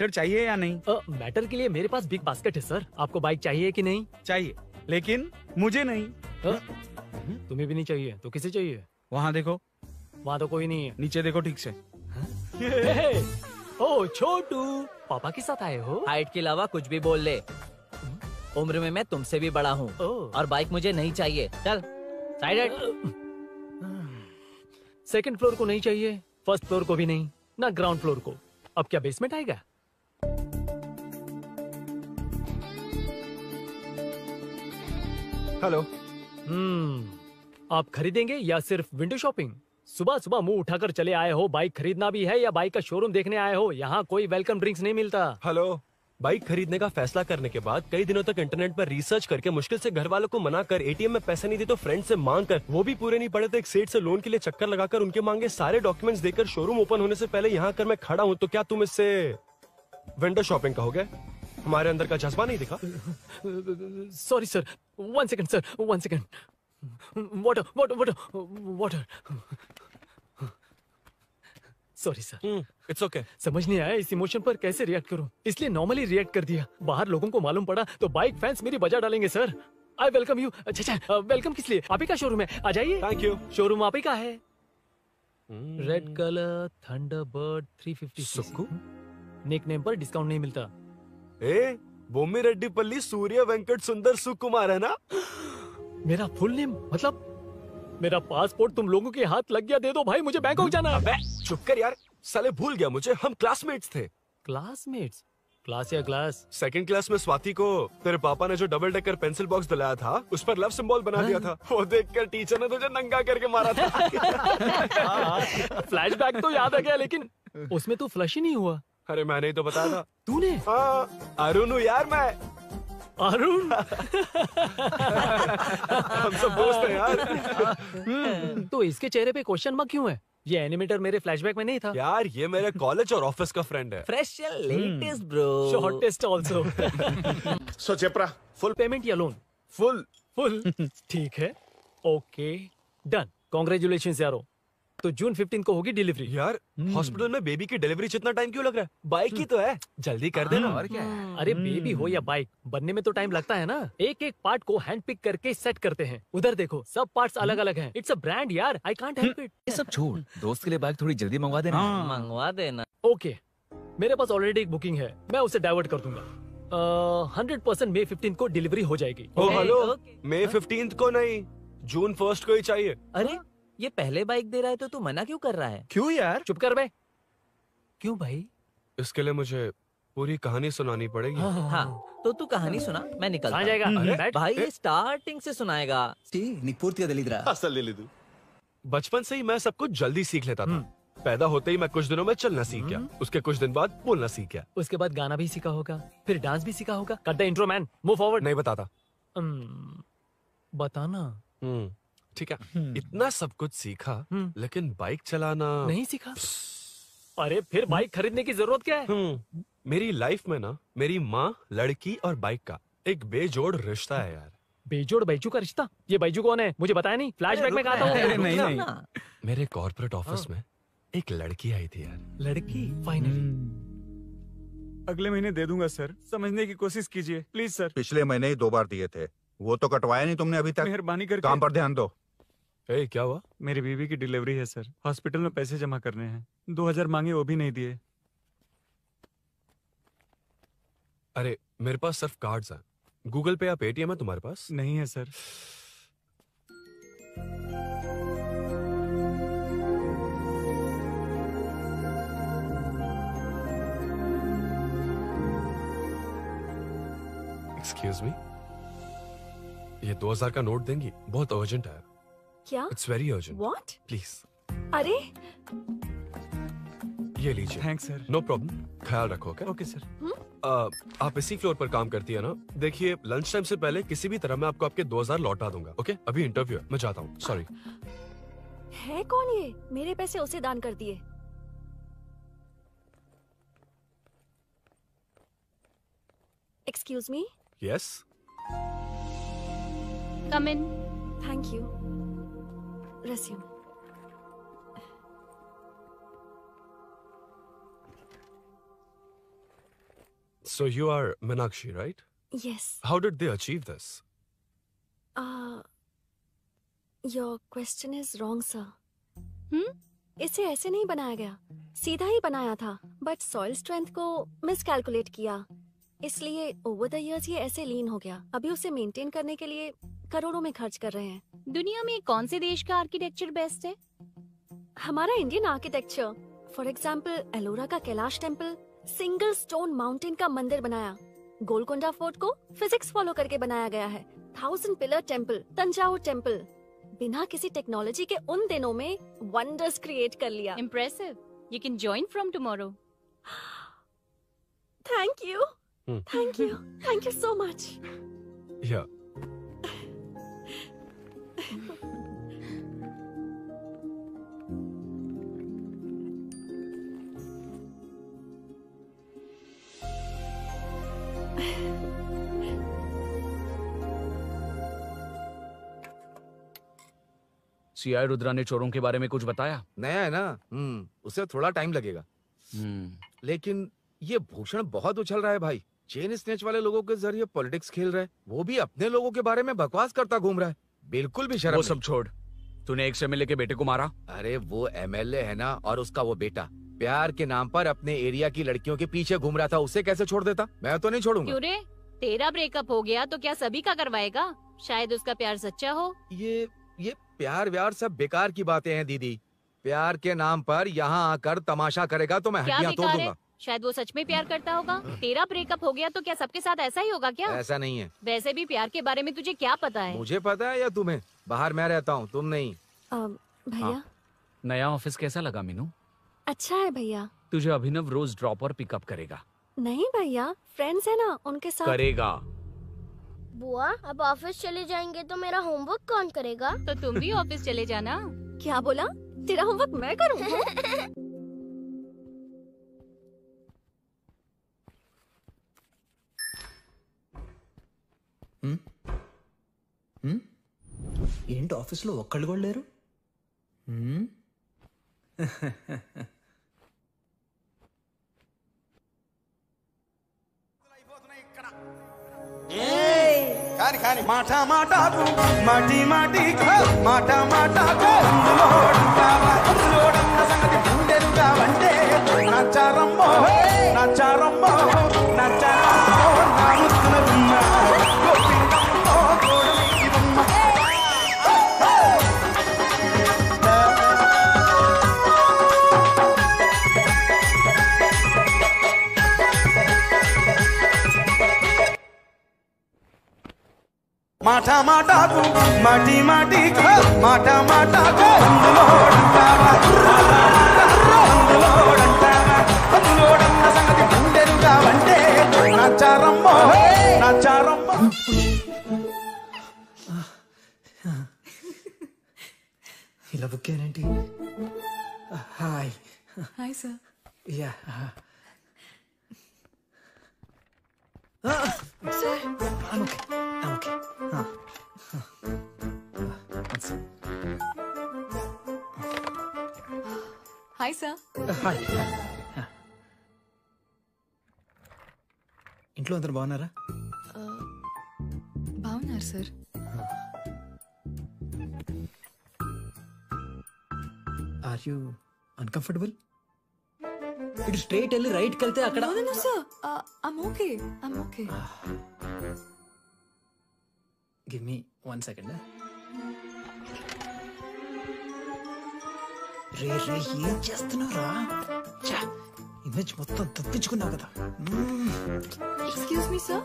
Matter चाहिए या नहीं? मैटर के लिए मेरे पास बिग बास्केट है सर। आपको बाइक चाहिए कि नहीं? चाहिए, लेकिन मुझे नहीं। तुम्हें भी नहीं चाहिए तो किसे चाहिए? वहाँ देखो। वहाँ तो कोई नहीं है। नीचे देखो ठीक से। ओ छोटू, पापा के साथ आए हो? हाइट के अलावा कुछ भी बोल ले। उम्र में मैं तुमसे भी बड़ा हूँ और बाइक मुझे नहीं चाहिए। चल साइड। सेकंड फ्लोर को नहीं चाहिए, फर्स्ट फ्लोर को भी नहीं, ना ग्राउंड फ्लोर को। अब क्या बेसमेंट आएगा? हेलो। आप खरीदेंगे या सिर्फ विंडो शॉपिंग? सुबह सुबह मुंह उठाकर चले आए हो। बाइक खरीदना भी है या बाइक का शोरूम देखने आए हो? यहाँ कोई वेलकम ड्रिंक्स नहीं मिलता। हेलो। बाइक खरीदने का फैसला करने के बाद कई दिनों तक इंटरनेट पर रिसर्च करके मुश्किल से घर वालों को मना कर, एटीएम में पैसे नहीं दी तो फ्रेंड से मांग कर, वो भी पूरे नहीं पड़े तो एक सेठ से लोन के लिए चक्कर लगाकर उनके मांगे सारे डॉक्यूमेंट्स देकर शोरूम ओपन होने से पहले यहाँ आकर मैं खड़ा हूँ, तो क्या तुम इससे विंडो शॉपिंग कहोगे? हमारे अंदर का जज्बा नहीं दिखा? Sorry sir, 1 second sir, 1 second. Water water water water. Sorry sir. It's okay. समझ नहीं आया इस इमोशन पर कैसे रिएक्ट करूं, इसलिए नॉर्मली रिएक्ट कर दिया। बाहर लोगों को मालूम पड़ा तो बाइक फैंस मेरी बजा डालेंगे सर। I welcome you. अच्छा, वेलकम किस लिए? आप ही का शोरूम है, आ जाइए। Thank you. शोरूम आप ही का है। Red colour Thunderbird 350 Sukku. Nickname पर डिस्काउंट नहीं मिलता। ए, बोम्मी रेड्डी पल्ली सूर्य वेंकट सुंदर सुकुमार है ना? मेरा फुल नेम मतलब? मेरा पासपोर्ट तुम लोगों के हाथ लग गया, दे दो भाई, मुझे बैंकॉक जाना है। अबे चुप कर यार, साले भूल गया मुझे, हम क्लासमेट्स थे। क्लासमेट्स? क्लास या क्लास? सेकंड क्लास में स्वाति को तेरे पापा ने जो डबल डेकर पेंसिल बॉक्स दिलाया था उस पर लव सिंबल बना दिया था। वो देखकर टीचर ने तुझे नंगा करके मारा था। फ्लैशबैक तो याद आ गया, लेकिन उसमें तू फ्लश ही नहीं हुआ। अरे मैंने ही तो बताया था। तूने? अरुण हूँ यार मैं। अरुण? हम सब दोस्त हैं यार। तो इसके चेहरे पे क्वेश्चन मार्क क्यों है? ये एनिमेटर मेरे फ्लैशबैक में नहीं था। यार ये मेरे कॉलेज और ऑफिस का फ्रेंड है। Fresh latest bro. Shortest also. So चेपरा, फुल पेमेंट या लोन? फुल। ठीक है, ओके डन। कांग्रेचुलेशंस यारो। तो जून 15 को होगी डिलीवरी। यार हॉस्पिटल में बेबी की डिलीवरी जितना टाइम क्यों लग रहा है? बाइक ही तो है, जल्दी कर देना। और क्या है? अरे बेबी हो या बाइक, बनने में तो टाइम लगता है ना। एक एक पार्ट को हैंड पिक करके सेट करते हैं। उधर देखो, सब पार्ट्स अलग अलग हैं। इट्स अ ब्रांड यार, आई कांट हेल्प इट। ये सब छोड़, दोस्त के लिए बाइक थोड़ी जल्दी मंगवा देना। मंगवा देना। ओके, मेरे पास ऑलरेडी एक बुकिंग है, मैं उसे डाइवर्ट कर दूंगा। 100% मई 15 को डिलीवरी हो जाएगी। ओ हेलो, मई 15 को नहीं, जून 1 को ही चाहिए। अरे ये पहले बाइक दे रहा है तो तू मना क्यों कर रहा है? क्यों यार? चुप कर बे। क्यों भाई? इसके लिए मुझे पूरी कहानी सुनानी पड़ेगी। हाँ तो तू कहानी सुना, मैं निकलता कहाँ हूँ। जाएगा? बैठ। भाई ये स्टार्टिंग से सुनाएगा। नीक पूर्तिया दलिद्रा। असल ले लीधु। बचपन से ही मैं सब कुछ जल्दी सीख लेता था। पैदा होते ही मैं कुछ दिनों में चलना सीख गया, उसके कुछ दिन बाद बोलना सीख गया। उसके बाद गाना भी सीखा होगा, फिर डांस भी सीखा होगा। Cut the intro man, move forward. नहीं बताता। बताना। ठीक है। इतना सब कुछ सीखा, लेकिन बाइक चलाना नहीं सीखा। अरे फिर बाइक खरीदने की जरूरत क्या है? मेरी लाइफ में ना मेरी माँ, लड़की और बाइक का एक बेजोड़ रिश्ता है यार। बेजोड़ बैजू का रिश्ता? ये बैजू कौन है? मुझे बताया नहीं। फ्लैशबैक में कहा था अरे वो। नहीं। मेरे कॉर्पोरेट ऑफिस में एक लड़की आई थी यार। लड़की? फाइनली। अगले महीने दे दूंगा सर, समझने की कोशिश कीजिए प्लीज सर। पिछले महीने ही 2 बार दिए थे, वो तो कटवाया नहीं तुमने अभी तक। मेहरबानी करके। काम पर ध्यान दो। ए, क्या हुआ? मेरी बीवी की डिलीवरी है सर, हॉस्पिटल में पैसे जमा करने हैं। 2000 मांगे, वो भी नहीं दिए। अरे मेरे पास सिर्फ कार्ड्स हैं। गूगल पे या पेटीएम है तुम्हारे पास? नहीं है सर। एक्सक्यूज मी, ये 2000 का नोट देंगी? बहुत अर्जेंट है। क्या? It's very urgent. What? Please अरे ये लीजिए। Thanks sir. नो प्रॉब्लम, ख्याल रखो। Okay sir. आप इसी फ्लोर पर काम करती है ना? देखिए लंच टाइम से पहले किसी भी तरह मैं आपको आपके 2000 लौटा दूंगा। ओके, अभी इंटरव्यू है, मैं जाता हूँ। सॉरी। है कौन ये? मेरे पैसे उसे दान कर दिए। Excuse me. Yes. Come in. Thank you. Resume. So you are Meenakshi, right? Yes. How did they achieve this? Your question is wrong, sir. इसे ऐसे नहीं बनाया गया, सीधा ही बनाया था, बट सॉइल स्ट्रेंथ को मिसकैलकुलेट किया, इसलिए ओवर द इयर्स ये ऐसे लीन हो गया। अभी उसे मेंटेन करने के लिए करोड़ों में खर्च कर रहे हैं। दुनिया में कौन से देश का आर्किटेक्चर बेस्ट है? हमारा Indian architecture, for example Ellora का Kailash temple, single stone mountain का मंदिर बनाया। गोलकोंडा फोर्ट को फिजिक्स फॉलो करके बनाया गया है। 1000 पिलर टेम्पल, तंजावुर टेम्पल, बिना किसी टेक्नोलॉजी के उन दिनों में वंडर्स क्रिएट कर लिया। Impressive. You can join from tomorrow. Thank you. Thank you. Thank you so much. Yeah. CI Rudra ने चोरों के बारे में कुछ बताया? नया है ना, उसे थोड़ा टाइम लगेगा। लेकिन ये भूषण बहुत उछल रहा है भाई। चेन स्नेच वाले लोगों के जरिए पॉलिटिक्स खेल रहा है, वो भी अपने लोगों के बारे में बकवास करता घूम रहा है। बिल्कुल भी शर्म वो नहीं। सब छोड़, तूने एक एमएलए के बेटे को मारा? अरे वो एमएलए है ना, और उसका वो बेटा प्यार के नाम पर अपने एरिया की लड़कियों के पीछे घूम रहा था, उसे कैसे छोड़ देता? मैं तो नहीं छोड़ूंगा। क्यों रे? तेरा ब्रेकअप हो गया तो क्या सभी का करवाएगा? शायद उसका प्यार सच्चा हो। ये प्यार व्यार सब बेकार की बातें हैं दीदी। प्यार के नाम पर यहाँ आकर तमाशा करेगा तो मैं क्या हड्डियां तोड़ बेकार है? दूंगा। शायद वो सच में प्यार करता होगा। तेरा ब्रेकअप हो गया तो क्या सबके साथ ऐसा ही होगा क्या? ऐसा नहीं है। वैसे भी प्यार के बारे में तुझे क्या पता है? मुझे पता है या तुम्हें? बाहर मैं रहता हूँ, तुम नहीं। भैया नया ऑफिस कैसा लगा मीनू? अच्छा है भैया। तुझे अभिनव रोज ड्रॉप और पिकअप करेगा। नहीं भैया, फ्रेंड्स है ना, उनके साथ करेगा। बुआ अब ऑफिस चले जाएंगे तो मेरा होमवर्क कौन करेगा? तो तुम भी ऑफिस चले जाना। क्या बोला? तेरा होमवर्क मैं करूँ? ఏంటి ఆఫీస్లో ఒక్కళ్ళు కూడా లేరు? కాని కాని మాట మాటకు మాటి మాటికి మాట మాటకు అందులోడన్న సంగతి గుండెలుగా వంటే నచ్చారమ్మో నచ్చారమ్మో నచ్చారమ్మో నా ముద్దుల గుమ్మ గోపిందమ్మో గోడలి బొమ్మ మాట మాటకు మాటి మాటికి మాట మాటకు అందులోడన్న సంగతి గుండెలుగా వంటే నచ్చారమ్మో నచ్చారమ్మో. ఇలా బుక్ అయ్యానేంటి? Hi hi sir. Yeah sir okay. Hi sir. Hi. ఇంట్లో అందరు బాగున్నారా? బాగున్నారు సార్. Are you uncomfortable? ఇటు స్ట్రైట్ వెళ్ళి రైట్కి వెళ్తే అక్కడ. No sir, I'm okay. Give me 1 second. రే ఏం చేస్తున్నావురా? ఇమేజ్ మొత్తం తప్పించుకున్నావు కదా. Excuse me sir.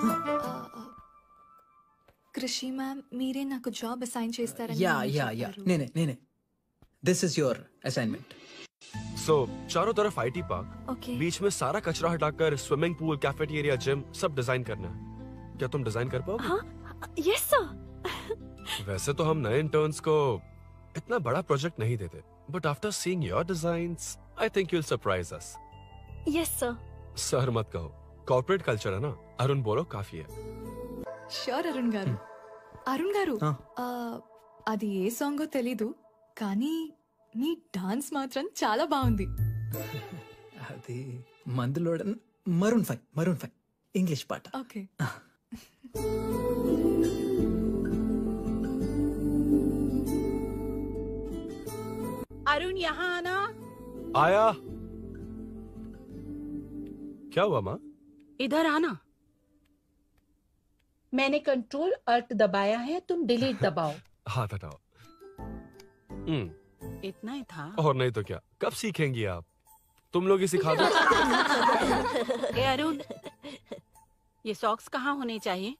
Krishi ma'am, మీరే నాకు జాబ్ అసైన్ చేస్తారని యా నేనే. This is your assignment. So चारों तरफ आईटी पार्क, Okay. बीच में सारा कचरा हटाकर स्विमिंग पूल, कैफेटेरिया, जिम सब डिजाइन करना है। क्या तुम डिजाइन कर पाओगे? हाँ, यस सर. वैसे तो हम नए इंटर्न्स को इतना बड़ा प्रोजेक्ट नहीं देते, but after seeing your designs I think you'll surprise us. Yes sir. Sir मत कहो, कॉर्पोरेट कल्चर है ना. अरुण बोलो, काफी है. షూర్ అరుణ్ గారు. అరుణ్ గారు, అది ఏ సాంగో తెలీదు కానీ మీ డాన్స్ మాత్రం చాలా బాగుంది. అది మందులోడన్ Maroon 5 English part. Okay. Arun यहाँ आना। आया। क्या हुआ माँ? इधर आना। मैंने कंट्रोल अल्ट दबाया है, तुम डिलीट दबाओ। हाथ हटाओ। इतना ही था। और नहीं तो क्या, कब सीखेंगी आप? तुम लोग ही सिखा दो। ए अरुण, ये सॉक्स कहाँ होने चाहिए?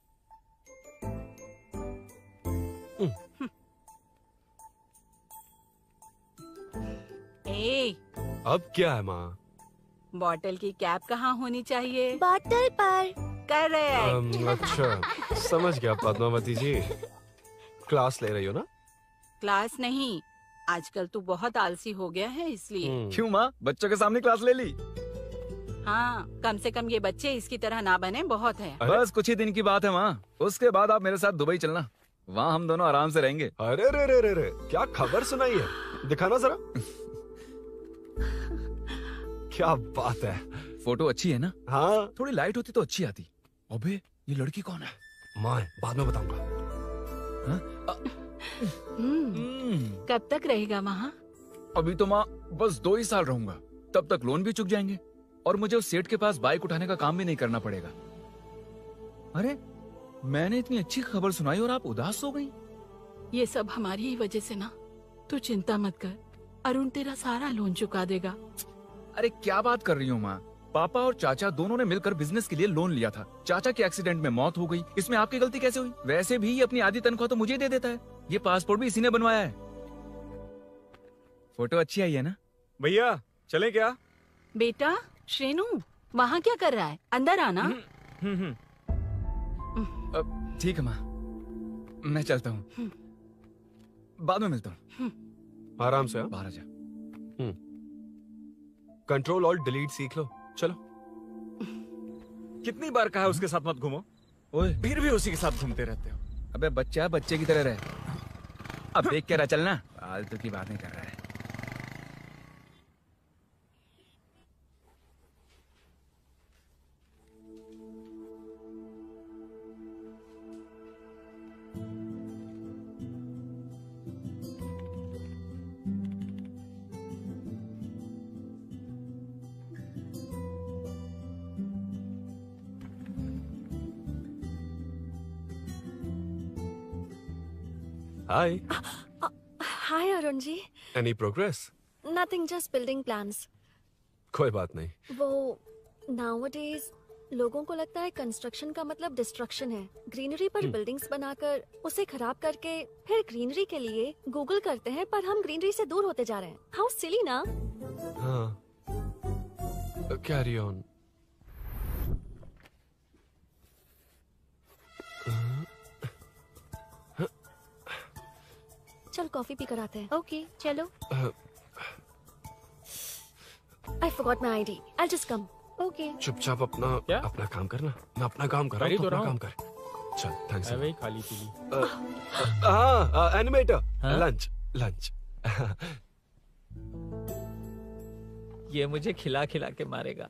ए, अब क्या है माँ? बॉटल की कैप कहाँ होनी चाहिए? बॉटल पर। कर रहे हैं। अच्छा, समझ गया पद्मावती जी। क्लास ले रही हो ना? क्लास नहीं, आजकल तू बहुत आलसी हो गया है इसलिए। क्यों माँ, बच्चों के सामने क्लास ले ली? हाँ, कम से कम ये बच्चे इसकी तरह ना बने, बहुत है। बस कुछ ही दिन की बात है माँ, उसके बाद आप मेरे साथ दुबई चलना, वहाँ हम दोनों आराम से रहेंगे। अरे रे रे रे रे, क्या खबर सुनाई है, दिखाना जरा। क्या बात है। फोटो अच्छी है ना? हाँ। थोड़ी लाइट होती तो अच्छी आती। अबे ये लड़की कौन है? माँ, बाद में बताऊंगा। कब तक रहेगा वहाँ? अभी तो माँ बस 2 ही साल रहूंगा, तब तक लोन भी चुक जाएंगे और मुझे उस सेठ के पास बाइक उठाने का काम भी नहीं करना पड़ेगा। अरे मैंने इतनी अच्छी खबर सुनाई और आप उदास हो गई। ये सब हमारी ही वजह से ना, तू चिंता मत कर, अरुण तेरा सारा लोन चुका देगा। अरे क्या बात कर रही हो माँ, पापा और चाचा दोनों ने मिलकर बिजनेस के लिए लोन लिया था। चाचा के एक्सीडेंट में मौत हो गई, इसमें आपकी गलती कैसे हुई? वैसे भी ये अपनी आधी तनख्वाह तो मुझे दे देता है। ये पासपोर्ट भी इसी ने बनवाया है। फोटो अच्छी आई है ना? भैया चले क्या? बेटा श्रेनु, वहाँ क्या कर रहा है? अंदर आना। ठीक है माँ, मैं चलता हूँ, बाद में मिलता हूँ। आराम से। बाहर आ जा। कंट्रोल और डिलीट सीख लो, चलो। कितनी बार कहा उसके साथ मत घूमो, ओए फिर भी उसी के साथ घूमते रहते हो। अबे बच्चा बच्चे की तरह रहे, अब देख के रहा चलना, फालतू की बातें कर रहा है। Hi. Hi Arun ji. Any progress? Nothing, just building plans. कोई बात नहीं। वो नाउअडेज लोगों को लगता है कंस्ट्रक्शन का मतलब डिस्ट्रक्शन है। ग्रीनरी पर बिल्डिंग्स बनाकर उसे खराब करके फिर ग्रीनरी के लिए गूगल करते हैं, पर हम ग्रीनरी से दूर होते जा रहे हैं। हाउ सिली ना? हाँ, कैरी ऑन। चल कॉफी पी कर आते हैं। ओके चलो। I forgot my ID, I just come. Okay. चुपचाप अपना काम करना। मैं अपना काम कर रहा हूँ, अपना काम कर। चल, थैंक्स। वही खाली पीली। हाँ, एनिमेटर, लंच। ये मुझे खिला खिला के मारेगा।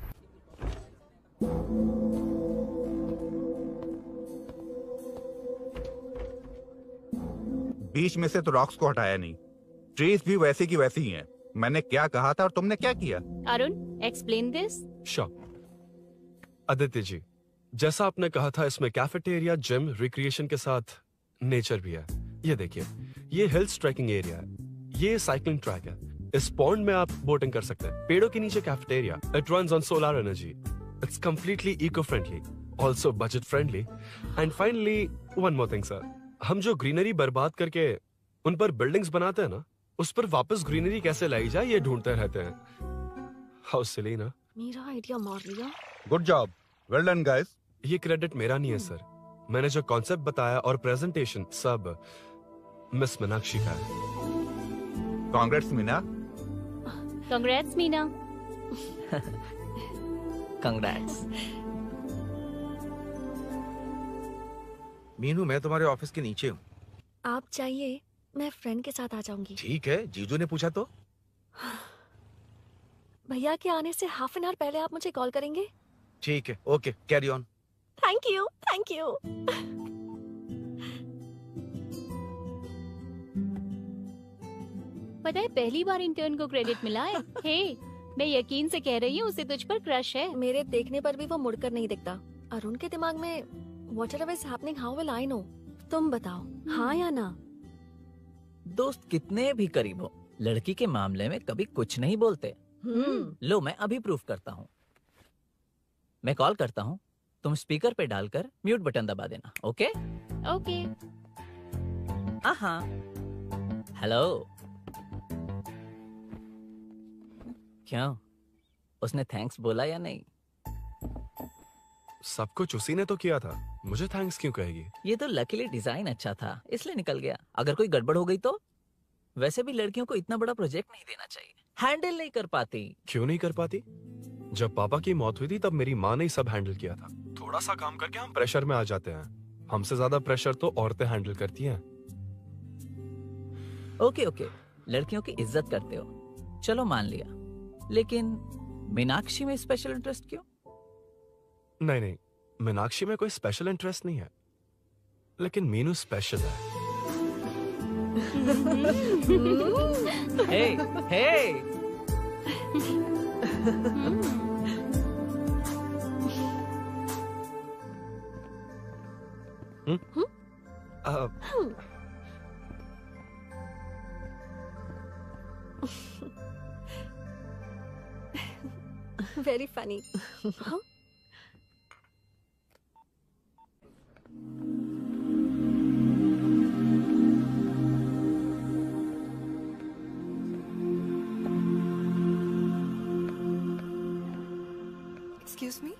बीच में से तो रॉक्स को हटाया नहीं, ट्रीज भी वैसी की वैसी ही हैं। मैंने क्या कहा था और तुमने क्या किया? Arun explain this. आदित्य जी, जैसा आपने कहा था, इसमें कैफेटेरिया, जिम, रिक्रिएशन के साथ नेचर भी है। ये देखिए, ये हिल्स ट्रैकिंग एरिया है, ये साइकिलिंग ट्रैक है। इस पॉन्ड में आप बोटिंग कर सकते हैं। पेड़ों के नीचे cafeteria, it runs on solar energy. It's completely eco friendly, also budget friendly. And finally one more thing sir, हम जो ग्रीनरी बर्बाद करके उन पर बिल्डिंग्स बनाते हैं ना, उस पर वापस ग्रीनरी कैसे लाई जाए ये ढूंढते रहते हैं। हाउ सिली ना? मेरा आइडिया मार लिया। Good job, well done guys. ये क्रेडिट मेरा नहीं है सर, मैंने जो कॉन्सेप्ट बताया और प्रेजेंटेशन सब मिस मीनाक्षी का है। Congrats Meena. Congrats Meena. Congrats. Meenu, मैं तुम्हारे ऑफिस के नीचे हूँ। आप चाहिए मैं फ्रेंड के साथ आ जाऊंगी। ठीक है, जीजू ने पूछा तो। भैया के आने से हाफ एन आवर पहले आप मुझे कॉल करेंगे? ठीक है, okay, carry on. Thank you, thank you. पता है पहली बार इंटर्न को क्रेडिट मिला है। हे, मैं यकीन से कह रही हूँ उसे तुझ पर क्रश है। मेरे देखने पर भी वो मुड़कर नहीं दिखता। अरुण के दिमाग में whatever is happening, how will I know? तुम बताओ, हाँ या ना? दोस्त कितने भी करीब हो, लड़की के मामले में कभी कुछ नहीं बोलते। लो मैं अभी प्रूफ करता हूँ। मैं कॉल करता हूँ, तुम स्पीकर पे डालकर म्यूट बटन दबा देना। Okay okay. हाँ। हेलो। क्यों, उसने थैंक्स बोला या नहीं? सब कुछ उसी ने तो किया था, मुझे थैंक्स क्यों कहेगी? ये तो लकीली डिजाइन अच्छा था इसलिए निकल गया। अगर कोई गड़बड़ हो गई तो? वैसे भी लड़कियों को इतना बड़ा प्रोजेक्ट नहीं देना चाहिए, हैंडल नहीं कर पाती। क्यों नहीं कर पाती? जब पापा की मौत हुई थी तब मेरी माँ ने ही सब हैंडल किया था। थोड़ा सा काम करके हम प्रेशर में आ जाते हैं। हमसे ज्यादा प्रेशर तो औरतें हैंडल करती हैं। ओके ओके, लड़कियों की इज्जत करते हो, चलो मान लिया। लेकिन मीनाक्षी में स्पेशल इंटरेस्ट क्यों? नहीं, मीनाक्षी में कोई स्पेशल इंटरेस्ट नहीं है, लेकिन मीनू स्पेशल है। हे Very funny. Huh? Excuse me?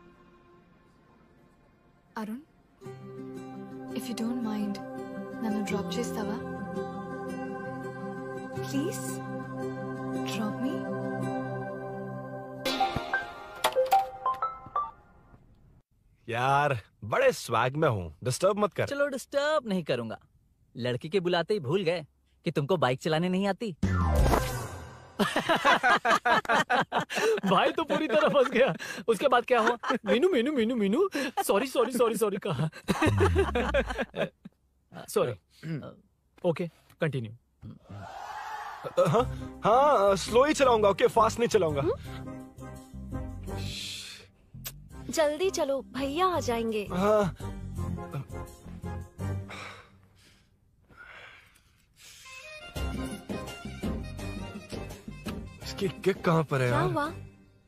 Arun? If you don't mind, nanu drop chestava? Please? Drop me? यार बड़े स्वैग में हूँ, डिस्टर्ब मत कर। चलो डिस्टर्ब नहीं करूंगा। लड़की के बुलाते ही भूल गए कि तुमको बाइक चलाने नहीं आती। भाई तो पूरी तरह फंस गया। उसके बाद क्या हुआ? Meenu Meenu Meenu Meenu sorry sorry sorry sorry कहा। सॉरी। Okay continue. हाँ स्लो ही चलाऊंगा, ओके फास्ट नहीं चलाऊंगा। जल्दी चलो, भैया आ जाएंगे। हाँ। इसकी किक कहाँ पर है क्या यार? हुआ?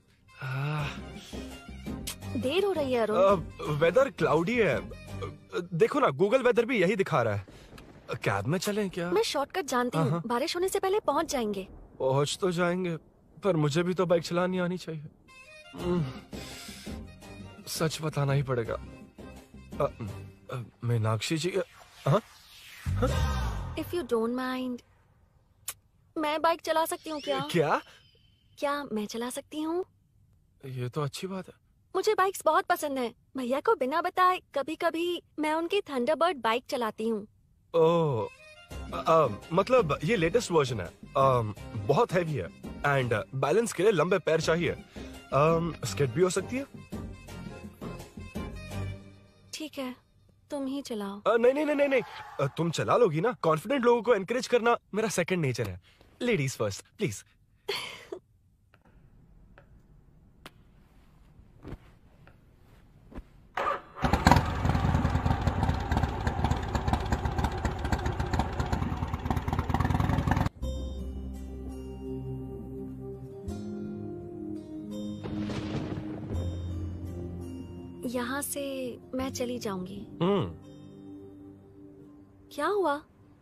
देर हो रही है अरुण। वेदर क्लाउडी है, देखो ना गूगल वेदर भी यही दिखा रहा है। कैब में चलें क्या? मैं शॉर्टकट जानती हूँ, बारिश होने से पहले पहुँच जाएंगे। पहुँच तो जाएंगे, पर मुझे भी तो बाइक चलानी आनी चाहिए। सच बताना ही पड़ेगा। Meenakshi ji, If you don't mind, मैं बाइक चला सकती हूँ क्या? क्या मैं चला सकती हूँ? ये तो अच्छी बात है। मुझे बाइक्स बहुत पसंद है। भैया को बिना बताए कभी कभी मैं उनकी थंडरबर्ड बाइक चलाती हूँ। मतलब ये लेटेस्ट वर्जन है, बहुत हैवी है एंड बैलेंस के लिए लंबे पैर चाहिए। स्किड भी हो सकती है। ठीक है, तुम ही चलाओ। नहीं, तुम चला लोगी ना। कॉन्फिडेंट लोगों को एनकरेज करना मेरा सेकंड नेचर है। Ladies first please. यहाँ से मैं चली जाऊंगी। क्या हुआ?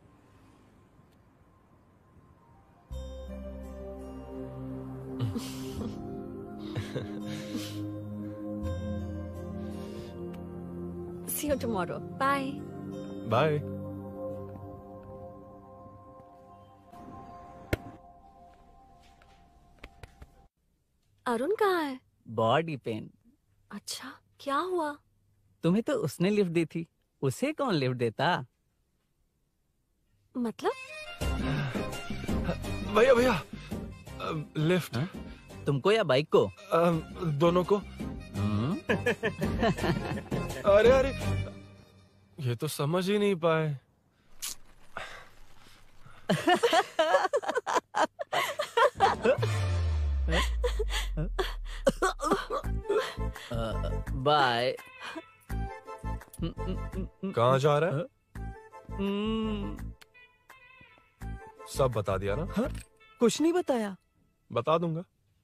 See you tomorrow. Bye. Bye. Arun कहाँ है? Body pain. अच्छा, क्या हुआ? तुम्हें तो उसने लिफ्ट दी थी, उसे कौन लिफ्ट देता? मतलब? भैया लिफ्ट। तुमको या बाइक को? दोनों को। अरे अरे, ये तो समझ ही नहीं पाए। बाय। कहाँ जा रहा है? सब बता दिया ना? कुछ नहीं बताया। बता दूंगा।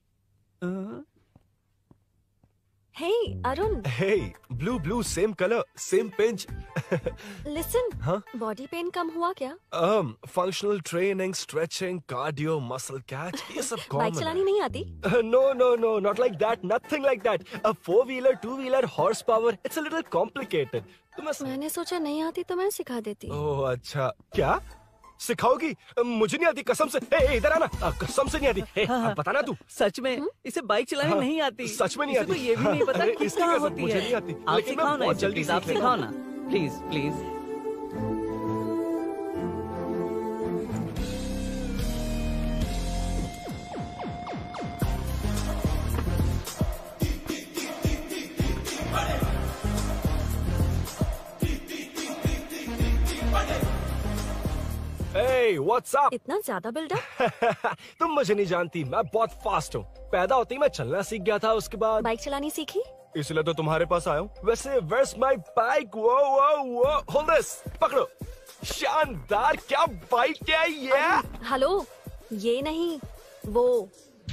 Hey, Arun. Hey, blue, same color, same pinch. Listen. हाँ? Body pain कम हुआ क्या? Functional training, stretching, cardio, muscle catch, ये सब common बाइक चलानी नहीं आती? No, not like that, nothing like that. A 4-wheeler, 2-wheeler, horsepower, it's a little complicated. मैंने सोचा नहीं आती तो मैं सिखा देती। ओह अच्छा, क्या? सिखाओगी? मुझे नहीं आती कसम से। ए, इधर आना, कसम से नहीं आती। ए, अब बताना तू। सच में इसे बाइक चलानी नहीं आती। सच में नहीं आती। इसे तो ये भी नहीं पता कि कहाँ होती मुझे है। नहीं आती। आप लेकिन मैं सिखाओ ना बहुत इसे, जल्दी प्लीज, आप सीख लेता सिखाओ हूँ। ना, प्लीज। Hey, what's up? इतना ज्यादा बिल्डअप? तुम मुझे नहीं जानती, मैं बहुत फास्ट हूँ। पैदा होते ही मैं चलना सीख गया था, उसके बाद बाइक चलानी सीखी? इसलिए तो तुम्हारे पास आया हूँ। वैसे where's my bike? वो hold this, पकड़ो। शानदार, क्या बाइक है ये? हेलो, ये नहीं, वो।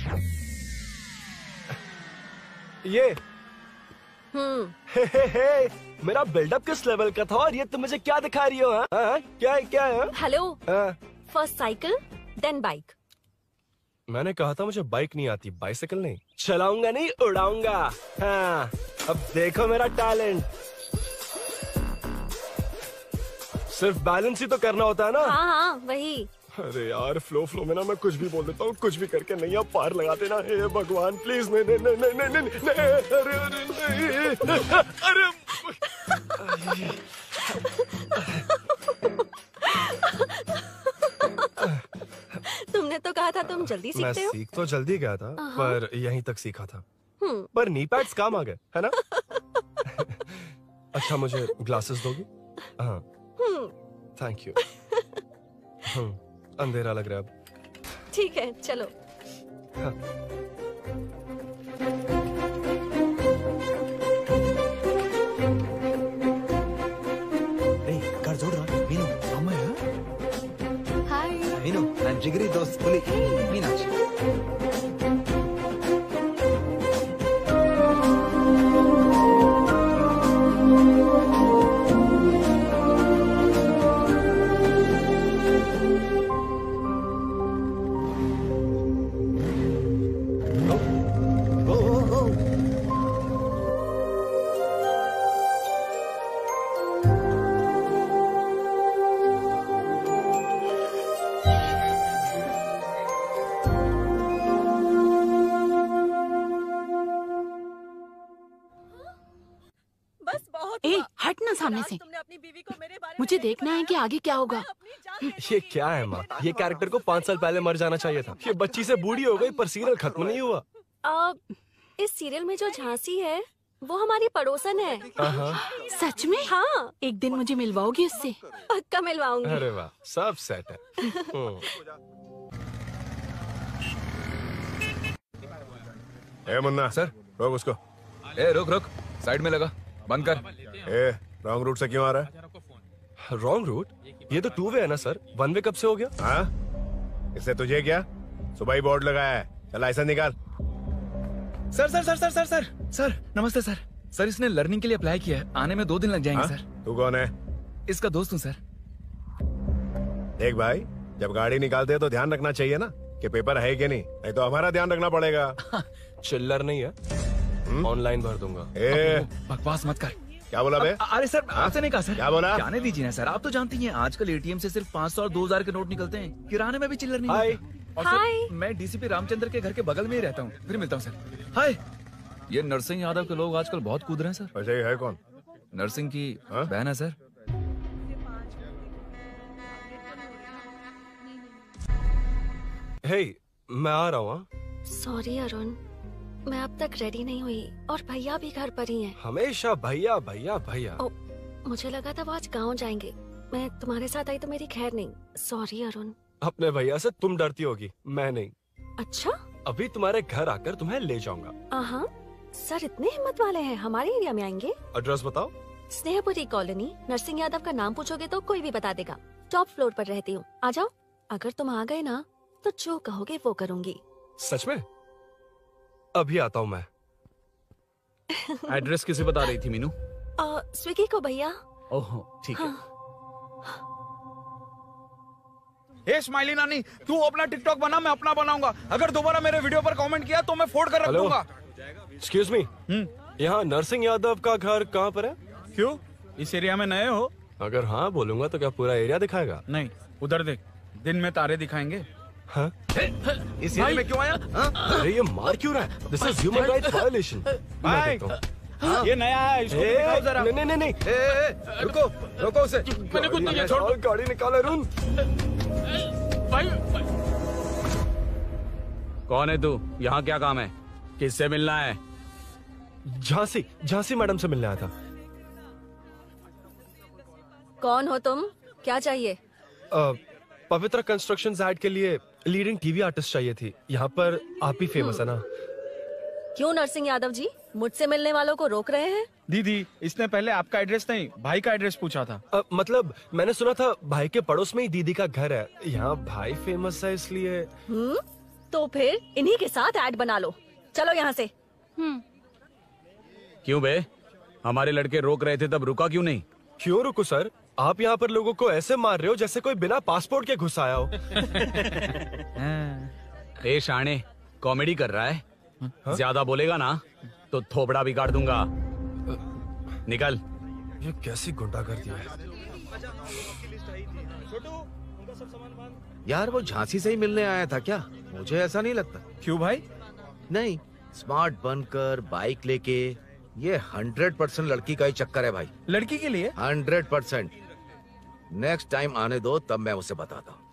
ये हे, मेरा बिल्डअप किस लेवल का था और ये तुम मुझे क्या दिखा रही हो? क्या है? Hello, first cycle then bike. मैंने कहा था मुझे बाइक नहीं आती, बाइसाइकिल नहीं। चलाऊंगा नहीं, उड़ाऊंगा। हाँ, अब देखो मेरा टैलेंट। सिर्फ बैलेंस ही तो करना होता है ना? हाँ, वही। अरे यार, फ्लो में ना मैं कुछ भी बोल देता हूँ, कुछ भी करके नहीं आप पार लगा देना। हे भगवान प्लीज, नहीं, अरे तुमने तो कहा था तुम जल्दी मैं सीखते हो। सीख तो जल्दी गया था, पर यहीं तक सीखा था। हम्म। पर नी पैड्स काम आ गए, है ना? अच्छा, मुझे ग्लासेस दोगी? हाँ, थैंक यू। अंधेरा लग रहा है अब। ठीक है, चलो। हाँ। कर जोड़ रहा मीनू, अमय। हाय मीनू, ना जिगरी दोस्त पुली मीनाक्षी। ए, हट ना सामने से। मुझे देखना है कि आगे क्या होगा। ये क्या है माँ? ये कैरेक्टर को 5 साल पहले मर जाना चाहिए था। ये बच्ची से बूढ़ी हो गई पर सीरियल खत्म नहीं हुआ। इस सीरियल में जो झांसी है वो हमारी पड़ोसन है। सच में? हाँ। एक दिन मुझे मिलवाओगी उससे? पक्का मिलवाऊंगी। अरे वाह, सब सेट है। ए मुन्ना सर, रोक उसको। ए रुक, साइड में लगा, बंद कर। ए, रॉन्ग रूट से क्यों आ रहा है? Wrong route? ये तो 2 वे है ना सर, 1 वे कब से हो गया? हाँ, इससे तुझे क्या? सुबह ही बोर्ड लगाया है, चल लाइसेंस निकाल। सर, नमस्ते सर। सर, इसने लर्निंग के लिए अप्लाई किया है, आने में 2 दिन लग जाएंगे। सर, तू कौन है? इसका दोस्त हूँ सर। देख भाई, जब गाड़ी निकालते हैं तो ध्यान रखना चाहिए ना कि पेपर है कि नहीं तो हमारा ध्यान रखना पड़ेगा। चिल्लर नहीं है, ऑनलाइन भर दूंगा। बकवास मत कर। क्या बोला बे? अरे सर, आपसे नहीं कहा सर। क्या बोला? जाने दीजिए ना सर, आप तो जानती हैं आजकल एटीएम से सिर्फ 500 और 2000 के नोट निकलते हैं, किराने में भी चिल्लर नहीं मिलता। और सर, मैं डीसीपी रामचंद्र के घर के बगल में ही रहता हूँ, फिर मिलता हूँ सर। हाय। ये नरसिंह यादव के लोग आजकल बहुत कूद रहे हैं सर। अच्छा, ये है कौन? नरसिंह की बहन है सर। हे, मैं आ रहा हूँ। सॉरी अरुण, मैं अब तक रेडी नहीं हुई और भैया भी घर पर ही हैं। हमेशा भैया भैया भैया। मुझे लगा था वो आज गाँव जाएंगे। मैं तुम्हारे साथ आई तो मेरी खैर नहीं। सॉरी अरुण। अपने भैया से तुम डरती होगी, मैं नहीं। अच्छा? अभी तुम्हारे घर आकर तुम्हें ले जाऊंगा। हाँ, सर इतने हिम्मत वाले हैं, हमारे एरिया में आएंगे? एड्रेस बताओ। स्नेहपुरी कॉलोनी। नरसिंह यादव का नाम पूछोगे तो कोई भी बता देगा। टॉप फ्लोर पर रहती हूँ, आ जाओ। अगर तुम आ गए ना तो जो कहोगे वो करूँगी। सच में? अभी आता हूँ मैं। एड्रेस किसे बता रही थी मीनू? स्विगी को भैया। ओह ठीक है। हे स्माइली नानी, तू अपना टिकटॉक बना, मैं अपना बनाऊंगा। अगर दोबारा मेरे वीडियो पर कमेंट किया तो मैं फोड़ कर रख दूंगा। एक्सक्यूज मी, यहाँ नरसिंह यादव का घर कहाँ पर है? क्यों, इस एरिया में नए हो? अगर हाँ बोलूंगा तो क्या पूरा एरिया दिखाएगा? नहीं, उधर देख, दिन में तारे दिखाएंगे। हाँ? इस एरिया में क्यों आया? अरे ये मार क्यों रहा है? This is human rights violation. भाई, ये नया है, इसको दिखाओ जरा। नहीं। रुको, रोको उसे। मैंने कुछ नहीं किया, छोड़। गाड़ी निकाल अरुण। कौन है तू? यहाँ क्या काम है? किससे मिलना है? झांसी मैडम से मिलने आया था। कौन हो तुम? क्या चाहिए? पवित्र कंस्ट्रक्शन ऐड के लिए लीडिंग टीवी आर्टिस्ट चाहिए थी। यहाँ पर आप ही फेमस है ना? क्यों नरसिंह यादव जी मुझसे मिलने वालों को रोक रहे हैं? दीदी, इसने पहले आपका एड्रेस नहीं, भाई का एड्रेस पूछा था। मतलब मैंने सुना था भाई के पड़ोस में ही दीदी का घर है। यहाँ भाई फेमस है इसलिए। तो फिर इन्हीं के साथ ऐड बना लो। चलो यहाँ से। क्यों बे? हमारे लड़के रोक रहे थे तब रुका क्यों नहीं? क्यों रुको सर? आप यहाँ पर लोगों को ऐसे मार रहे हो जैसे कोई बिना पासपोर्ट के घुस आया हो। ए शाणे, कॉमेडी कर रहा है? ज्यादा बोलेगा ना तो थोबड़ा बिगाड़ दूंगा। निकल। ये कैसी गुंडागर्दी है? यार वो झांसी से ही मिलने आया था क्या? मुझे ऐसा नहीं लगता। क्यों भाई? नहीं, स्मार्ट बनकर बाइक लेके, ये 100% लड़की का ही चक्कर है भाई। लड़की के लिए? 100%। नेक्स्ट टाइम आने दो, तब मैं उसे बताता हूँ।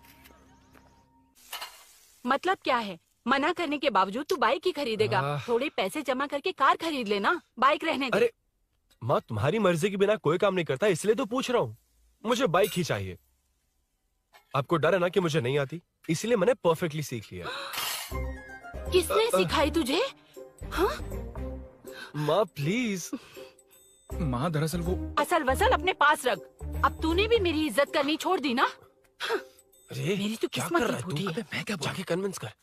मतलब क्या है? मना करने के बावजूद तू बाइक ही खरीदेगा? थोड़े पैसे जमा करके कार खरीद लेना, बाइक रहने दे। अरे माँ, तुम्हारी मर्जी के बिना कोई काम नहीं करता, इसलिए तो पूछ रहा हूँ। मुझे बाइक ही चाहिए। आपको डर है ना कि मुझे नहीं आती, इसलिए मैंने परफेक्टली सीख लिया। किसने सिखाई तुझे? हाँ? माँ प्लीज। माँ दरअसल वो असल वसल अपने पास रख। अब तूने भी मेरी इज्जत करनी छोड़ दी ना? अरे मेरी तो क्या किस्मत कर ही रहा है फूटी तू? है। मैं क्या जाके कन्विंस कर।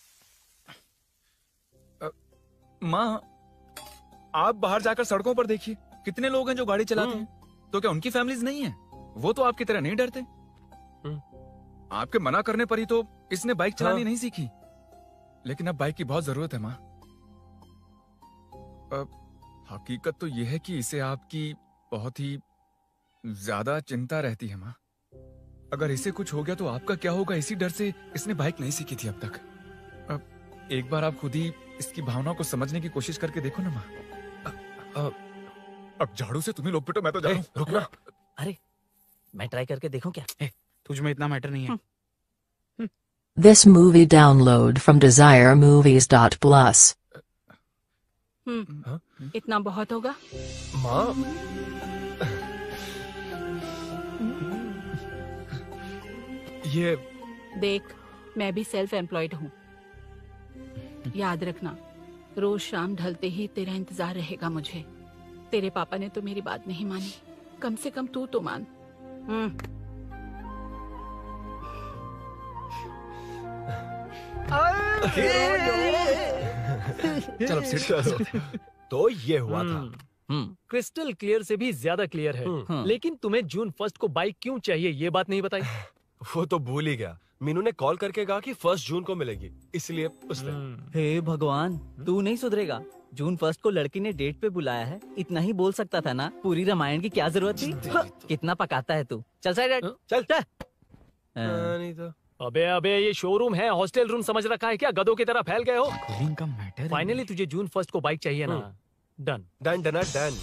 माँ, आप बाहर जाकर सड़कों पर देखिए, कितने लोग हैं जो गाड़ी चलाते हैं। तो क्या उनकी फैमिलीज नहीं है? वो तो आपकी तरह नहीं डरते। आपके मना करने पर ही तो इसने बाइक चलानी नहीं सीखी। लेकिन अब बाइक की बहुत जरूरत है माँ। हकीकत तो यह है कि इसे आपकी बहुत ही ज्यादा चिंता रहती है माँ। अगर इसे कुछ हो गया तो आपका क्या होगा, इसी डर से इसने बाइक नहीं सीखी थी अब तक। अब एक बार आप खुद ही इसकी भावना को समझने की कोशिश करके देखो ना माँ। अब झाड़ू से तुम्हें लोग पिटो, मैं तो जा रहा हूं। रुकना। अरे मैं ट्राई करके देखूं क्या? तुझ में इतना मैटर नहीं है। This movie download from desiremovies.plus. इतना बहुत होगा? माँ, ये देख, मैं भी सेल्फ एम्प्लॉयड हूँ। याद रखना, रोज शाम ढलते ही तेरा इंतजार रहेगा मुझे। तेरे पापा ने तो मेरी बात नहीं मानी, कम से कम तू तो मान। चलो चलो। तो ये हुआ था। क्रिस्टल क्लियर से भी ज्यादा क्लियर है। लेकिन तुम्हें जून 1 को बाइक क्यों चाहिए, ये बात नहीं बताई। वो तो भूल ही गया। मीनू ने कॉल करके कहा कि 1 जून को मिलेगी, इसलिए उसने। हे भगवान, तू नहीं सुधरेगा। जून 1 को लड़की ने डेट पे बुलाया है, इतना ही बोल सकता था ना। पूरी रामायण की क्या जरूरत थी? कितना पकाता है तू। चल साइड, चल। नहीं तो। अबे ये शोरूम है, हॉस्टल रूम समझ रखा है क्या? गधों की तरह फैल गए हो। का मैटर। फाइनली तुझे जून 1 को बाइक चाहिए ना? Done done done done.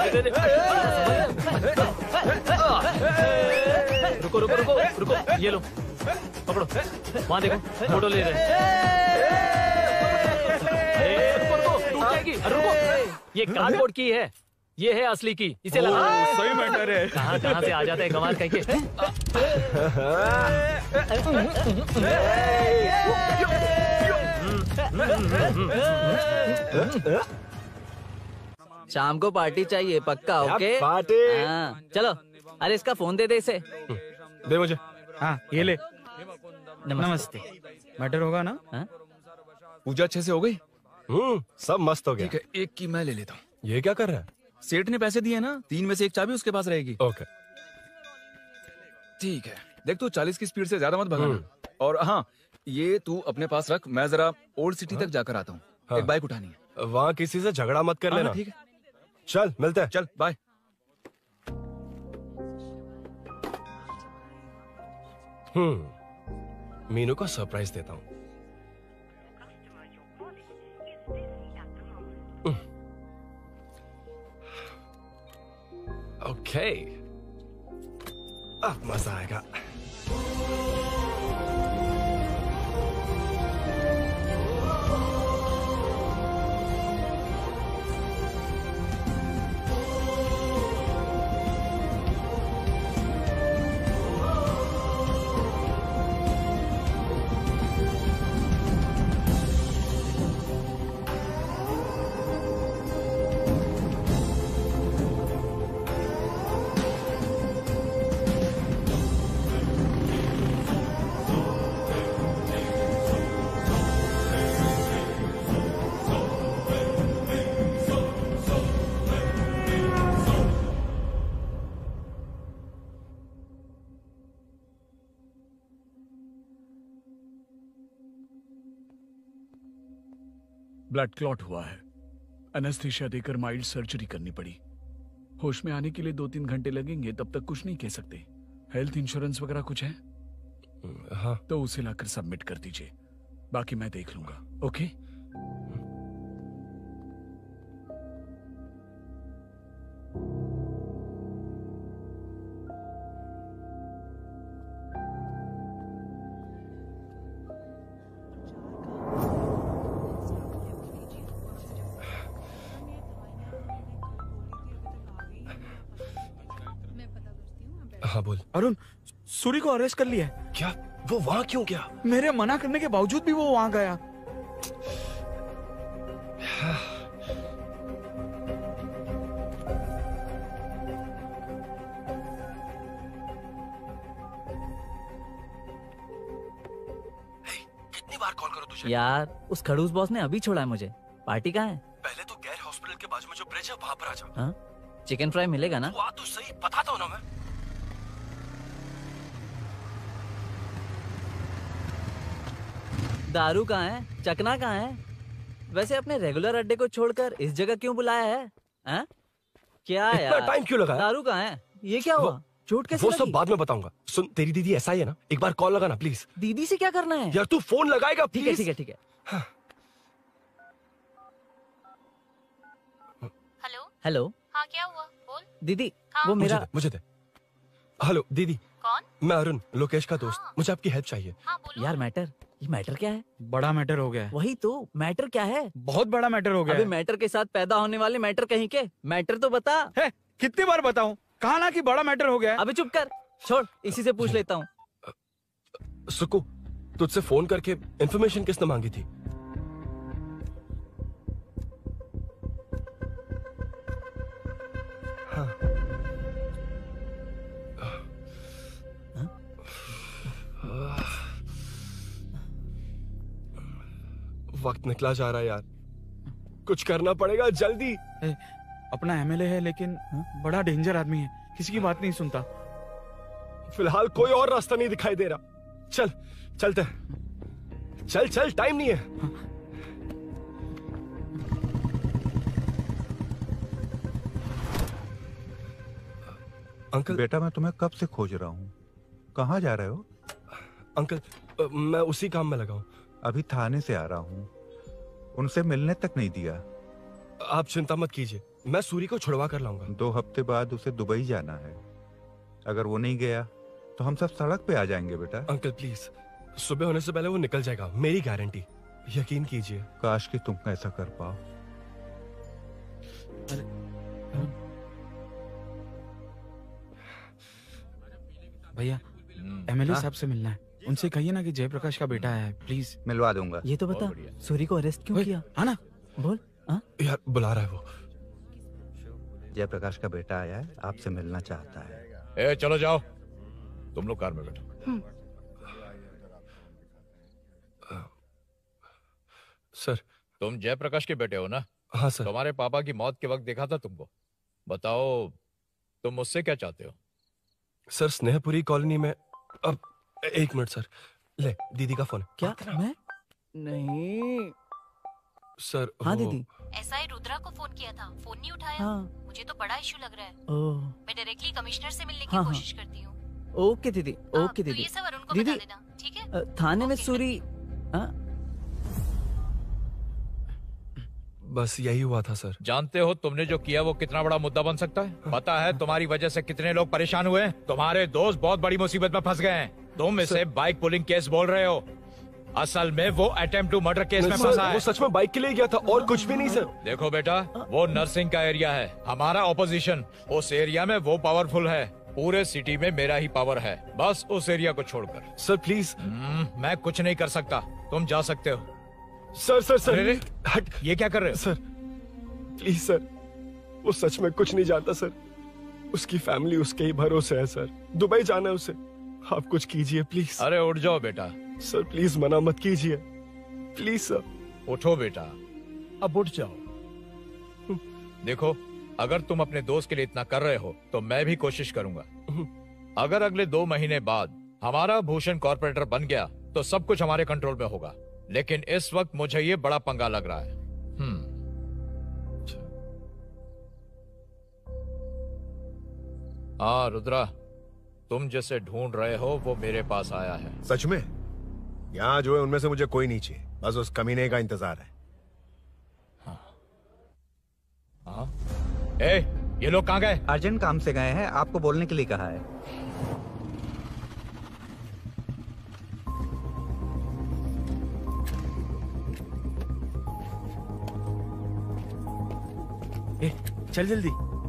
रुको रुको रुको रुको, ये लो पकड़ो, वहाँ देखो फोटो ले रहे हैं। रुको रुको, टूट जाएगी, रुको। ये कार्डबोर्ड की है, ये है असली की, इसे लगा। सही मैटर है। कहाँ कहाँ से आ जाते हैं कमाल कहीं के। शाम को पार्टी चाहिए पक्का, ओके? पार्टी। हाँ, चलो। अरे इसका फोन दे इसे। दे मुझे। हाँ ये ले। नमस्ते। मैटर होगा ना? पूजा अच्छे से हो गई? सब मस्त हो गया। ठीक है, एक की मैं ले लेता हूँ। ये क्या कर रहा है? सेठ ने पैसे दिए ना, 3 में से 1 चाबी उसके पास रहेगी। ओके ठीक है, देख तू 40 की स्पीड से ज्यादा मत भगाना। और हाँ, ये तू अपने पास रख, मैं जरा ओल्ड सिटी तक जाकर आता हूँ। एक बाइक उठानी है। वहाँ किसी से झगड़ा मत कर लेना। ठीक है, चल मिलते हैं। चल बाय। मीनू को सरप्राइज देता हूँ। ओके, अब मजा आएगा। ब्लड क्लॉट हुआ है। एनेस्थीसिया देकर माइल्ड सर्जरी करनी पड़ी। होश में आने के लिए 2-3 घंटे लगेंगे, तब तक कुछ नहीं कह सकते। हेल्थ इंश्योरेंस वगैरह कुछ है? हाँ। तो उसे लाकर सबमिट कर दीजिए, बाकी मैं देख लूंगा। ओके? हाँ बोल। अरुण, सूरी को अरेस्ट कर लिया है। क्या? वो वहाँ क्यों गया? मेरे मना करने के बावजूद भी वो वहाँ गया। कितनी बार कॉल करो तुझे? यार उस खड़ूस बॉस ने अभी छोड़ा है मुझे। पार्टी कहाँ है? पहले तो गैर हॉस्पिटल के बाजू में जो ब्रिज है वहाँ पर आ जा। हाँ? चिकन फ्राई मिलेगा ना? वहाँ तो सही बताता हूँ ना मैं। दारू कहाँ है? चकना कहाँ है? वैसे अपने रेगुलर अड्डे को छोड़कर इस जगह क्यों बुलाया है? हाँ? क्या इतना यार? टाइम क्यों लगा? दारू कहाँ है? ये क्या हुआ? चोट कैसे वो लगी? सब बाद में बताऊंगा। सुन, तेरी दीदी ऐसा ही है ना, एक बार कॉल लगाना प्लीज। दीदी से क्या करना है? यार तू फोन लगाएगा ठीक है प्लीज? ठीक है ठीक है। Hello hello. हाँ क्या हुआ बोल। दीदी हाँ? वो मेरा मुझे दे। हेलो दीदी। कौन? मैं अरुण, लोकेश का दोस्त। मुझे आपकी हेल्प चाहिए। यार मैटर, ये मैटर क्या है? बड़ा मैटर हो गया है। वही तो, मैटर क्या है? बहुत बड़ा मैटर हो गया अबे है। मैटर के साथ पैदा होने वाले मैटर कहीं के, मैटर तो बता। है, कितनी बार बताऊं? कहा ना कि बड़ा मैटर हो गया है। अबे चुप कर, छोड़, इसी से पूछ लेता हूँ। सुकू, तुझसे फोन करके इन्फॉर्मेशन किसने मांगी थी? हाँ। वक्त निकला जा रहा है यार, कुछ करना पड़ेगा जल्दी। अपना एमएलए है लेकिन बड़ा डेंजर आदमी है, किसी की बात नहीं सुनता। फिलहाल कोई और रास्ता नहीं दिखाई दे रहा। चल चलते हैं। चल चल, टाइम नहीं है। अंकल। बेटा मैं तुम्हें कब से खोज रहा हूँ, कहाँ जा रहे हो? अंकल मैं उसी काम में लगा हूँ। अभी थाने से आ रहा हूँ, उनसे मिलने तक नहीं दिया। आप चिंता मत कीजिए, मैं सूरी को छुड़वा कर लाऊंगा। 2 हफ्ते बाद उसे दुबई जाना है। अगर वो नहीं गया तो हम सब सड़क पे आ जाएंगे बेटा। अंकल प्लीज, सुबह होने से पहले वो निकल जाएगा, मेरी गारंटी, यकीन कीजिए। काश कि तुम ऐसा कर पाओ। भैया एमएलए साहब से मिलना है। उनसे कहिए ना कि जयप्रकाश का बेटा है, प्लीज। मिलवा दूंगा। ये तो बता, सूरी को अरेस्ट क्यों किया? हाँ ना, बोल। यार बुला रहा है वो। जयप्रकाश का बेटा आया है, आपसे मिलना चाहता है। ए चलो जाओ, तुम लोग कार में बैठो। सर, तुम जयप्रकाश के बेटे हो ना? हाँ सर। तुम्हारे पापा की मौत के वक्त देखा था तुमको। बताओ तुम मुझसे क्या चाहते हो? सर, स्नेहपुरी कॉलोनी में। अब 1 मिनट सर, ले दीदी का फोन। क्या? मैं नहीं सर। हाँ दीदी। एसआई रुद्रा को फोन किया था, फोन नहीं उठाया। हाँ। मुझे तो बड़ा इशू लग रहा है। ओह। मैं डायरेक्टली कमिश्नर से मिलने की हाँ, कोशिश करती हूँ। ओके दीदी, ओके तो दीदी। ये सब अरुण को दीदी, बता देना, ठीक है? थाने में सूरी। बस यही हुआ था सर। जानते हो तुमने जो किया वो कितना बड़ा मुद्दा बन सकता है? पता है तुम्हारी वजह से कितने लोग परेशान हुए? तुम्हारे दोस्त बहुत बड़ी मुसीबत में फंस गए हैं। तुम इसे बाइक पुलिंग केस बोल रहे हो, असल में वो अटेम्प्ट टू मर्डर केस में फंसा है। वो सच में बाइक के लिए गया था और कुछ भी नहीं सर। देखो बेटा, वो नर्सिंग का एरिया है, हमारा ऑपोजिशन उस एरिया में वो पावरफुल है। पूरे सिटी में मेरा ही पावर है, बस उस एरिया को छोड़कर। Sir please. मैं कुछ नहीं कर सकता, तुम जा सकते हो। सर सर सर, अरे हट, ये क्या कर रहे हो? सर प्लीज सर, वो सच में कुछ नहीं जानता सर। उसकी फैमिली उसके ही भरोसे है सर। दुबई जाना है उसे, आप कुछ कीजिए प्लीज। अरे उठ जाओ बेटा। सर प्लीज मना मत कीजिए, प्लीज सर। उठो बेटा, अब उठ जाओ। देखो, अगर तुम अपने दोस्त के लिए इतना कर रहे हो तो मैं भी कोशिश करूंगा। अगर अगले 2 महीने बाद हमारा भूषण कॉर्पोरेटर बन गया तो सब कुछ हमारे कंट्रोल में होगा, लेकिन इस वक्त मुझे ये बड़ा पंगा लग रहा है। हाँ रुद्रा, तुम जिसे ढूंढ रहे हो वो मेरे पास आया है। सच में? यहाँ जो है उनमें से मुझे कोई नहीं चाहिए, बस उस कमीने का इंतजार है। हाँ? ए, ये लोग कहाँ गए? अर्जेंट काम से गए हैं, आपको बोलने के लिए कहा है। ए, चल जल्दी।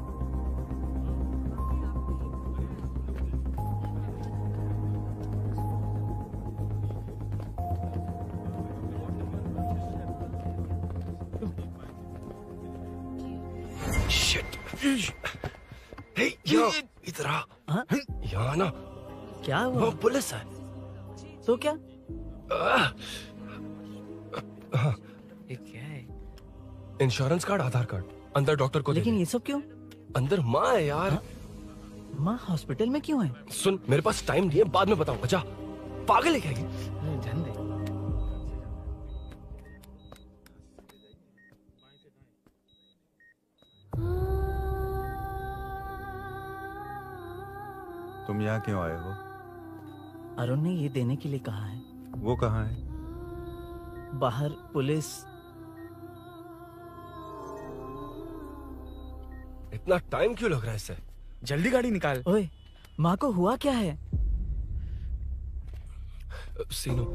इधर आ। यहाँ ना क्या हुआ? वो पुलिस है। तो क्या? ये क्या है? इंश्योरेंस कार्ड, आधार कार्ड, अंदर डॉक्टर को। लेकिन ये सब क्यों? अंदर माँ है यार। माँ हॉस्पिटल में क्यों है? सुन, मेरे पास टाइम नहीं है, बाद में बताऊंगा। जा, पागल है क्या ये? ध्यान दे। तुम यहाँ क्यों आए हो? अरुण ने ये देने के लिए कहा है। वो कहाँ है? बाहर पुलिस। इतना टाइम क्यों लग रहा है इससे? जल्दी गाड़ी निकाल। ओए, माँ को हुआ क्या है? सीनू,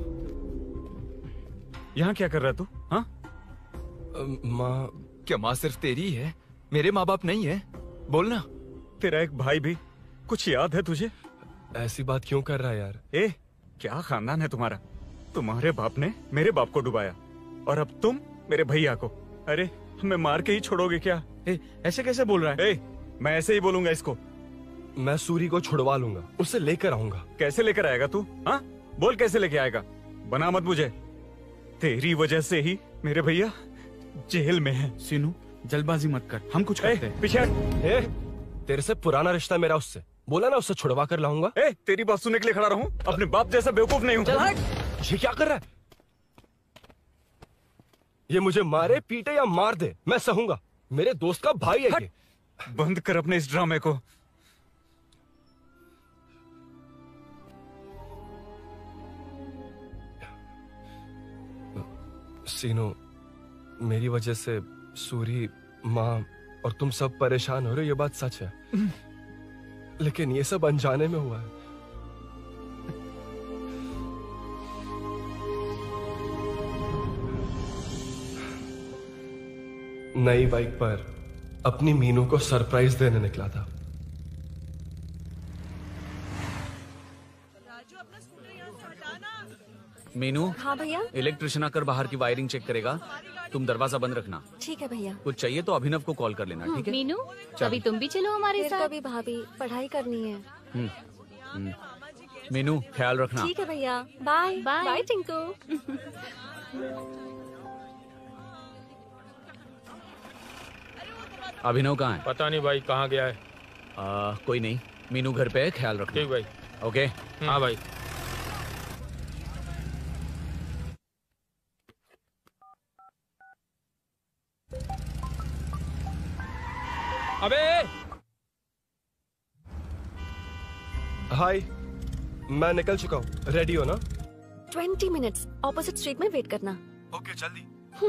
यहाँ क्या कर रहा तू? हाँ? माँ। क्या माँ सिर्फ तेरी है? मेरे माँ बाप नहीं है? बोलना। तेरा एक भाई भी। कुछ याद है तुझे? ऐसी बात क्यों कर रहा है यार? ए, क्या खानदान है तुम्हारा? तुम्हारे बाप ने मेरे बाप को डुबाया और अब तुम मेरे भैया को। अरे हमें मार के ही छोड़ोगे क्या? ऐसे कैसे बोल रहा है? मैं ऐसे ही बोलूंगा इसको। मैं सूरी को छुड़वा लूंगा, उसे लेकर आऊंगा। कैसे लेकर आएगा तू? हाँ, बोल कैसे लेके आएगा? बना मत मुझे। तेरी वजह से ही मेरे भैया जेल में है। सीनू, जल्दबाजी मत कर, हम कुछ करते हैं। पीछे। तेरे से पुराना रिश्ता मेरा उससे। बोला ना उससे छुड़वा कर लाऊंगा। तेरी बात सुनने के लिए खड़ा रहूं? अपने बाप जैसा बेवकूफ नहीं हूं। ये क्या कर रहा है? ये मुझे मारे, पीटे या मार दे, मैं सहूंगा। मेरे दोस्त का भाई है ये। बंद कर अपने इस ड्रामे को। सीनू, मेरी वजह से सूरी, माँ और तुम सब परेशान हो रहे हो, ये बात सच है। लेकिन ये सब अनजाने में हुआ है। नई बाइक पर अपनी मीनू को सरप्राइज देने निकला था। मीनू। हाँ भैया। इलेक्ट्रिशियन आकर बाहर की वायरिंग चेक करेगा, तुम दरवाजा बंद रखना। ठीक है भैया। कुछ चाहिए तो अभिनव को कॉल कर लेना, ठीक है? मीनू, चल। कभी तुम भी चलो हमारे फिर साथ। कभी भाभी, पढ़ाई करनी है। मीनू ख्याल रखना। ठीक है भैया, bye bye. Bye Tinku. Abhinav कहाँ है? पता नहीं भाई, कहाँ गया है। कोई नहीं, मीनू घर पे है, ख्याल रखना। ठीक भाई। ओके। हाँ भाई। अबे हाय, मैं निकल चुका हूँ। रेडी हो ना? 20 मिनट्स ऑपोजिट स्ट्रीट में वेट करना। ओके, जल्दी।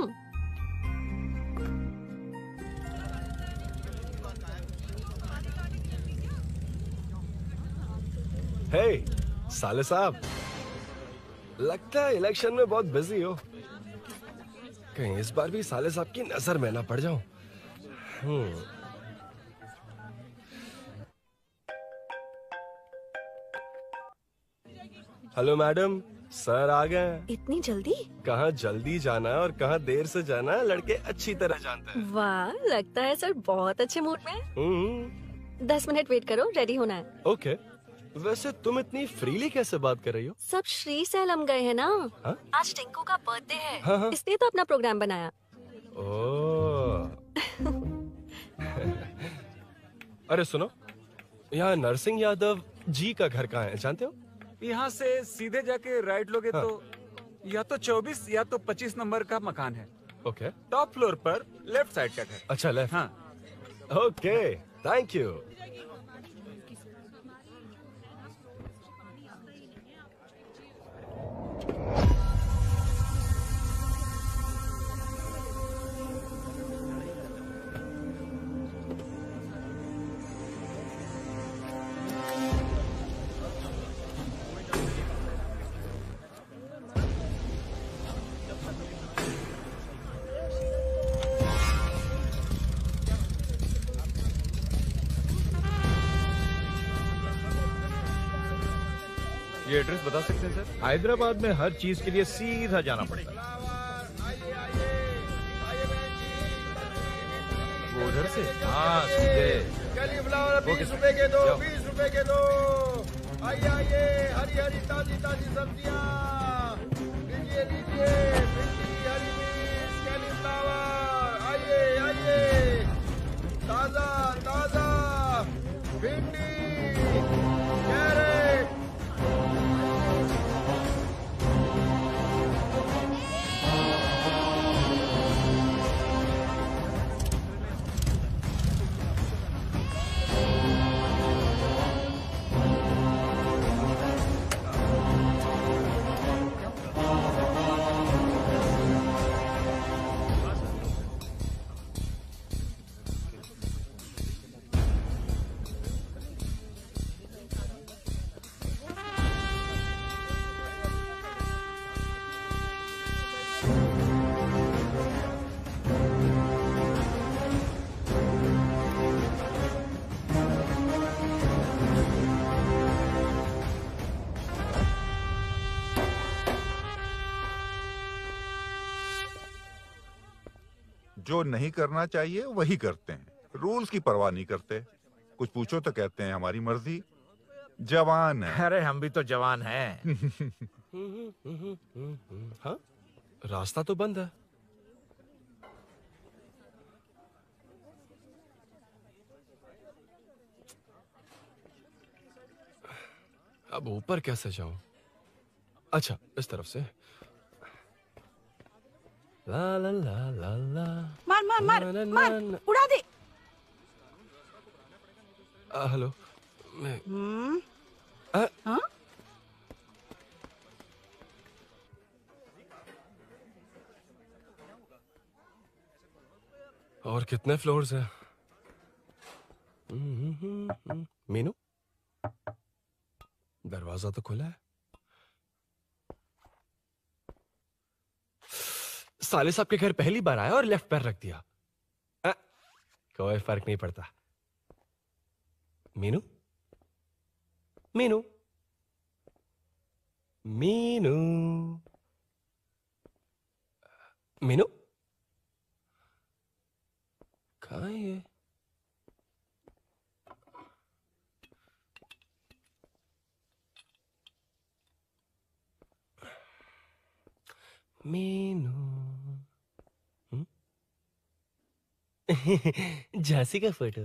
हे साले साहब, लगता है इलेक्शन में बहुत बिजी हो। कहीं इस बार भी साले साहब की नजर में ना पड़ जाऊं। हेलो मैडम, सर आ गए। इतनी जल्दी? कहाँ जल्दी जाना है और कहाँ देर से जाना है, लड़के अच्छी तरह जानते हैं। वाह, लगता है सर बहुत अच्छे मूड में हैं। 10 मिनट वेट करो, रेडी होना है। ओके। वैसे तुम इतनी फ्रीली कैसे बात कर रही हो? सब श्री सैलम गए हैं ना। हाँ? आज टिंकू का बर्थडे है, हाँ। इसलिए तो अपना प्रोग्राम बनाया। ओह। अरे सुनो, यहाँ नरसिंह यादव जी का घर कहाँ है, जानते हो? यहाँ से सीधे जाके राइट लोगे तो या तो 24 या तो 25 नंबर का मकान है। ओके। टॉप फ्लोर पर लेफ्ट साइड का है। अच्छा, लेफ्ट। हाँ। Okay, thank you. ये एड्रेस बता सकते हैं सर? हैदराबाद में हर चीज के लिए सीधा जाना पड़ेगा। वो उधर से? हाँ, सीधे। कैलीफ्लावर 20 रुपए के दो, 20 रुपए के दो। आइए आइए, हरी हरी ताजी ताजी सब्जियाँ लीजिए लीजिए। भिंडी, हरी मिर्च, कैलीफ्लावर, आइए आइए। ताजा ताजा भिंडी, कैरेट। जो नहीं करना चाहिए वही करते हैं, रूल्स की परवाह नहीं करते। कुछ पूछो तो कहते हैं हमारी मर्जी। जवान है। अरे हम भी तो जवान हैं। हाँ, रास्ता तो बंद है। अब ऊपर कैसे जाऊं? अच्छा, इस तरफ से। ला ला ला ला ला। मार मार मार मार, उड़ा दे। हेलो, मैं हाँ? और कितने फ्लोर्स हैं? दरवाजा तो खुला है। साले साहब के घर पहली बार आया और लेफ्ट पैर रख दिया। कोई फर्क नहीं पड़ता। मीनू, मीनू, मीनू, मीनू, कहाँ है ये? मीनू, झांसी का फोटो।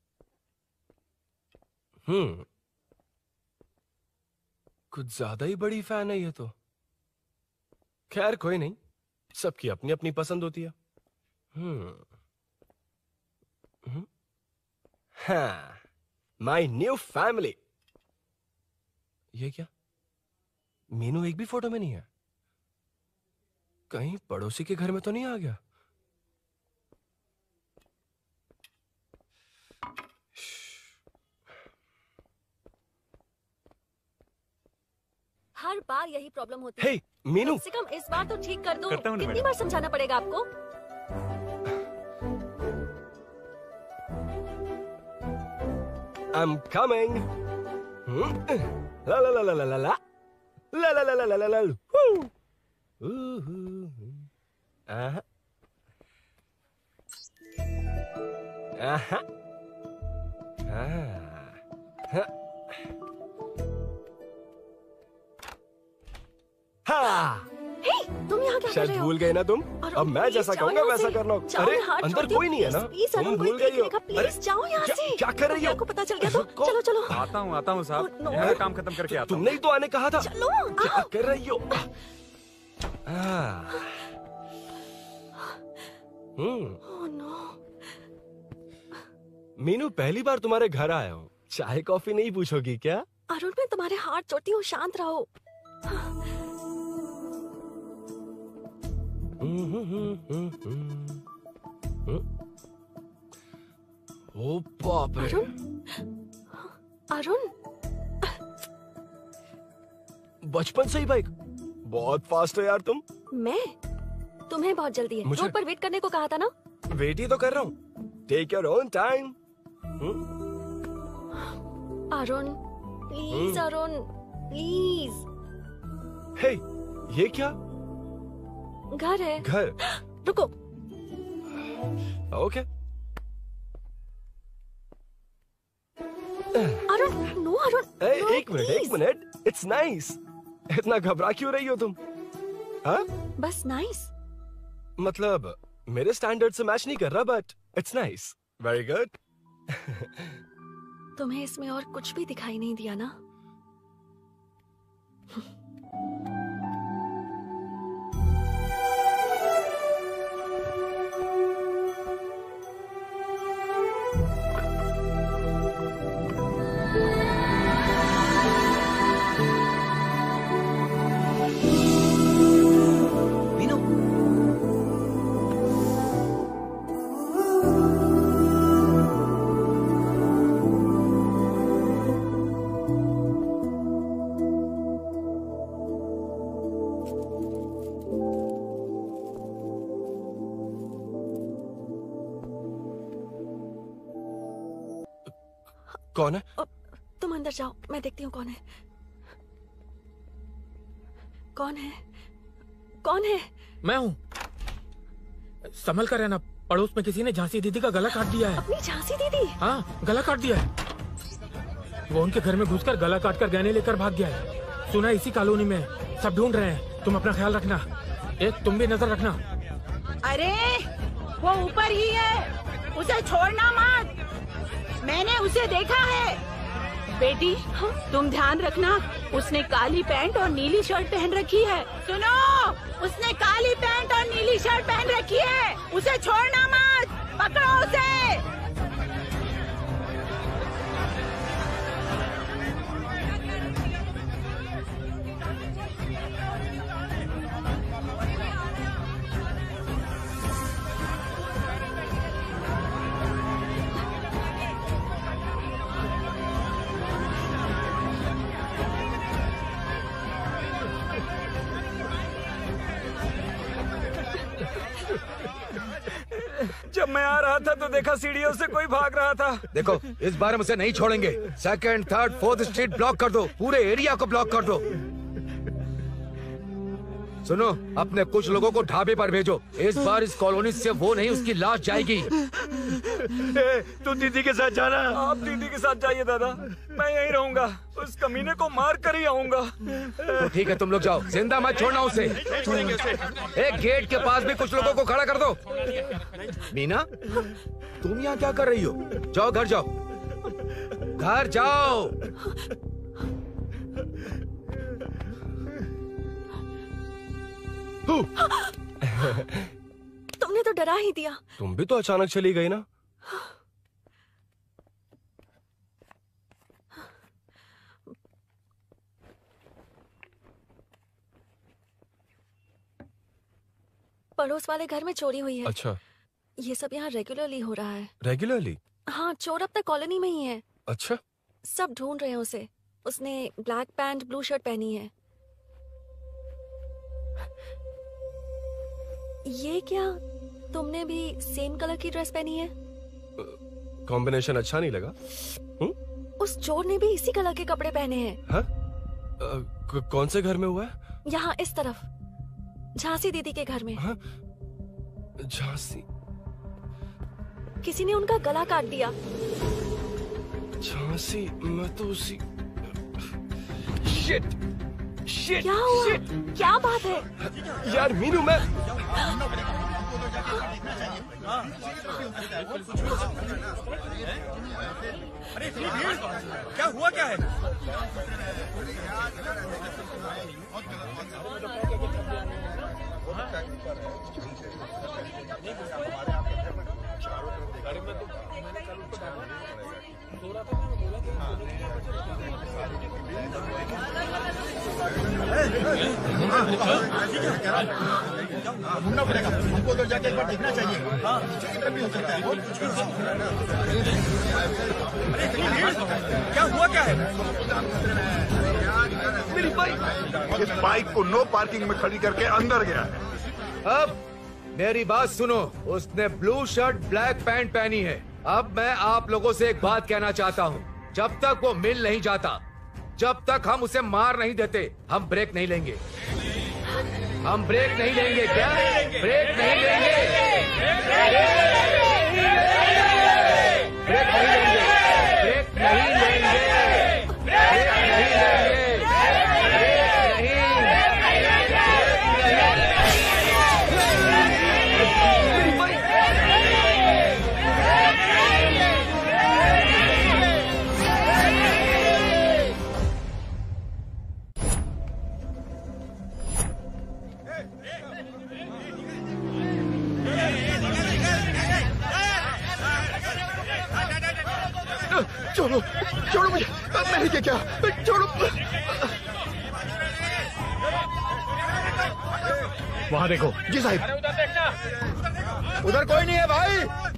कुछ ज्यादा ही बड़ी फैन है ये तो। खैर कोई नहीं, सबकी अपनी अपनी पसंद होती है। हाँ, माई न्यू फैमिली। ये क्या? मीनू एक भी फोटो में नहीं है। कहीं पड़ोसी के घर में तो नहीं आ गया? हर बार यही प्रॉब्लम होती है। हे, मीनू, कम से कम इस बार तो ठीक कर दो। करता हूँ ना कितनी मैडम। बार समझाना पड़ेगा आपको? I'm coming. La la la la la la la. La la la la la la la. Woo. Aha. Aha. हाँ। हे, तुम यहाँ क्या कर शायद रहे हो? भूल गए ना तुम। अरुण, अब मैं प्लीज जैसा जाओ कहूँगा यहाँ वैसा से। करना। जाओ, अरे मैं हाथ अंदर छोड़ती कोई हूँ। नहीं है ना? प्लीज, अरुण, तुम कोई भूल गई हो। देख लेगा। प्लीज जाओ यहाँ से। क्या कर रही हो? को पता चल गया तो चलो चलो। आता हूँ साहब। मैं काम खत्म करके आता हूँ। तुमने ही तो आने कहा था। चलो, क्या कर रही हो? Oh no. मीनू, पहली बार तुम्हारे घर आया हूँ। चाय कॉफी नहीं पूछोगी क्या? अरुण, मैं तुम्हारे हाथ जोड़ती हूँ, शांत रहो। ओ बाप रे। अरुण, बचपन से ही बाइक। बहुत फास्ट हो यार तुम। मैं? तुम्हें बहुत जल्दी है। मुझे- रोड पर वेट करने को कहा था ना? वेट ही तो कर रहा हूँ। Take your own time. Arun, please Arun, please. Hey, ये क्या? घर है। घर? रुको। Okay. Arun, no Arun. No, एक मिनट। It's nice. इतना घबरा क्यों रही हो तुम? हाँ? बस नाइस। मतलब मेरे स्टैंडर्ड से मैच नहीं कर रहा, but it's nice. Very good. तुम्हें इसमें और कुछ भी दिखाई नहीं दिया ना? कौन है? तुम अंदर जाओ, मैं देखती हूँ कौन है। कौन है? कौन है? मैं हूँ। संभल कर रहना। पड़ोस में किसी ने झांसी दीदी का गला काट दिया है। अपनी झांसी दीदी? हाँ, गला काट दिया है। वो उनके घर में घुसकर गला काट कर गहने लेकर भाग गया है। सुना इसी कॉलोनी में। सब ढूंढ रहे हैं। तुम अपना ख्याल रखना। एक तुम भी नजर रखना। अरे वो ऊपर ही है, उसे छोड़ना मत। मैंने उसे देखा है। बेटी, तुम ध्यान रखना। उसने काली पैंट और नीली शर्ट पहन रखी है। सुनो, उसने काली पैंट और नीली शर्ट पहन रखी है। उसे छोड़ना मत। पकड़ो उसे। मैं आ रहा था तो देखा सीढ़ियों से कोई भाग रहा था। देखो इस बार हम उसे नहीं छोड़ेंगे। 2nd, 3rd, 4th street block कर दो, पूरे एरिया को ब्लॉक कर दो। सुनो, अपने कुछ लोगों को ढाबे पर भेजो। इस बार इस कॉलोनी से वो नहीं, उसकी लाश जाएगी। तू दीदी के साथ जाना। आप दीदी के साथ जाइए दादा, मैं यहीं रहूंगा। उस कमीने को मार कर ही आऊंगा। तो ठीक है, तुम लोग जाओ, जिंदा मत छोड़ना उसे। एक गेट के पास भी कुछ लोगों को खड़ा कर दो। मीना, तुम यहाँ क्या कर रही हो? जाओ घर जाओ, घर जाओ। तुमने तो डरा ही दिया। तुम भी तो अचानक चली गई ना। पड़ोस वाले घर में चोरी हुई है। अच्छा, ये सब यहाँ रेगुलरली हो रहा है। रेगुलरली? हाँ, चोर अब तक कॉलोनी में ही है। अच्छा, सब ढूंढ रहे हैं उसे। उसने ब्लैक पैंट ब्लू शर्ट पहनी है। ये क्या, तुमने भी सेम कलर की ड्रेस पहनी है? कॉम्बिनेशन अच्छा नहीं लगा? उस चोर ने भी इसी कलर के कपड़े पहने हैं। हाँ? कौन से घर में हुआ है? यहाँ इस तरफ, झांसी दीदी के घर में। हाँ? झांसी? किसी ने उनका गला काट दिया। झांसी? मैं तो उसी... शिट! शिट! क्या हुआ? शिट! क्या बात है? यार मीनू, मैं... क्या हुआ, क्या है? ढूंढना पड़ेगा हमको, तो जाके एक बार देखना चाहिए। भी हो सकता है। क्या हुआ, क्या है? मेरी बाइक, इस बाइक को नो पार्किंग में खड़ी करके अंदर गया है। अब मेरी बात सुनो, उसने ब्लू शर्ट ब्लैक पैंट पहनी है। अब मैं आप लोगों से एक बात कहना चाहता हूँ, जब तक वो मिल नहीं जाता, जब तक हम उसे मार नहीं देते, हम ब्रेक नहीं लेंगे। हम ब्रेक नहीं लेंगे। क्या ब्रेक नहीं लेंगे? ब्रेक नहीं लेंगे। ब्रेक नहीं लेंगे। ब्रेक नहीं लेंगे। छोड़ो, छोड़ो मुझे, मैंने क्या, छोड़ो। वहाँ देखो। जी साहब। उधर कोई नहीं है भाई।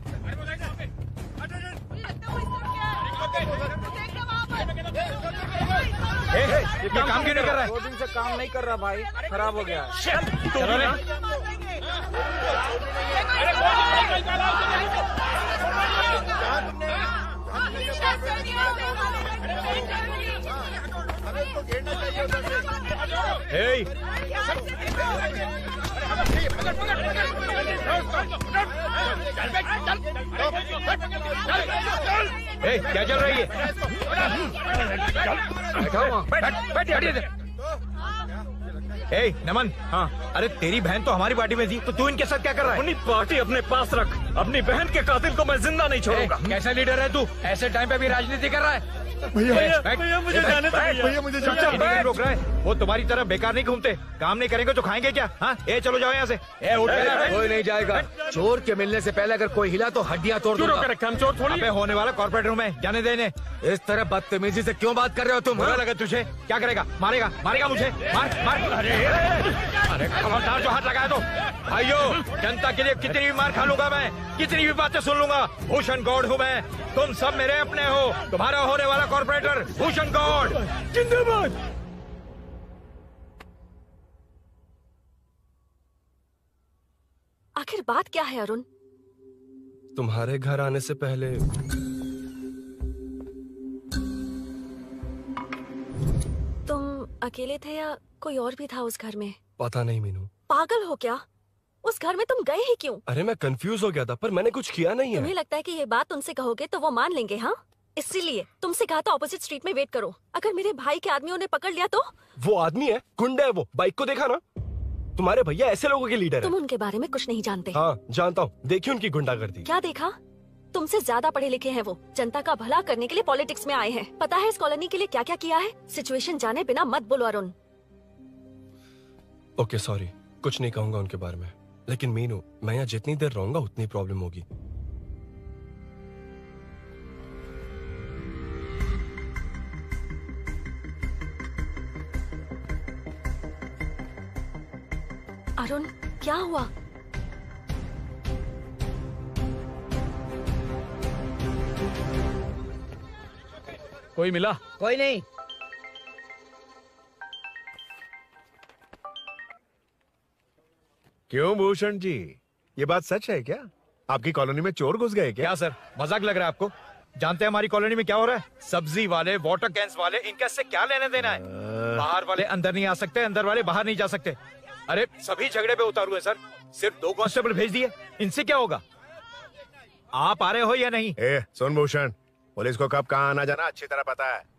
ये काम क्यों नहीं कर रहा है? 2 दिन से काम नहीं कर रहा भाई, खराब हो गया। चलो रे। Hey! क्या चल रही है? नमन, हाँ, अरे तेरी बहन तो हमारी पार्टी में थी, तो तू इनके साथ क्या कर रहा है? अपनी पार्टी अपने पास रख। अपनी बहन के कातिल को मैं जिंदा नहीं छोड़ूंगा। कैसा लीडर है तू? ऐसे टाइम पे भी राजनीति कर रहा है? भैया मुझे जाने दो। भैया मुझे जाने रोक रहा है। वो तुम्हारी तरह बेकार नहीं घूमते, काम नहीं करेंगे तो खाएंगे क्या? हाँ, चलो जाओ यहाँ से। कोई नहीं जाएगा। चोर के मिलने से पहले अगर कोई हिला तो हड्डियां तोड़ दूंगा। हम चोर थोड़ी होने वाला कॉर्पोरेट रूम है, जाने देने। इस तरह बदतमीजी से क्यों बात कर रहे हो तुम? बुरा लगा तुझे? क्या करेगा? मारेगा? मारेगा मुझे? मार मार। अरे खबरदार जो हाथ लगाया तो। भाइयों, जनता के लिए कितनी भी मार खा लूंगा मैं, कितनी भी बातें सुन लूंगा। भूषण गौड़ हूँ मैं, तुम सब मेरे अपने हो। तुम्हारा होने वाला कॉर्पोरेटर भूषण गौड़ जिंदाबाद। आखिर बात क्या है अरुण? तुम्हारे घर आने से पहले तुम अकेले थे या कोई और भी था उस घर में? पता नहीं मीनू। पागल हो क्या? उस घर में तुम गए ही क्यों? अरे मैं कंफ्यूज हो गया था, पर मैंने कुछ किया नहीं तुम्हें है। लगता है कि ये बात उनसे कहोगे तो वो मान लेंगे? हाँ, इसीलिए तुमसे कहा था ऑपोजिट स्ट्रीट में वेट करो। अगर मेरे भाई के आदमियों ने पकड़ लिया तो? वो आदमी है, गुंडा है वो। बाइक को देखा ना? तुम्हारे भैया ऐसे लोगों के लीडर तुम है। उनके बारे में कुछ नहीं जानते। हाँ जानता हूँ, देखिए उनकी गुंडागर्दी। क्या देखा? तुमसे ज्यादा पढ़े लिखे हैं वो। जनता का भला करने के लिए पॉलिटिक्स में आए हैं। पता है इस कॉलोनी के लिए क्या क्या किया है? सिचुएशन जाने बिना मत बोलो अरुण। ओके सॉरी, कुछ नहीं कहूंगा उनके बारे में। लेकिन मीनू, मैं यहाँ जितनी देर रहूंगा उतनी प्रॉब्लम होगी। अरुण, क्या हुआ? कोई मिला? कोई नहीं। क्यों भूषण जी, ये बात सच है क्या? आपकी कॉलोनी में चोर घुस गए क्या? क्या सर, मजाक लग रहा है आपको? जानते हैं हमारी कॉलोनी में क्या हो रहा है? सब्जी वाले, वाटर कैंस वाले, इनका इससे क्या लेने देना है? बाहर वाले अंदर नहीं आ सकते, अंदर वाले बाहर नहीं जा सकते। अरे सभी झगड़े पे उतारू है सर। सिर्फ 2 कांस्टेबल भेज दिए, इनसे क्या होगा? आप आ रहे हो या नहीं? ए, सुन भूषण, पुलिस को कब कहाँ आना जाना अच्छी तरह पता है।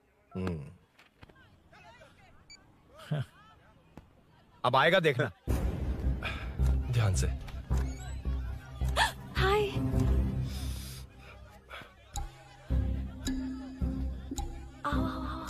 अब आएगा देखना। ध्यान से। हाय। आओ आओ आओ।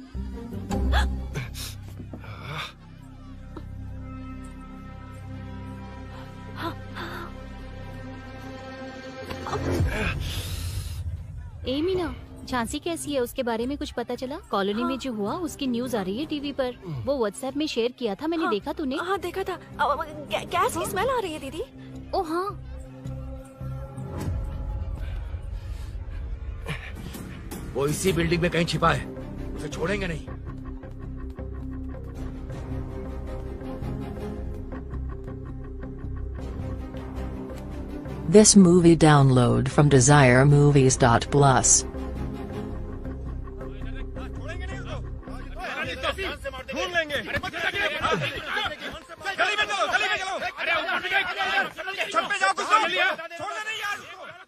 ए मीना, झांसी कैसी है? उसके बारे में कुछ पता चला? कॉलोनी में जो हुआ उसकी न्यूज आ रही है टीवी पर। वो व्हाट्सएप में शेयर किया था, मैंने देखा। तूने? हाँ देखा था। गैस की स्मेल आ रही है दीदी। ओ हाँ। वो इसी बिल्डिंग में कहीं छिपा है, उसे छोड़ेंगे नहीं। This movie download from DesireMovies.plus. ढूंढ लेंगे। गली में चलो, गली में चलो। अरे छत पे जाओ, कुछ छोड़ दे नहीं यार।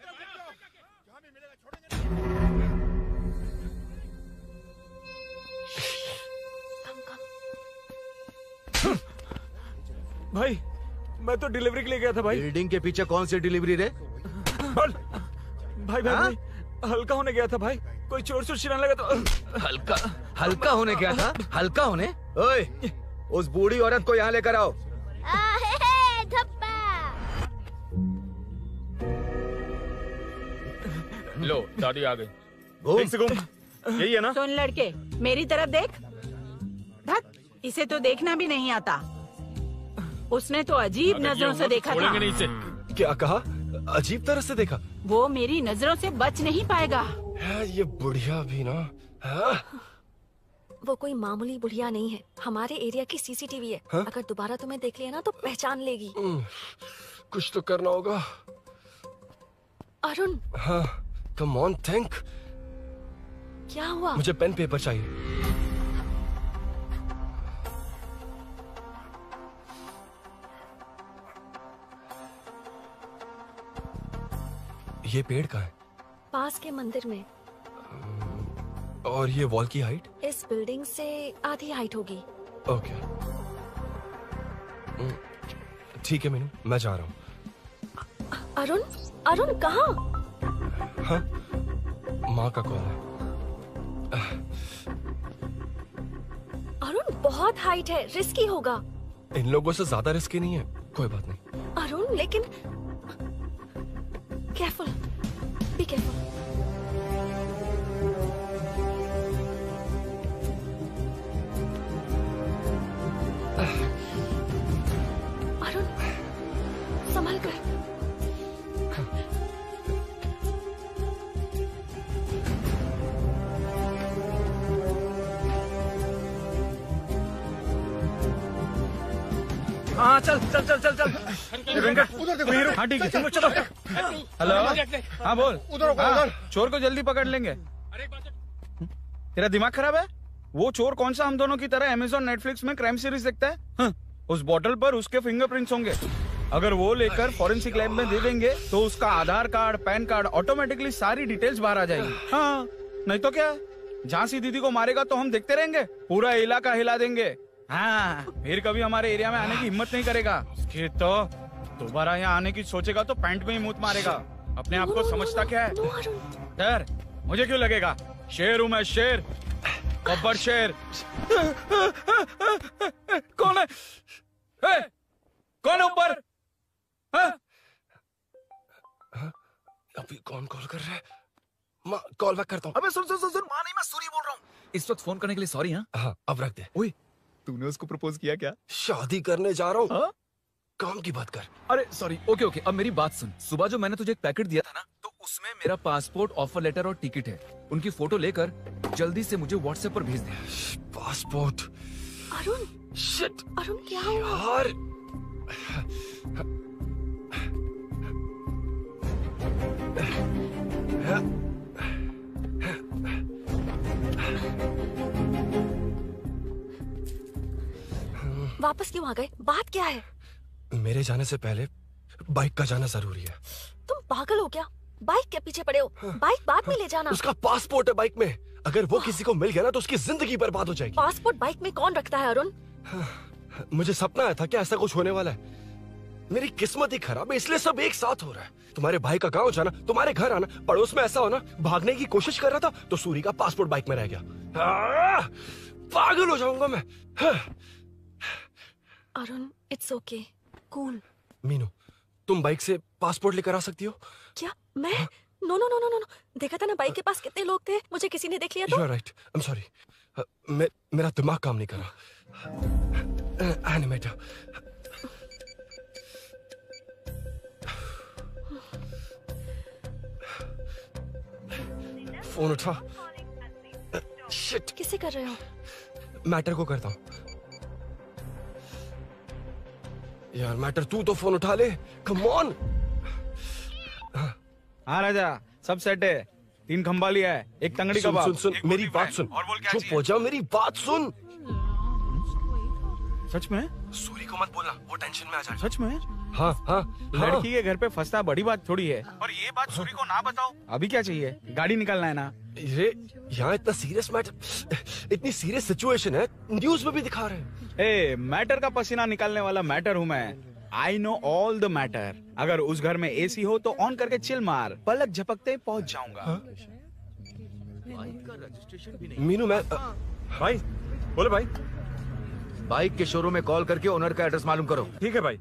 भाई, मैं तो डिलीवरी के लिए गया था भाई। बिल्डिंग के पीछे कौन सी डिलीवरी रे? भाई भाई, हल्का होने गया था भाई। कोई चोर चोर चिल्लाने लगा तो हल्का होने गया था? हल्का होने? ओए, उस बूढ़ी औरत को यहाँ लेकर आओ। लो, दादी आ गई। यही है ना? सुन लड़के, मेरी तरफ देख। धत, इसे तो देखना भी नहीं आता। उसने तो अजीब नजरों से देखा था। नहीं इसे। क्या कहा? अजीब तरह से देखा? वो मेरी नजरों से बच नहीं पाएगा। ये बुढ़िया भी ना। वो कोई मामूली बुढ़िया नहीं है, हमारे एरिया की सीसीटीवी है। अगर दोबारा तुम्हें देख लिया ना तो पहचान लेगी। कुछ तो करना होगा। अरुण। हाँ, कम ऑन थिंक। क्या हुआ? मुझे पेन पेपर चाहिए। ये पेड़ का है? पास के मंदिर में। और ये वॉल की हाइट? इस बिल्डिंग से आधी हाइट होगी। ओके, ठीक है मीनू, मैं जा रहा हूँ। अरुण, अरुण कहाँ? हाँ, माँ का कॉल है। अरुण बहुत हाइट है, रिस्की होगा। इन लोगों से ज्यादा रिस्की नहीं है। कोई बात नहीं। अरुण लेकिन केयरफुल, बी केयरफुल। अरुण संभाल कर। हाँ चल चल चल चल चल वेंकट उधर देखो। वीरू, हाँ ठीक है तुम लोग चलो। हेलो हाँ बोल। उधर रुको, हाँ, उधर। चोर को जल्दी पकड़ लेंगे। तेरा दिमाग खराब है? वो चोर कौन सा हम दोनों की तरह अमेज़न नेटफ्लिक्स में क्राइम सीरीज देखता है? उस बॉटल पर उसके फिंगरप्रिंट्स होंगे। अगर वो लेकर फॉरेंसिक लैब में दे देंगे तो उसका Aadhaar card, pan card, automatically सारी डिटेल्स बाहर आ जाएगी। हाँ नहीं तो क्या, झांसी दीदी को मारेगा तो हम देखते रहेंगे, पूरा इलाका हिला देंगे। हाँ फिर कभी हमारे एरिया में आने की हिम्मत नहीं करेगा। कि तो दोबारा यहाँ आने की सोचेगा तो पैंट में ही मूत मारेगा। अपने आप को समझता क्या है? डर मुझे क्यों लगेगा? शेर हूँ मैं, शेर, गब्बर शेर। कौन है? कौन है ऊपर? अभी कौन कॉल कर रहा है? माँ कॉल बैक करता हूँ। अबे सुन सुन सुन सुन, माँ नहीं, मैं सूरी बोल रहा हूँ। इस वक्त फोन करने के लिए सॉरी। हाँ अब रख दे। ओए तूने उसको प्रपोज किया क्या? शादी करने जा रहा हूँ। काम की बात कर। अरे सॉरी, ओके ओके, अब मेरी बात सुन। सुबह जो मैंने तुझे एक पैकेट दिया था ना, तो उसमें मेरा पासपोर्ट, ऑफर लेटर और टिकट है। उनकी फोटो लेकर जल्दी से मुझे व्हाट्सएप पर भेज दे। पासपोर्ट। अरुण, शिट, अरुण क्या हुआ? यार वापस क्यों आ गए? बात क्या है? मेरे जाने से पहले बाइक का जाना जरूरी है। तुम पागल हो क्या? बाइक के पीछे पड़े हो? बाइक बाद में ले जाना। उसका पासपोर्ट है बाइक में, अगर वो किसी को मिल गया ना तो उसकी जिंदगी बर्बाद हो जाएगी। पासपोर्ट बाइक में कौन रखता है अरुण? मुझे सपना आया था कि ऐसा कुछ होने वाला है। मेरी किस्मत ही खराब है, इसलिए सब एक साथ हो रहा है। तुम्हारे भाई का गांव जाना, तुम्हारे घर आना, पड़ोस में ऐसा होना, भागने की कोशिश कर रहा था तो सूरी का पासपोर्ट बाइक में रह गया। पागल हो जाऊंगा मैं। Arun it's okay, cool. Meenu तुम बाइक से पासपोर्ट लेकर आ सकती हो? क्या मैं? No no no no no, देखा था ना बाइक के पास कितने लोग थे, मुझे किसी ने देख लिया तो। You are right. I'm sorry. मेरा दिमाग काम नहीं कर रहा। एनिमेटर। फोन उठा। शिट। किसे कर रहे हो? मैटर को करता हूँ। यार मैटर तू तो फोन उठा ले। Come on. हाँ राजा, सब सेट है। 3 खंबा लिया है, एक तंगड़ी सुन कबाब। सुन सुन मेरी बात सुन। चुप हो जा, मेरी बात सुन। सच में? सूरी को मत बोलना, वो टेंशन में आ जाएगा। सच में? हाँ हाँ। लड़की के घर पे फंसना बड़ी बात थोड़ी है। और ये बात सूरी को ना बताओ। अभी क्या चाहिए? गाड़ी निकालना है ना? ये यहाँ इतना सीरियस मैटर, इतनी सीरियस सिचुएशन है, न्यूज में भी दिखा रहे हैं। ए, मैटर का पसीना निकालने वाला मैटर हूँ मैं। I know all the matter. अगर उस घर में एसी हो तो ऑन करके चिल मार, पलक झपकते पहुंच जाऊंगा। मीनू मैं भाई बोलो भाई। बाइक के शोरूम में कॉल करके ओनर का एड्रेस मालूम करो। ठीक है भाई।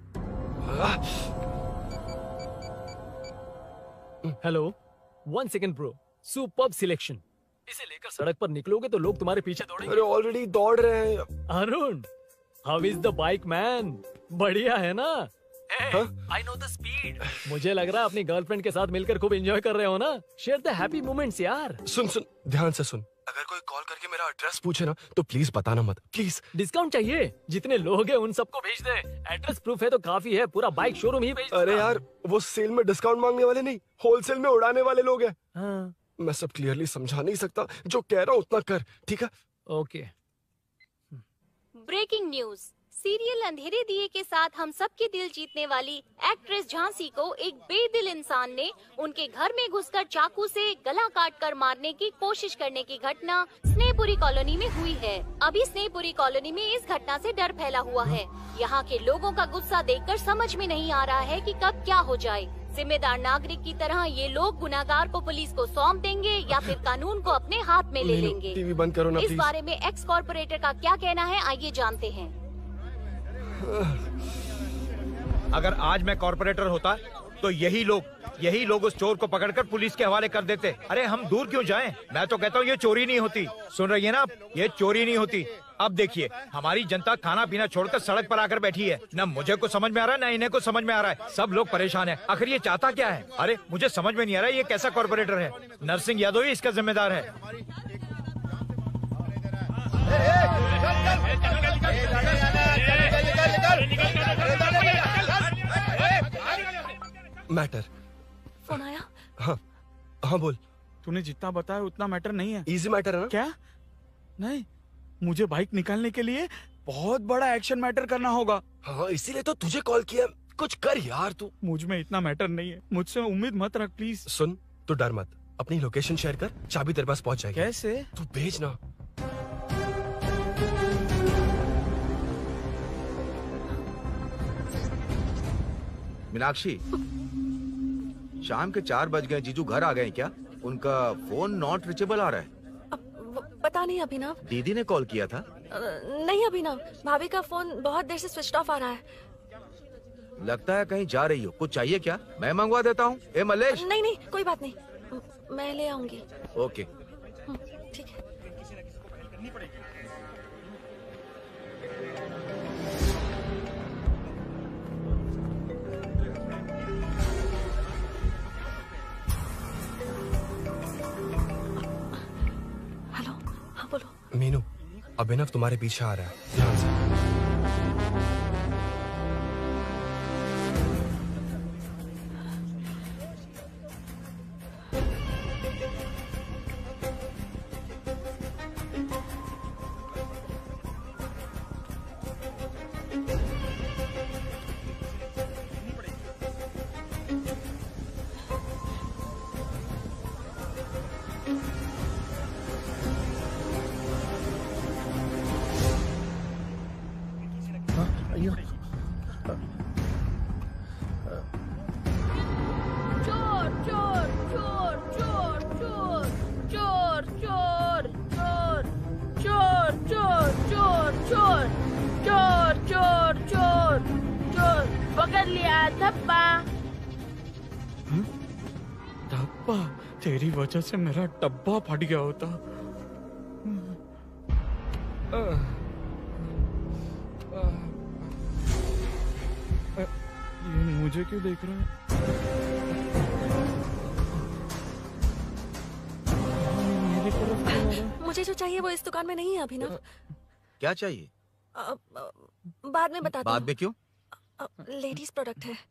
Hello, 1 second bro, superb selection. इसे लेकर सड़क पर निकलोगे तो लोग तुम्हारे पीछे दौड़ेंगे। अरे ऑलरेडी दौड़ रहे हैं। Arun, how is the bike man? बढ़िया है ना? I know the speed. मुझे लग रहा है अपनी गर्लफ्रेंड के साथ मिलकर खूब एंजॉय कर रहे हो ना? शेयर द हैप्पी मोमेंट्स यार। सुन सुन ध्यान से सुन, अगर कोई कॉल करके मेरा एड्रेस पूछे ना तो प्लीज बताना मत, प्लीज। डिस्काउंट चाहिए? जितने लोग हैं उन सबको भेज दे। एड्रेस प्रूफ है तो काफी है, पूरा बाइक शोरूम ही भेज दे। अरे यार वो सेल में डिस्काउंट मांगने वाले नहीं, होलसेल में उड़ाने वाले लोग हैं। हाँ। मैं सब क्लियरली समझा नहीं सकता, जो कह रहा हूँ उतना कर, ठीक है? ओके। Breaking news. सीरियल अंधेरे दिए के साथ हम सबके दिल जीतने वाली एक्ट्रेस झांसी को एक बेदिल इंसान ने उनके घर में घुसकर चाकू से गला काट कर मारने की कोशिश करने की घटना स्नेहपुरी कॉलोनी में हुई है। अभी स्नेहपुरी कॉलोनी में इस घटना से डर फैला हुआ है। यहाँ के लोगों का गुस्सा देखकर समझ में नहीं आ रहा है कि कब क्या हो जाए। जिम्मेदार नागरिक की तरह ये लोग गुनाहगार को पुलिस को सौंप देंगे या फिर कानून को अपने हाथ में ले लेंगे। टीवी बंद करो ना इस प्लीज। बारे में एक्स कॉर्पोरेटर का क्या कहना है, आइए जानते हैं। अगर आज मैं कॉर्पोरेटर होता तो यही लोग उस चोर को पकड़कर पुलिस के हवाले कर देते। अरे हम दूर क्यों जाएं? मैं तो कहता हूँ ये चोरी नहीं होती। सुन रही है ना आप? ये चोरी नहीं होती। अब देखिए हमारी जनता खाना पीना छोड़कर सड़क पर आकर बैठी है। ना मुझे कुछ समझ में आ रहा है, ना इन्हें कुछ समझ में आ रहा है। सब लोग परेशान हैं। आखिर ये चाहता क्या है? अरे मुझे समझ में नहीं आ रहा है ये कैसा कॉर्पोरेटर है। नरसिंह यादव ही इसका जिम्मेदार है। मैटर। फोन आया? हाँ हाँ बोल। तूने जितना बताया उतना मैटर नहीं है। इजी मैटर है ना? क्या? नहीं, मुझे बाइक निकालने के लिए बहुत बड़ा एक्शन मैटर करना होगा। हाँ इसीलिए तो तुझे कॉल किया। कुछ कर यार तू। मुझ में इतना मैटर नहीं है, मुझसे उम्मीद मत रख प्लीज। सुन, तू डर मत, अपनी लोकेशन शेयर कर, चाबी तेरे पास पहुंच जाएगी। कैसे? तू भेज ना। मीनाक्षी, शाम के 4 बज गए, जीजू घर आ गए क्या? उनका फोन नॉट रिचेबल आ रहा है। पता नहीं अभिनव। दीदी ने कॉल किया था? नहीं अभिनव, भाभी का फोन बहुत देर से स्विच ऑफ आ रहा है। लगता है कहीं जा रही हो। कुछ चाहिए क्या? मैं मंगवा देता हूँ। ए मलेश। नहीं नहीं कोई बात नहीं, मैं ले आऊंगी। ओके ठीक है। हेलो, हाँ बोलो। मीनू, अभिनव तुम्हारे पीछे आ रहा है, ध्यान से। तेरी वजह से मेरा डब्बा फट गया होता। ये मुझे क्यों देख रहा है? मेरी तरफ क्यों आ रहा है? मुझे जो चाहिए वो इस दुकान में नहीं है अभिनव। क्या चाहिए? बाद में बताती हूँ। बाद में क्यों? लेडीज प्रोडक्ट है।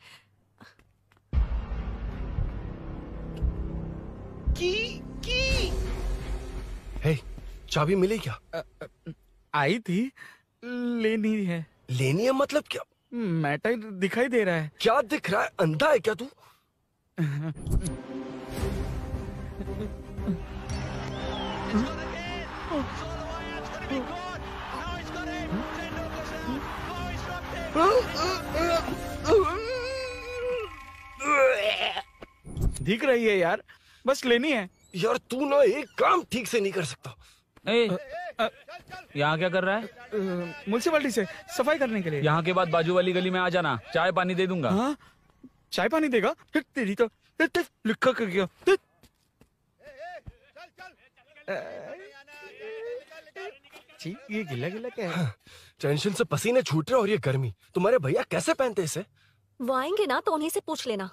हे, चाबी मिली क्या? आई थी, लेनी है। लेनी है मतलब क्या? मैटर दिखाई दे रहा है। क्या दिख रहा है? अंधा है क्या तू? दिख रही है यार, बस लेनी है। यार तू ना एक काम ठीक से नहीं कर सकता। यहाँ क्या कर रहा है? म्युनिसिपैलिटी से सफाई करने के लिए। यहाँ के बाद बाजू वाली गली में आ जाना, चाय पानी दे दूंगा। हाँ? चाय पानी देगा? तेरी तो लिखा कर गया। ये गिला गिला क्या है? टेंशन से पसीने छूट रहे और ये गर्मी, तुम्हारे भैया कैसे पहनते इसे? वो आएंगे ना तो उन्हीं से पूछ लेना।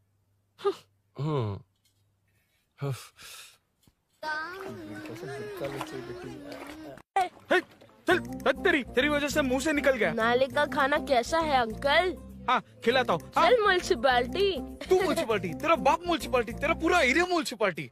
तेरी वजह से मुंह से निकल गया। नाले का खाना कैसा है अंकल? हाँ खिलाता हूँ। चल म्युनिसिपैलिटी। तू म्युनिसिपैलिटी, तेरा बाप म्युनिसिपैलिटी, तेरा पूरा area municipality.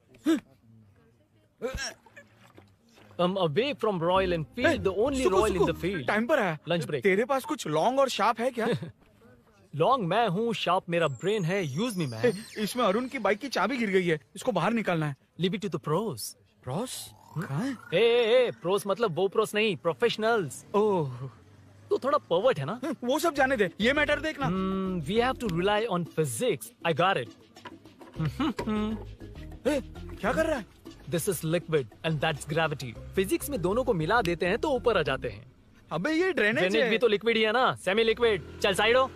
Away from Royal Enfield, the only Royal in the field. Time पर है। Lunch break. तेरे पास कुछ लॉन्ग और शार्प है क्या? लॉन्ग मैं हूँ, शार्प मेरा ब्रेन है। Use me man. इसमें अरुण की बाइक की चाबी गिर गई है, इसको बाहर निकालना है। Leave it to the pros. Pros? कहाँ है? ए प्रोस मतलब वो प्रोस नहीं, प्रोफेशनल्स। ओह, तू थोड़ा पर्वर्ट है ना? वो सब जाने दे, ये मैटर देखना। We have to rely on physics. I got it. क्या कर रहा है? This is liquid and that's gravity. Physics में दोनों को मिला देते हैं तो ऊपर आ जाते हैं। अबे ये ड्रेनेज है। भी तो लिक्विड ही है ना, सेमी लिक्विड। चल साइड हो।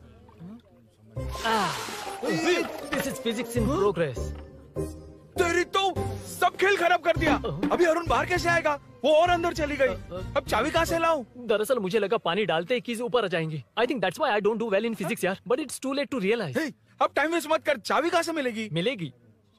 This is physics in progress. तेरी तो सब खेल खराब कर दिया। अभी अरुण बाहर कैसे आएगा? वो और अंदर चली गई। अब चाबी कहाँ से लाऊं? दरअसल मुझे लगा पानी डालते ही कीज ऊपर आ जाएंगी। I think that's why I don't do well in physics यार। But it's too late to realize. अब टाइम वेस्ट मत कर, चाबी कहाँ से मिलेगी? मिलेगी।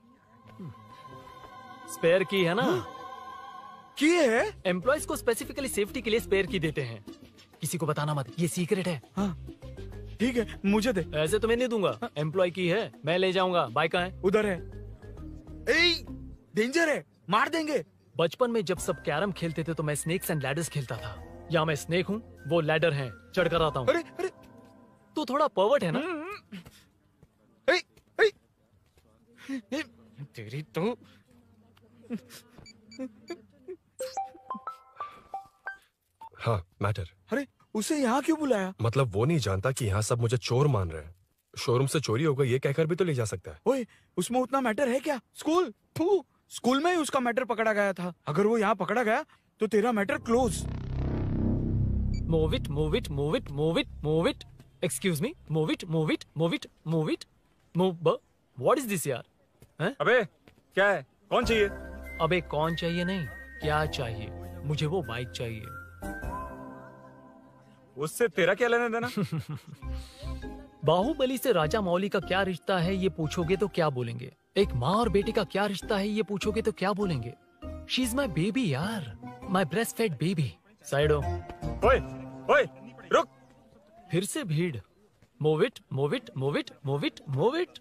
स्पेयर की है ना? की है? एम्प्लॉयज को स्पेसिफिकली सेफ्टी के लिए स्पेयर की देते हैं। किसी को बताना मत, ये सीक्रेट है। हाँ। ठीक है, मुझे दे। ऐसे तो मैं नहीं दूंगा, एम्प्लॉय की है, मैं ले जाऊंगा। बाइक कहाँ है? उधर है। डेंजर है, मार देंगे। बचपन में जब सब कैरम खेलते थे तो मैं स्नेक्स एंड लैडर्स खेलता था। या मैं स्नेक हूँ, वो लैडर है, चढ़ कर आता हूँ। अरे अरे, तू थोड़ा पर्वर्ट है ना? तेरी तो हाँ, मैटर। अरे उसे यहाँ क्यों बुलाया? मतलब वो नहीं जानता कि यहाँ सब मुझे चोर मान रहे हैं। शोरूम से चोरी हो गई ये कहकर भी तो ले जा सकता है। ओए, उसमें उतना मैटर है क्या? स्कूल में ही उसका मैटर पकड़ा गया था। अगर वो यहाँ पकड़ा गया तो तेरा matter close. Move it, move it, move it, move it, move it. Excuse me, move it, move it, move it, move it, move. What is this यार? हैं? अबे क्या है? कौन चाहिए? अबे कौन चाहिए नहीं, क्या चाहिए? मुझे वो बाइक चाहिए। उससे तेरा क्या लेना देना? बाहुबली से राजा मौली का क्या रिश्ता है ये पूछोगे तो क्या बोलेंगे? एक माँ और बेटी का क्या रिश्ता है ये पूछोगे तो क्या बोलेंगे? शी इज माई बेबी यार, my breast fed baby. Side हो। ओए रुक। फिर से भीड़। Move it, move it, move it, move it, move it.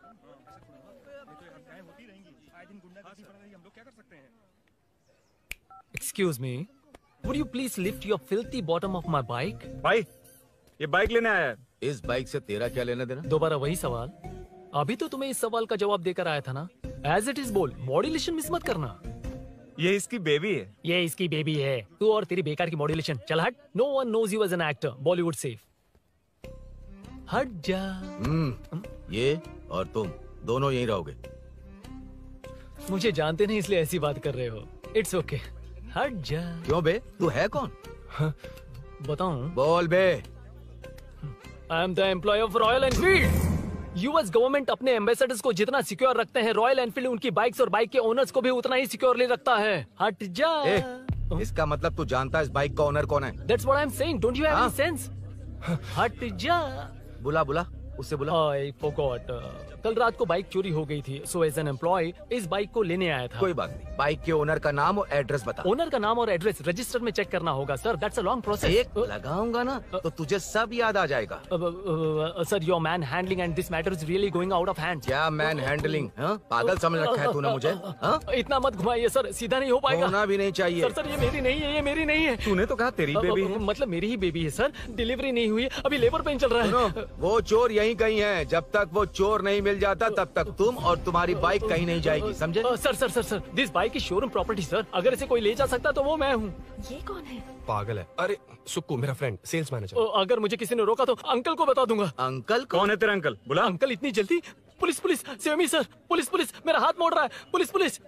Excuse me, would you please lift your filthy bottom of my bike? भाई, ये bike लेने आया है। इस बाइक से तेरा क्या लेना देना? दोबारा वही सवाल। अभी तो तुम्हें इस सवाल का जवाब देकर आया था ना। एज इट इज बोल, मॉड्यूलेशन मिस मत करना। ये इसकी बेबी है। ये इसकी बेबी है। तू और तेरी बेकार की मॉड्यूलेशन। चल हट। No one knows you as an actor. Bollywood safe. हट जा। ये और तुम दोनों यहीं रहोगे। मुझे जानते नहीं इसलिए ऐसी बात कर रहे हो। It's okay. हट जा। क्यों बे? तू है कौन? बताऊं? बोल बे। I am the employ of Royal Enfield. US government अपने एम्बेसडर्स को जितना सिक्योर रखते हैं, रॉयल एनफील्ड उनकी बाइक्स और बाइक के ओनर्स को भी उतना ही सिक्योरली रखता है। हट जा। इसका मतलब तू जानता है इस बाइक का ओनर कौन है? That's what I'm saying. Don't you have any sense? हट जा। बुला उससे बुला। I forgot. कल रात को बाइक चोरी हो गई थी, so as an employee इस बाइक को लेने आया था। कोई बात नहीं, बाइक के ओनर का नाम और एड्रेस बता। ओनर का नाम और एड्रेस रजिस्टर में चेक करना होगा sir. That's a long process. एक लगाऊंगा ना तो तुझे सब याद आ जाएगा। Sir, your man handling and this matter is really going out of hand. क्या मैन हैंडलिंग? पागल समझ रखा है तूने मुझे? इतना मत घुमाइए सर, सीधा नहीं हो पाएगा। होना भी नहीं चाहिए। सर ये मेरी नहीं है, ये मेरी नहीं है। तूने तो कहा तेरी बेबी है। मतलब मेरी ही बेबी है सर। डिलीवरी नहीं हुई, अभी लेबर पेन चल रहा है। वो चोर यहीं कहीं है। जब तक वो चोर नहीं मिल जाता तब तक तुम और तुम्हारी बाइक कहीं नहीं जाएगी, समझे? Sir this bike is showroom property sir. अगर इसे कोई ले जा सकता तो वो मैं हूँ। ये कौन है? पागल है। अरे सुक्कू, मेरा फ्रेंड, सेल्स मैनेजर। अगर मुझे किसी ने रोका तो अंकल को बता दूंगा। अंकल? कौन है तेरा अंकल? बुला। अंकल इतनी जल्दी? Police save me sir. Police मेरा हाथ मोड़ रहा है। पुलिस।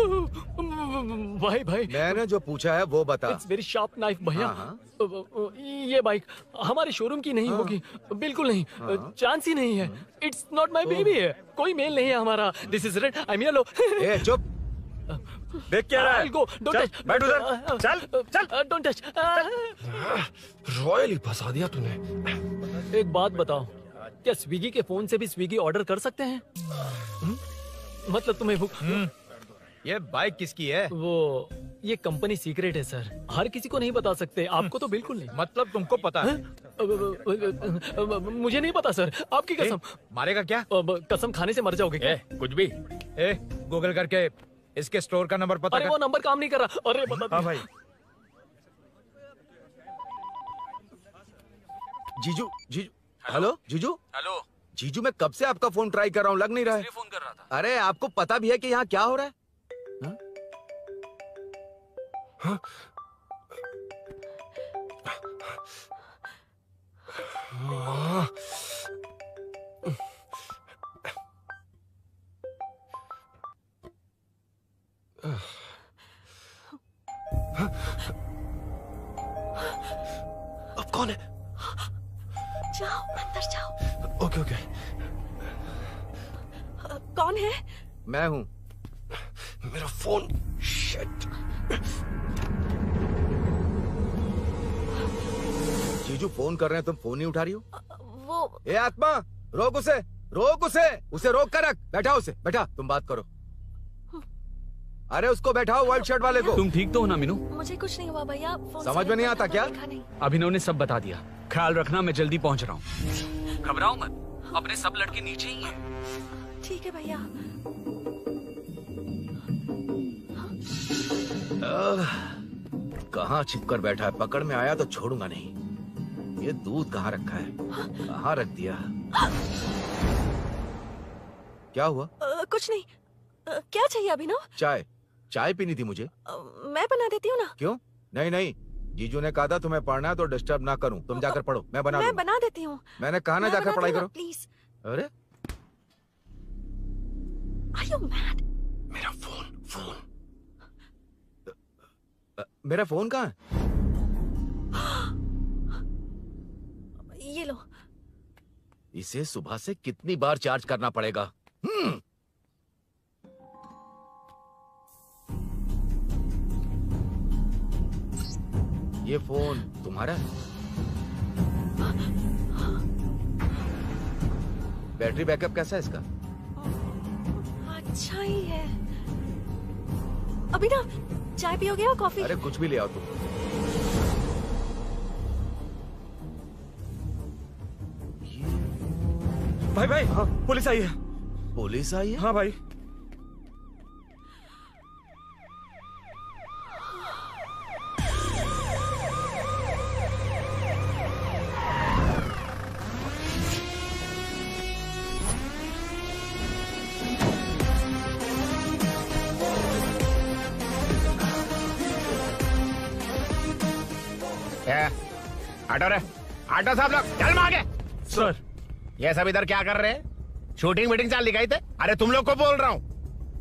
भाई मैंने जो पूछा है वो बता। इट्स वेरी शार्प नाइफ भैया। ये बाइक हमारे शोरूम की नहीं होगी, बिल्कुल नहीं। चांस ही नहीं है। इट्स नॉट माई बेबी है। कोई मेल नहीं है हमारा। This is red, I am yellow. चुप। देख क्या रहा है? I'll go. Don't touch. बैठ उधर। चल। Don't touch. रॉयल ही फंसा दिया तूने। एक बात बताओ, क्या स्विगी के फोन से भी स्विगी ऑर्डर कर सकते हैं? मतलब तुम्हें ये बाइक किसकी है? वो ये कंपनी सीक्रेट है सर, हर किसी को नहीं बता सकते। आपको तो बिल्कुल नहीं। मतलब तुमको पता है? मुझे नहीं पता सर, आपकी कसम। मारेगा क्या? कसम खाने से मर जाओगे क्या? कुछ भी। गूगल करके इसके स्टोर का नंबर पता कर। वो नंबर काम नहीं कर रहा। अरे बता। हाँ भाई। जीजू हेलो जीजू मैं कब से आपका फोन ट्राई कर रहा हूँ, लग नहीं रहा है। फोन कर रहा था। अरे आपको पता भी है कि यहाँ क्या हो रहा है? अब कौन है? जाओ अंदर जाओ। ओके। कौन है? मैं हूँ। मेरा फोन। शिट। जीजू फोन कर रहे हैं, तुम फोन नहीं उठा रही हो? वो ए आत्मा, रोक उसे रोक कर रख। बैठा तुम बात करो। अरे उसको बैठाओ, व्हाइट शर्ट वाले को। तुम ठीक तो हो ना मीनू? मुझे कुछ नहीं हुआ भैया। समझ में नहीं आता क्या? अभिनव ने सब बता दिया। ख्याल रखना, मैं जल्दी पहुंच रहा हूँ। घबराओ मत, अपने सब लड़के नीचे ही हैं। ठीक है भैया। कहाँ छिपकर बैठा है, पकड़ में आया तो छोड़ूंगा नहीं। ये दूध कहाँ रखा है, कहाँ रख दिया? क्या हुआ? कुछ नहीं। क्या चाहिए अभिनव? चाय, चाय पीनी थी मुझे। मैं बना देती हूँ ना। क्यों? नहीं नहीं, जीजू ने कहा था तुम्हें पढ़ना है तो डिस्टर्ब ना करूं, तुम जाकर पढ़ो, मैं बना देती हूँ। मैंने कहा ना जाकर पढ़ाई करो प्लीज। अरे Are you mad? मेरा फोन मेरा फोन कहाँ है? ये लो। इसे सुबह से कितनी बार चार्ज करना पड़ेगा? ये फोन तुम्हारा है? बैटरी बैकअप कैसा है इसका? अच्छा ही है। अभिनव, चाय पियोगे या कॉफी? अरे कुछ भी ले आओ तुम। भाई भाई, हाँ, पुलिस आई है। पुलिस आई है? हाँ भाई। ऑटो रे, ऑटो साहब लोग चल मांगे। सर, ये सब इधर क्या कर रहे हैं? शूटिंग मीटिंग चाल दिखाई थे? अरे तुम लोग को बोल रहा हूँ।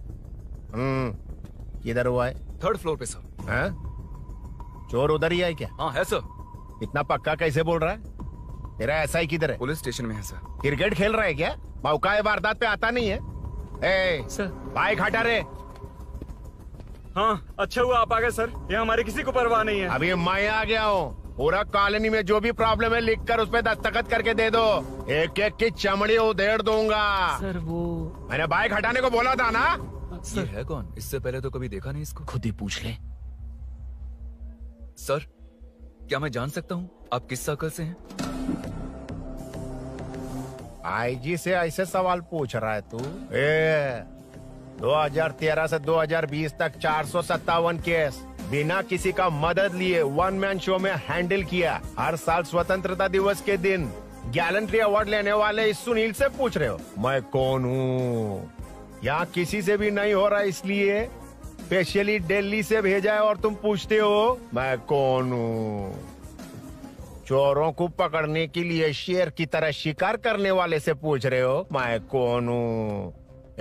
किधर हुआ है? 3rd फ्लोर पे सर। हैं? चोर उधर ही है क्या? हाँ है सर। इतना पक्का कैसे बोल रहा है? तेरा ऐसा ही किधर है? पुलिस स्टेशन में है सर। क्रिकेट खेल रहा है क्या? मौका है वारदात पे आता नहीं है? ए सर, बाइक हटा रे। हाँ, अच्छा हुआ आप आ गए सर, ये हमारे किसी को परवाह नहीं है। अभी मैं आ गया हूँ। पूरा कॉलोनी में जो भी प्रॉब्लम है लिख कर उस पे दस्तखत करके दे दो। एक एक की चमड़ी उधेड़ दूंगा। सर वो मैंने बाइक हटाने को बोला था ना। ये है कौन? इससे पहले तो कभी देखा नहीं इसको। खुद ही पूछ ले। सर, क्या मैं जान सकता हूँ आप किस सर्कल से हैं? आईजी से ऐसे सवाल पूछ रहा है तू? 2013 से 2020 तक 457 केस बिना किसी का मदद लिए 1 मैन शो में हैंडल किया। हर साल स्वतंत्रता दिवस के दिन गैलेंट्री अवार्ड लेने वाले इस सुनील से पूछ रहे हो मैं कौन हूँ? यहाँ किसी से भी नहीं हो रहा, इसलिए स्पेशली दिल्ली से भेजा है और तुम पूछते हो मैं कौन हूँ? चोरों को पकड़ने के लिए शेर की तरह शिकार करने वाले से पूछ रहे हो मैं कौन हूँ?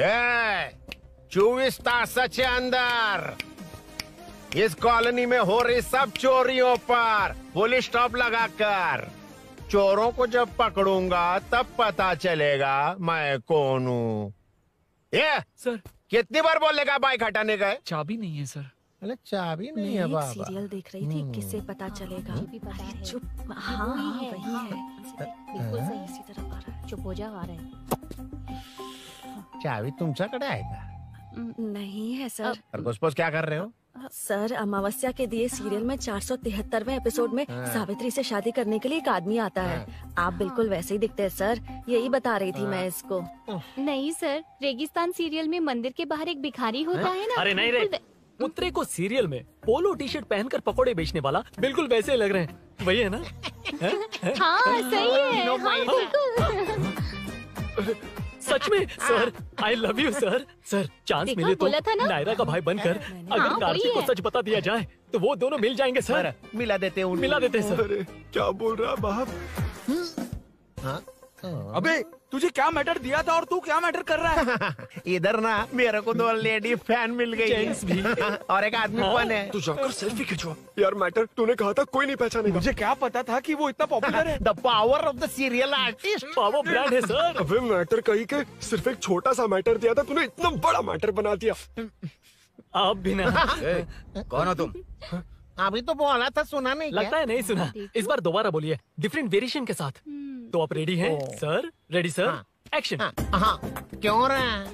24 तास के अंदर इस कॉलोनी में हो रही सब चोरियों पर पुलिस स्टॉप लगाकर चोरों को जब पकड़ूंगा तब पता चलेगा मैं कौन हूँ। ये सर, कितनी बार बोलेगा बाइक हटाने का? चाबी नहीं है सर। अरे चाबी नहीं मैं है एक बाबा। सीरियल देख रही थी, किससे पता चलेगा? अरे चुप। हाँ वही है, वही है। बिल्कुल सही। इसी तरफ आ रहा है। चुप हो जा, आ रहा है। चाबी तुमच्याकडे आहे का? नहीं है सर। और घुसपौस क्या कर रहे हो? सर, अमावस्या के दिए सीरियल में 473वें एपिसोड में हाँ। सावित्री से शादी करने के लिए एक आदमी आता है। आप बिल्कुल वैसे ही दिखते हैं सर, यही बता रही थी मैं इसको। नहीं सर, रेगिस्तान सीरियल में मंदिर के बाहर एक भिखारी होता है ना। अरे नहीं रे, पुत्रे को सीरियल में पोलो टी शर्ट पहनकर पकोड़े बेचने वाला बिल्कुल वैसे ही लग रहे हैं। वही है ना? हाँ सही है, हाँ, बिल्कुल। सच में sir, I love you sir. Sir, chance देखा, मिले तो बोला था ना? नायरा का भाई बनकर अगर हाँ, कार्तिक वही को है। सच बता दिया जाए तो वो दोनों मिल जाएंगे सर। मिला देते हैं उनको। मिला देते हैं सर। अरे क्या बोल रहा है बाप? हाँ? अबे तुझे क्या मैटर दिया था और तू क्या मैटर कर रहा है? इधर ना मेरे को 2 लेडी फैन मिल गई जेंट्स भी। और एक आदमी कौन है? तू जाकर सेल्फी खिंचवा। यार मैटर तूने कहा था कोई नहीं पहचानेगा। मुझे क्या पता था कि वो इतना पॉपुलर है? The power of the serial artist. Power brand है सर। अबे मैटर कहीं के सिर्फ एक छोटा सा मैटर दिया था, तूने इतना बड़ा मैटर बना दिया। आप भी ना। कौन हो तुम? अभी तो बोला था, सुना नहीं क्या? लगता है नहीं सुना। इस बार दोबारा बोलिए, डिफरेंट वेरिएशन के साथ। तो आप रेडी हैं सर? Ready sir? एक्शन। हाँ, क्यों रहा?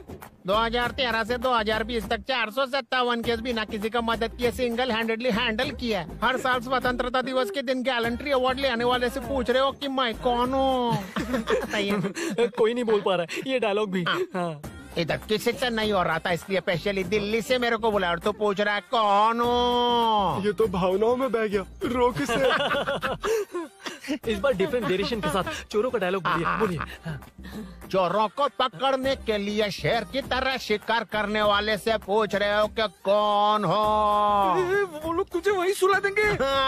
2013 से 2020 तक 457 केस बिना किसी का मदद किए सिंगल हैंडेडली हैंडल किया है। हर साल स्वतंत्रता दिवस के दिन गैलेंट्री अवार्ड लेने वाले से पूछ रहे हो कि मैं कौन हूँ? कोई नहीं बोल पा रहा है ये डायलॉग भी। हाँ। इधर किसी से नहीं हो रहा था इसलिए स्पेशली दिल्ली से मेरे को बुलाया और तू पूछ रहा है कौन हूँ? ये तो भावनाओं में बह गया। रोक इसे। इस बार डिफरेंट वेरिएशन के साथ चोरों का डायलॉग बोलिए। चोरों को पकड़ने के लिए शेर की तरह शिकार करने वाले से पूछ रहे हो कि कौन हो? वो लोग तुझे वही सुला देंगे।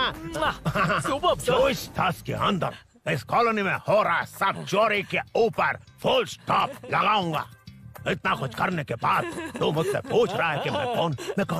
जो इस दस के अंदर इस कॉलोनी में हो रहा सब चोरी के ऊपर फुल स्टॉप लगाऊंगा। इतना कुछ करने के बाद तू मुझसे पूछ रहा है कि मैं कौन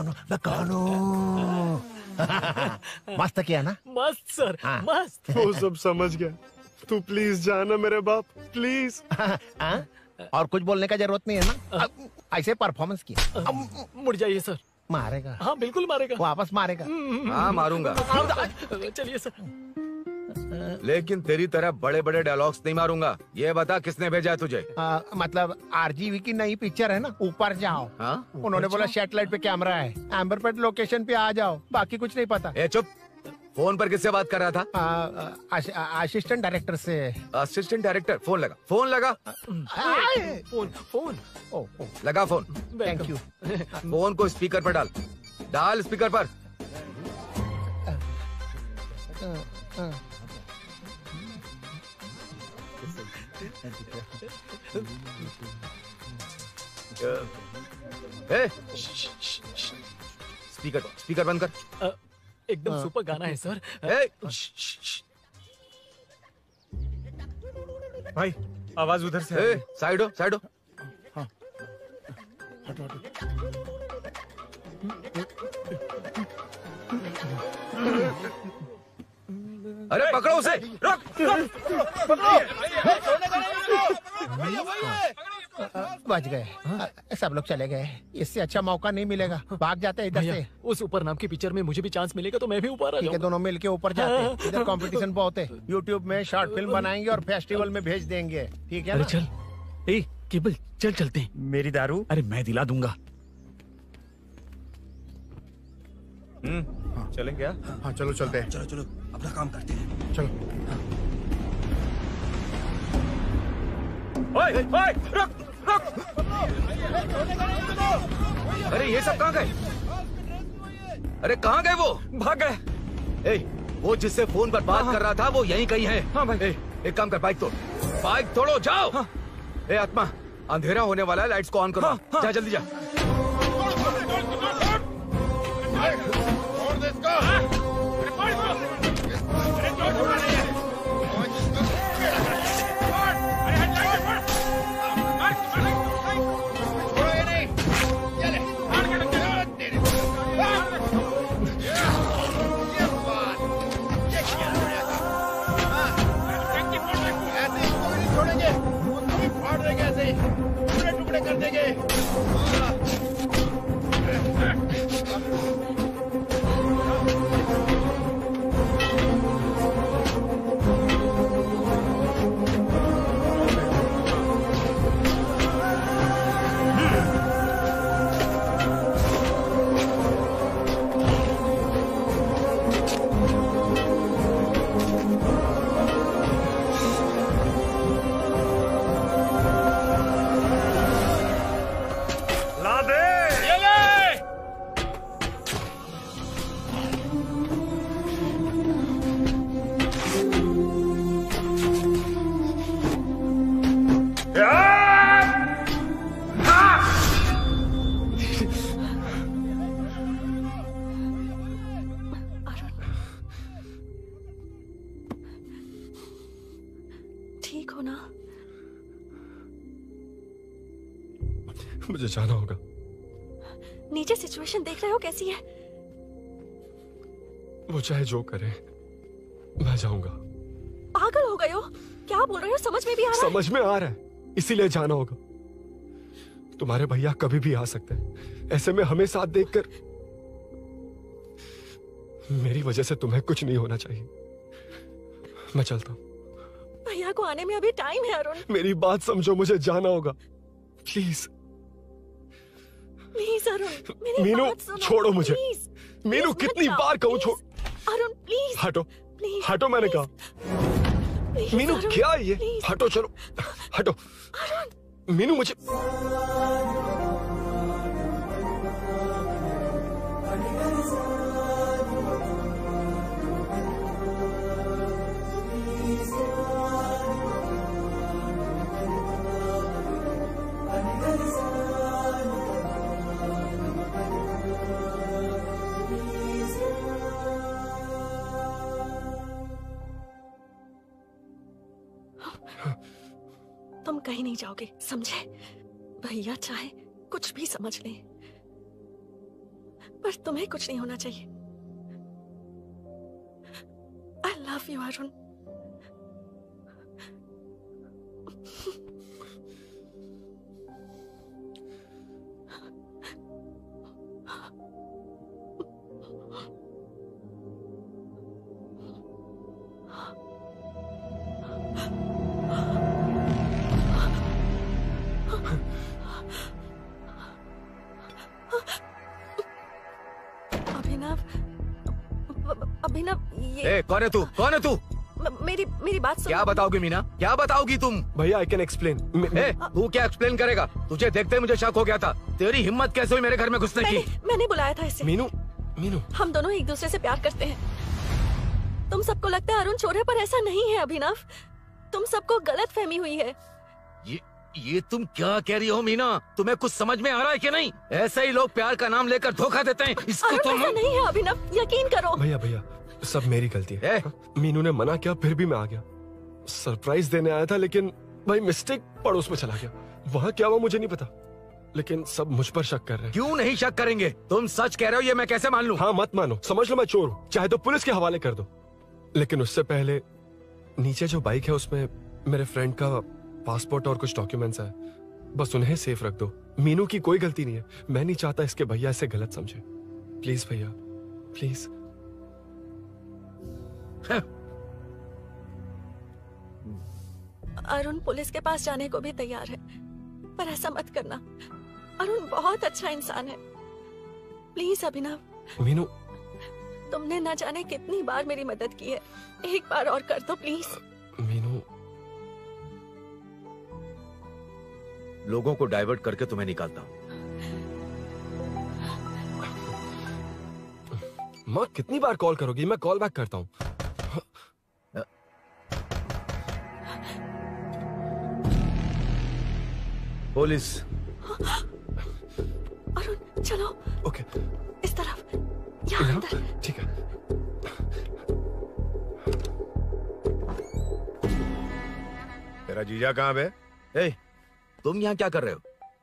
हूँ? मस्त किया ना? मस्त सर, मस्त। वो सब समझ गया। तू प्लीज जाना मेरे बाप, प्लीज। और कुछ बोलने का जरूरत नहीं है ना? ऐसे परफॉर्मेंस किया। मुड़ जाइए सर। मारेगा? हाँ बिल्कुल मारेगा। वापस मारेगा? हाँ मारूंगा। चलिए सर। लेकिन तेरी तरह बड़े बड़े डायलॉग्स नहीं मारूंगा। ये बता किसने भेजा है तुझे? मतलब आरजीवी की नई पिक्चर है ना, ऊपर जाओ। उन्होंने बोला सैटेलाइट पे कैमरा है, एम्बर पेट लोकेशन पे आ जाओ, बाकी कुछ नहीं पता। ए चुप। फोन पर किससे बात कर रहा था? असिस्टेंट डायरेक्टर से। Assistant director? फोन लगा, फोन लगा। फोन लगा फोन। Thank you. फोन को स्पीकर पर डाल, डाल स्पीकर पर। स्पीकर बंद कर। एकदम सुपर गाना है सर। भाई आवाज उधर से। साइड हो, साइड हो। अरे पकड़ो उसे। रुक, बच गए। सब लोग चले गए। इससे अच्छा मौका नहीं मिलेगा। भाग जाते हैं इधर से। उस ऊपर नाम की पिक्चर में मुझे भी चांस मिलेगा तो मैं भी ऊपर आ जाऊंगा। दोनों मिलके ऊपर जाते हैं। इधर कंपटीशन बहुत है। यूट्यूब में शॉर्ट फिल्म बनाएंगे और फेस्टिवल में भेज देंगे। ठीक है अरे ना? चल, ए केबल चल चलते हैं। मेरी दारू? अरे मैं दिला दूंगा। चलें क्या? हाँ चलो चलते हैं। चलो अपना काम करते हैं। चलो। ओए, ओए, रुक, रुक। अरे ये सब कहाँ गए? अरे कहाँ गए वो? भाग गए। ए, वो जिससे फोन पर बात कर रहा था वो यहीं कहीं है। हाँ भाई। एक काम कर, बाइक तोड़, बाइक तोड़ो, जाओ। ए आत्मा, अंधेरा होने वाला है, लाइट्स को ऑन करो। जा जल्दी जा। टुकड़े कर देंगे। ठीक हो ना? मुझे जाना होगा। नीचे सिचुएशन देख रहे हो कैसी है? वो चाहे जो करे, मैं जाऊंगा। पागल हो गए हो? क्या बोल रहे हो? समझ में भी आ रहा है? समझ में आ रहा है, इसीलिए जाना होगा। तुम्हारे भैया कभी भी आ सकते हैं। ऐसे में हमें साथ देखकर मेरी वजह से तुम्हें कुछ नहीं होना चाहिए। मैं चलता हूँ। भैया को आने में अभी टाइम है अरुण। मेरी बात समझो, मुझे जाना होगा, प्लीज। प्लीज अरुण, मेरी मीनू बात सुनो, छोड़ो मुझे। प्लीज, मीनू प्लीज कितनी मत बार जाओ, कहूँ छोड़। प्लीज। अरुण प्लीज हटो प्लीज, हटो, मैंने कहा। प्लीज, मीनू अरुण, क्या ये? प्लीज। हटो चलो, हटो। मीनू मुझे तुम कहीं नहीं जाओगे, समझे? भैया चाहे कुछ भी समझ लें, पर तुम्हें कुछ नहीं होना चाहिए। I love you Arun. Abhinav, ये कौन है तू? कौन है तू? मेरी बात सुनो। क्या बताओगी मीना? क्या बताओगी तुम? भैया आई कैन एक्सप्लेन। तू क्या एक्सप्लेन करेगा? तुझे देखते ही मुझे शक हो गया था। तेरी हिम्मत कैसे हुई मेरे घर में घुसने की? मैंने बुलाया था इसे। मीनू, मीनू, हम दोनों एक दूसरे से प्यार करते हैं। तुम सबको लगता है अरुण चोर है, पर ऐसा नहीं है अभिनव। तुम सबको गलत फहमी हुई है। ये तुम क्या कह रही हो मीना? तुम्हें कुछ समझ में आ रहा है कि नहीं? ऐसे ही लोग प्यार का नाम लेकर धोखा देते हैं। इसको तुम ऐसा नहीं है अभिनव, यकीन करो। भैया भैया सब मेरी गलती है। मीनू ने मना किया, फिर भी मैं आ गया। सरप्राइज देने आया था, लेकिन भाई मिस्टेक पड़ोस में चला गया। वहाँ क्या हुआ मुझे नहीं पता, लेकिन सब मुझ पर शक कर रहे हैं। क्यों नहीं शक करेंगे? तुम सच कह रहे हो, ये मैं कैसे मान लूं? हाँ मत मानो, समझ लो मैं चोर हूँ, चाहे तो पुलिस के हवाले कर दो। लेकिन उससे पहले नीचे जो बाइक है उसमें मेरे फ्रेंड का पासपोर्ट और कुछ डॉक्यूमेंट्स है, बस उन्हें सेफ रख दो। मीनू की कोई गलती नहीं है। मैं नहीं चाहता इसके भैया इसे गलत समझे। प्लीज भैया, प्लीज। अरुण पुलिस के पास जाने को भी तैयार है, पर ऐसा मत करना। अरुण बहुत अच्छा इंसान है। प्लीज अभिनव। मीनू, तुमने न जाने कितनी बार मेरी मदद की है, एक बार और कर दो प्लीज। मीनू, लोगों को डाइवर्ट करके तुम्हें निकालता हूँ। माँ कितनी बार कॉल करोगी? मैं कॉल बैक करता हूँ। पुलिस। अरुण चलो। ओके। इस तरफ, यहाँ अंदर। ठीक है। तेरा जीजा कहाँ पे? तुम यहाँ क्या कर रहे हो?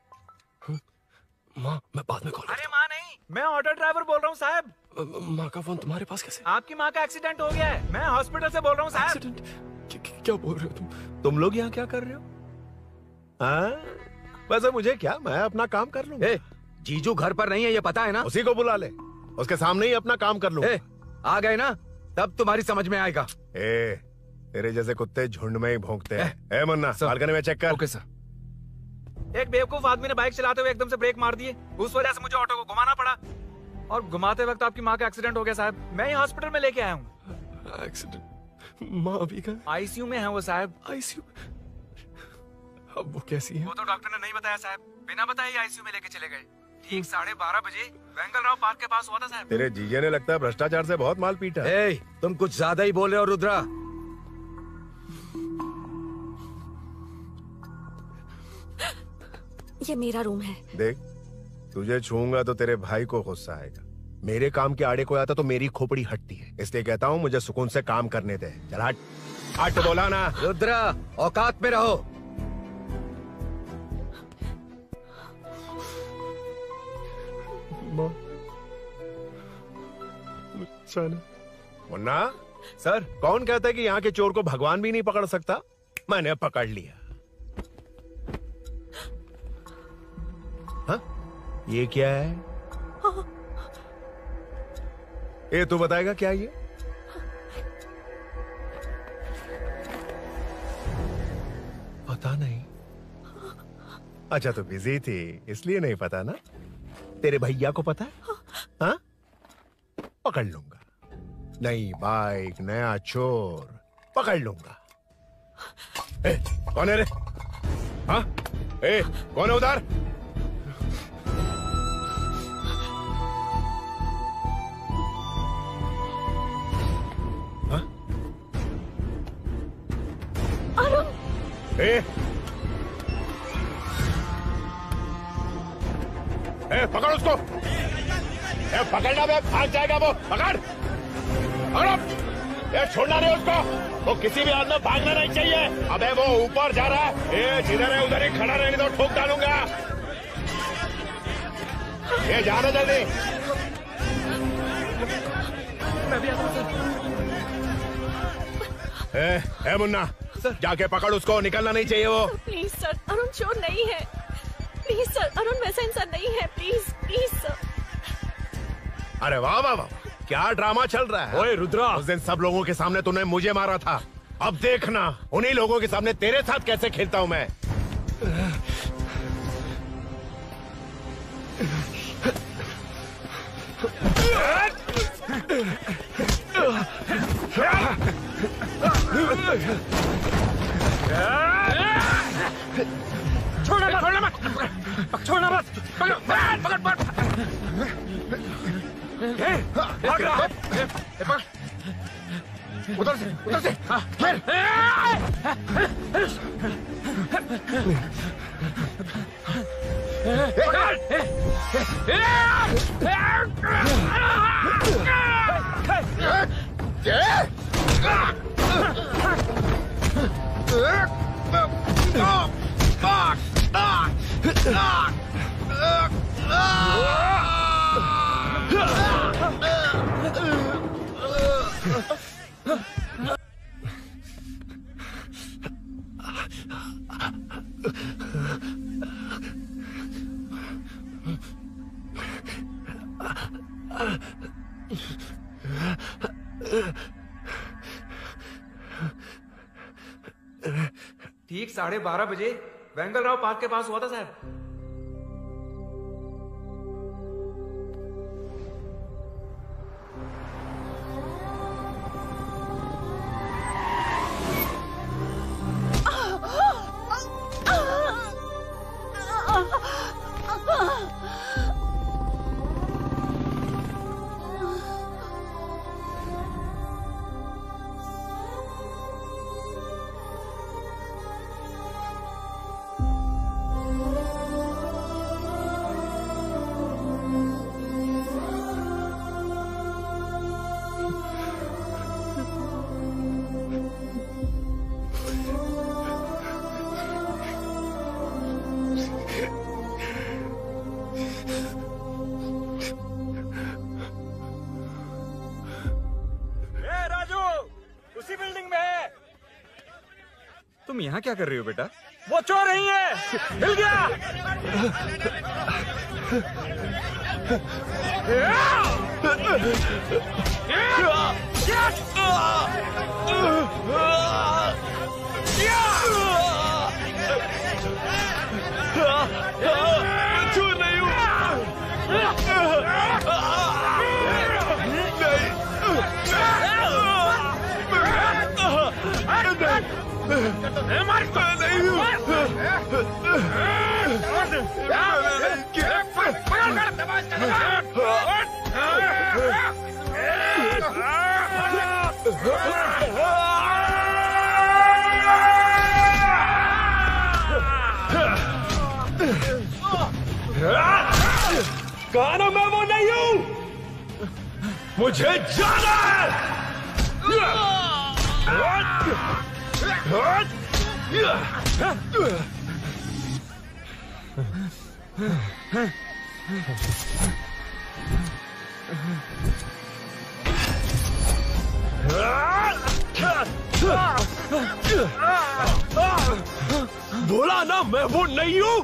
माँ मैं बाद में कॉल। अरे माँ नहीं, मैं ऑटो ड्राइवर बोल रहा हूँ साहब। माँ का फोन तुम्हारे पास कैसे? आपकी माँ का एक्सीडेंट हो गया है, मैं हॉस्पिटल से बोल रहा हूँ साहब। क्या बोल रहे हो तुम लोग यहाँ क्या कर रहे हो? वैसे मुझे क्या, मैं अपना काम कर लूँ। जीजू घर पर नहीं है, ये पता है ना? उसी को बुला ले, उसके सामने ही अपना काम कर लूँ। आ गए ना, तब तुम्हारी समझ में आएगा। तेरे जैसे कुत्ते झुंड में ही भौंकते हैं। मुन्ना बालकनी में चेक कर। Okay sir. एक बेवकूफ आदमी ने बाइक चलाते हुए एकदम से ब्रेक मार दिए, उस वजह से मुझे ऑटो को घुमाना पड़ा, और घुमाते वक्त आपकी माँ का एक्सीडेंट हो गया साहब। मैं ही हॉस्पिटल में लेके आया हूँ। एक्सीडेंट? माँ अभी कहाँ? आईसीयू में है वो साहब। आईसीयू? अब वो कैसी है? वो तो डॉक्टर ने नहीं बताया साहब, बिना बताए आईसीयू में लेके चले गए। ठीक 12:30 बजे वेंगल राव पार्क के पास हुआ था साहब। तेरे जीजे ने लगता है भ्रष्टाचार से बहुत माल पीटा। तुम कुछ ज्यादा ही बोल रहे हो रुद्रा। ये मेरा रूम है। देख, तुझे छूंगा तो तेरे भाई को गुस्सा आएगा। मेरे काम के आड़े को आता तो मेरी खोपड़ी हटती है, इसलिए कहता हूँ मुझे सुकून से काम करने दे। चल हट, हट बोला ना। रुद्रा औकात में रहो। मुन्ना सर, कौन कहता है कि यहाँ के चोर को भगवान भी नहीं पकड़ सकता? मैंने पकड़ लिया। हाँ? ये क्या है? ये तू बताएगा क्या ये? पता नहीं। अच्छा तो बिजी थी इसलिए नहीं पता ना? तेरे भैया को पता है? हाँ? पकड़ लूंगा। नई बाइक, नया चोर, पकड़ लूंगा। ए, कौन है रे? हाँ? ए, कौन है उधर? हाँ? ए, पकड़ उसको। पकड़ना बे, भाग जाएगा वो। पकड़, पकड़ो। छोड़ना नहीं उसको। वो किसी भी हाल में भागना नहीं चाहिए। अबे वो ऊपर जा रहा है। जिधर है उधर ही खड़ा रहने दो, ठोक डालूंगा। जाना जल्दी। मैं भी आता हूं सर। मुन्ना, जाके पकड़ उसको, निकलना नहीं चाहिए वो। प्लीज सर, अरुण चोर नहीं है। प्लीज सर, अरुण वैसा इंसान नहीं है। Please please sir. अरे वाह वाह वाह, क्या ड्रामा चल रहा है। ओए रुद्रा, उस दिन सब लोगों के सामने तूने मुझे मारा था। अब देखना उन्हीं लोगों के सामने तेरे साथ कैसे खेलता हूं मैं। छोड़ना मत, छोड़ना मत, छोड़ना मत, पकड़, पकड़, पकड़, भाग रहा है, उधर से, फिर, ठीक 12:30 बजे वेंगल राव पार्क के पास हुआ था साहब। तुम यहाँ क्या कर रही हो बेटा? वो चोर नहीं है, हिल गया। चोर नहीं हूँ। कहा ना मैं वो नहीं हूँ, मुझे जाना है। बोला ना मैं वो नहीं हूँ।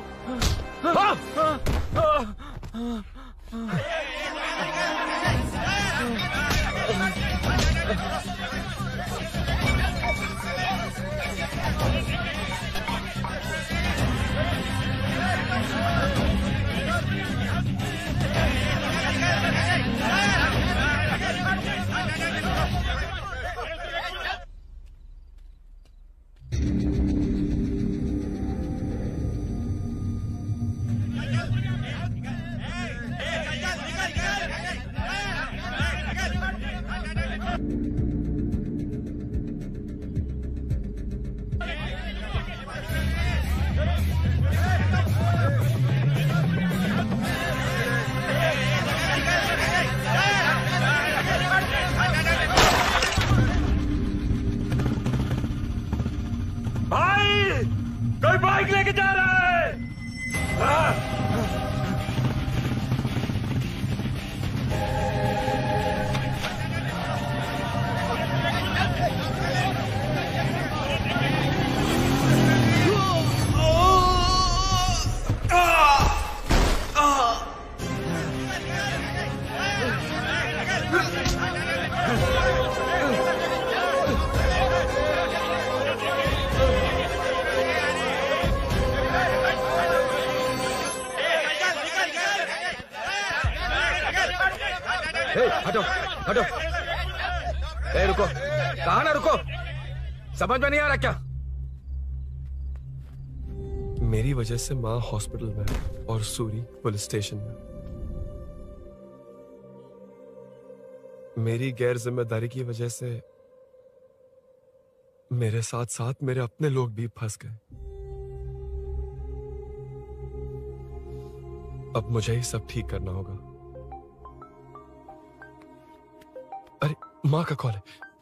कोई बाइक लेके जा रहा है। हटो हटो। ए रुको, कहा ना रुको, समझ में नहीं आ रहा क्या? मेरी वजह से माँ हॉस्पिटल में और सूरी पुलिस स्टेशन में। मेरी गैर जिम्मेदारी की वजह से मेरे साथ साथ मेरे अपने लोग भी फंस गए। अब मुझे ही सब ठीक करना होगा। अरे माँ का कॉल है।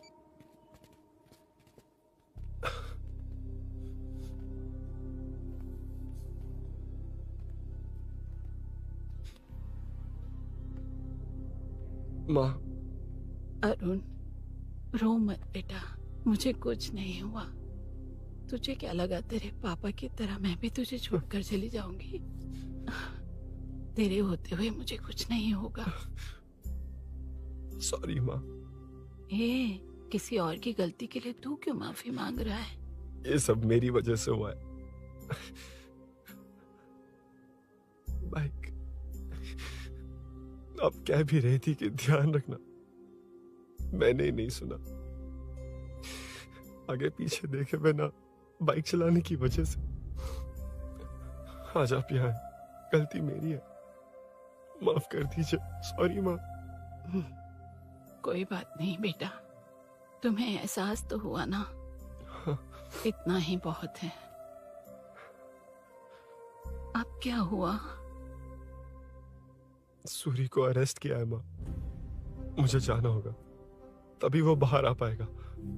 माँ। अरुण, रो मत बेटा, मुझे कुछ नहीं हुआ। तुझे क्या लगा तेरे पापा की तरह मैं भी तुझे छोड़कर चली जाऊंगी? तेरे होते हुए मुझे कुछ नहीं होगा। सॉरी माँ। ए, किसी और की गलती के लिए तू क्यों माफी मांग रहा है? ये सब मेरी वजह से हुआ है। बाइक अब कह भी रही थी कि ध्यान रखना, मैंने ही नहीं सुना। आगे पीछे देखे बिना बाइक चलाने की वजह से आज आप यहाँ हैं। गलती मेरी है, माफ कर दीजिए। सॉरी माँ। कोई बात नहीं बेटा, तुम्हें एहसास तो हुआ ना, इतना ही बहुत है। अब क्या हुआ? सूरी को अरेस्ट किया है माँ, मुझे जाना होगा, तभी वो बाहर आ पाएगा।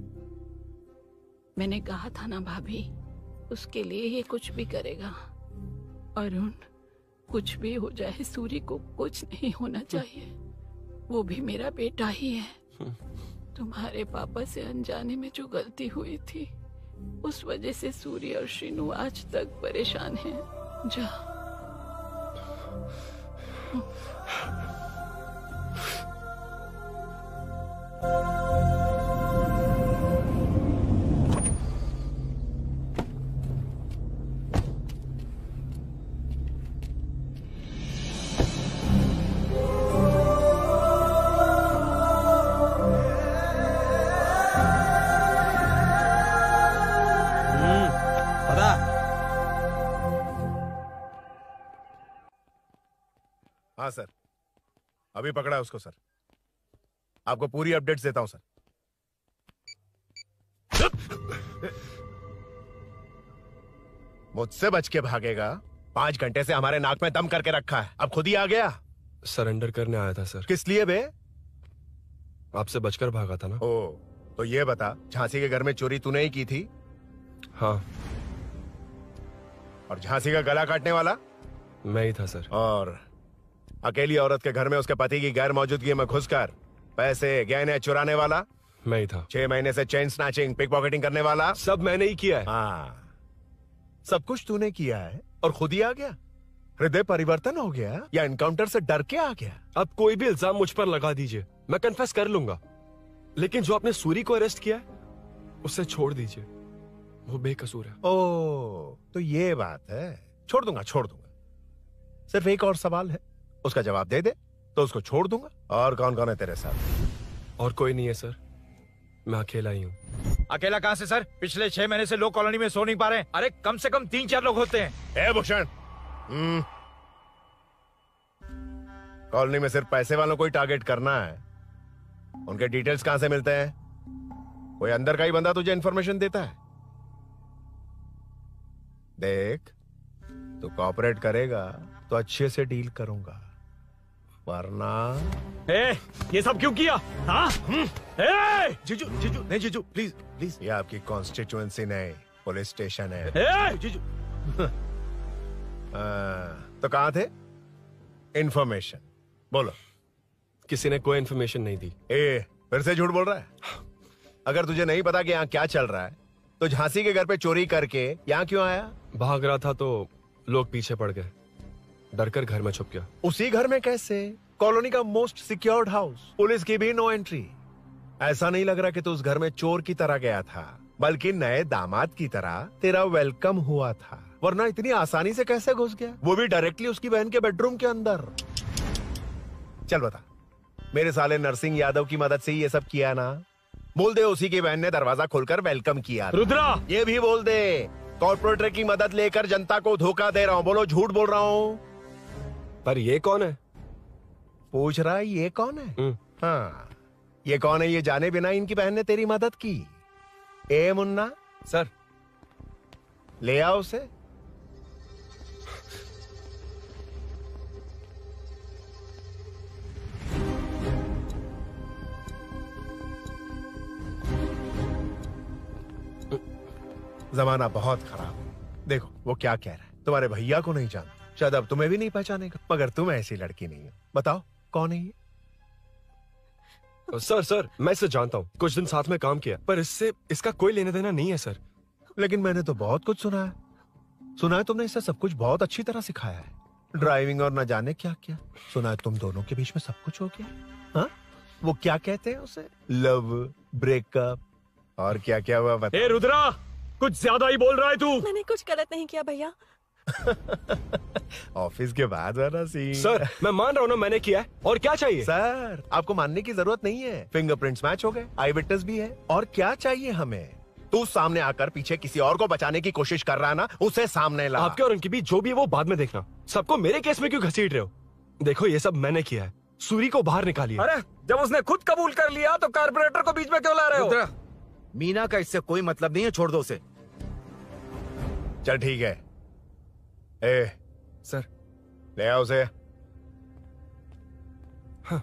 मैंने कहा था ना भाभी, उसके लिए ये कुछ भी करेगा। अरुण, कुछ भी हो जाए सूरी को कुछ नहीं होना चाहिए। वो भी मेरा बेटा ही है। तुम्हारे पापा से अनजाने में जो गलती हुई थी, उस वजह से सूरी और श्रीनु आज तक परेशान हैं। जा। हाँ सर, अभी पकड़ा है उसको सर। आपको पूरी अपडेट्स देता हूं सर। मुझसे बच के भागेगा? 5 घंटे से हमारे नाक में दम करके रखा है, अब खुद ही आ गया। सरेंडर करने आया था सर। किस लिए बे? आपसे बचकर भागा था ना। ओ, तो ये बता, झांसी के घर में चोरी तूने ही की थी? हाँ। और झांसी का गला काटने वाला? मैं ही था सर। और अकेली औरत के घर में उसके पति की गैर मौजूदगी में घुसकर पैसे गहने चुराने वाला? मैं ही था। 6 महीने से चेन स्नैचिंग, पिक पॉकेटिंग करने वाला? सब मैंने ही किया है। हाँ, सब कुछ तूने किया है और खुद ही आ गया? हृदय परिवर्तन हो गया या एनकाउंटर से डर के आ गया? अब कोई भी इल्जाम मुझ पर लगा दीजिए, मैं कन्फेस कर लूंगा। लेकिन जो आपने सूरी को अरेस्ट किया है, उसे छोड़ दीजिए, वो बेकसूर है। ओ, तो ये बात है। छोड़ दूंगा, छोड़ दूंगा। सिर्फ एक और सवाल है, उसका जवाब दे दे तो उसको छोड़ दूंगा। और कौन कौन है तेरे साथ? और कोई नहीं है सर, मैं अकेला ही हूँ। अकेला कहाँ से सर? पिछले 6 महीने से लोग कॉलोनी में सो नहीं पा रहे हैं। अरे कम से कम 3-4 लोग होते हैं। ए भूषण, कॉलोनी में सिर्फ पैसे वालों को ही टारगेट करना है। उनके डिटेल्स कहां से मिलते हैं? कोई अंदर का ही बंदा तुझे इंफॉर्मेशन देता है? देख, तू कोऑपरेट करेगा तो अच्छे से डील करूंगा, वरना ये सब क्यों किया? हाँ? जीजू जीजू नहीं, जीजू प्लीज प्लीज। ये आपकी कॉन्स्टिट्यूएंसी नहीं, पुलिस स्टेशन है। जीजू तो कहाँ थे? इन्फॉर्मेशन बोलो। किसी ने कोई इन्फॉर्मेशन नहीं दी। फिर से झूठ बोल रहा है? अगर तुझे नहीं पता कि यहाँ क्या चल रहा है तो झांसी के घर पे चोरी करके यहाँ क्यों आया? भाग रहा था तो लोग पीछे पड़ गए, डर कर घर में छुप गया। उसी घर में कैसे? कॉलोनी का मोस्ट सिक्योर्ड हाउस, पुलिस की भी नो एंट्री। ऐसा नहीं लग रहा कि तू उस घर में चोर की तरह गया था, बल्कि नए दामाद की तरह तेरा वेलकम हुआ था। वरना इतनी आसानी से कैसे घुस गया, वो भी डायरेक्टली उसकी बहन के बेडरूम के अंदर? चल बता, मेरे साले नरसिंह यादव की मदद से ही ये सब किया ना? बोल दे उसी की बहन ने दरवाजा खोलकर वेलकम किया। रुद्रा, ये भी बोल दे कॉर्पोरेटर की मदद लेकर जनता को धोखा दे रहा हूँ। बोलो झूठ बोल रहा हूँ। पर ये कौन है? पूछ रहा है ये कौन है? हाँ, ये कौन है ये जाने बिना इनकी बहन ने तेरी मदद की। ए मुन्ना सर, ले आओ उसे। जमाना बहुत खराब है। देखो वो क्या कह रहा है, तुम्हारे भैया को नहीं जानता, शायद अब तुम्हें भी नहीं पहचानेगा, मगर तुम ऐसी लड़की नहीं हो। बताओ कौन है ये? सर मैं इसे जानता हूँ, कुछ दिन साथ में काम किया, पर इससे इसका कोई लेना देना नहीं है सर। लेकिन मैंने तो बहुत कुछ सुना है तुमने इसे सब कुछ बहुत अच्छी तरह सिखाया है, ड्राइविंग और न जाने क्या क्या। सुना है तुम दोनों के बीच में सब कुछ हो गया। हाँ, वो क्या कहते हैं उसे, लव, ब्रेकअप और क्या क्या हुआ बता। रुद्रा, कुछ ज्यादा ही बोल रहा है तू। मैंने कुछ गलत नहीं किया भैया। ऑफिस के बाद वाला सीन। सर मैं मान रहा हूँ ना मैंने किया है, और क्या चाहिए? सर आपको मानने की जरूरत नहीं है, फिंगरप्रिंट्स मैच हो गए, आई विटनेस भी है, और क्या चाहिए हमें? तू सामने आकर पीछे किसी और को बचाने की कोशिश कर रहा है ना, उसे सामने ला। आपके और उनके बीच जो भी है वो बाद में देखना, सबको मेरे केस में क्यों घसीट रहे हो? देखो ये सब मैंने किया है, सूरी को बाहर निकालिए। अरे जब उसने खुद कबूल कर लिया तो कारपोरेटर को बीच में क्यों ला रहे हो? मीना का इससे कोई मतलब नहीं है, छोड़ दो उसे। चल ठीक है। ए सर, ले आओ उसे। हाँ।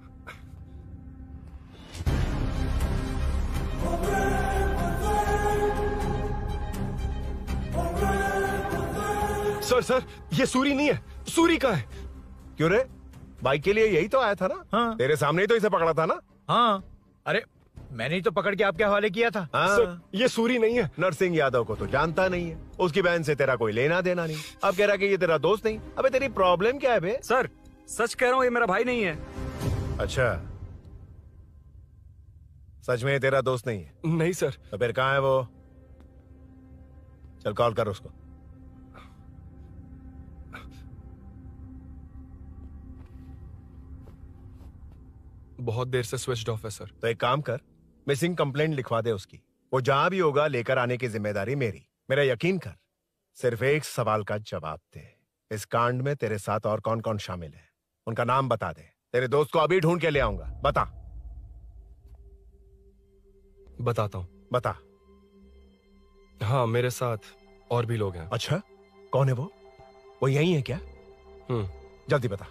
सर ये सूरी नहीं है, सूरी का है। क्यों रे, बाइक के लिए यही तो आया था ना? हाँ। तेरे सामने ही तो इसे पकड़ा था ना? हाँ, अरे मैंने ही तो पकड़ के आपके हवाले किया था। हाँ। सर ये सूरी नहीं है। नरसिंह यादव को तो जानता नहीं है, उसकी बहन से तेरा कोई लेना देना नहीं, अब कह रहा कि ये तेरा दोस्त नहीं। अबे तेरी प्रॉब्लम क्या है बे? सर सच कह रहा हूँ, ये मेरा भाई नहीं है। अच्छा, सच में ये तेरा दोस्त नहीं है? नहीं सर। तो फिर कहाँ है वो? चल कॉल कर उसको। बहुत देर से स्विच ऑफ है सर। तो एक काम कर, मिसिंग कंप्लेंट लिखवा दे उसकी, वो जहां भी होगा लेकर आने की जिम्मेदारी मेरी। मेरा यकीन कर, सिर्फ एक सवाल का जवाब दे, इस कांड में तेरे साथ और कौन कौन शामिल है, उनका नाम बता दे। तेरे दोस्त को अभी ढूंढ के ले आऊंगा। बता। बताता हूँ। बता। हाँ, मेरे साथ और भी लोग हैं। अच्छा, कौन है वो यही है क्या? जल्दी बता।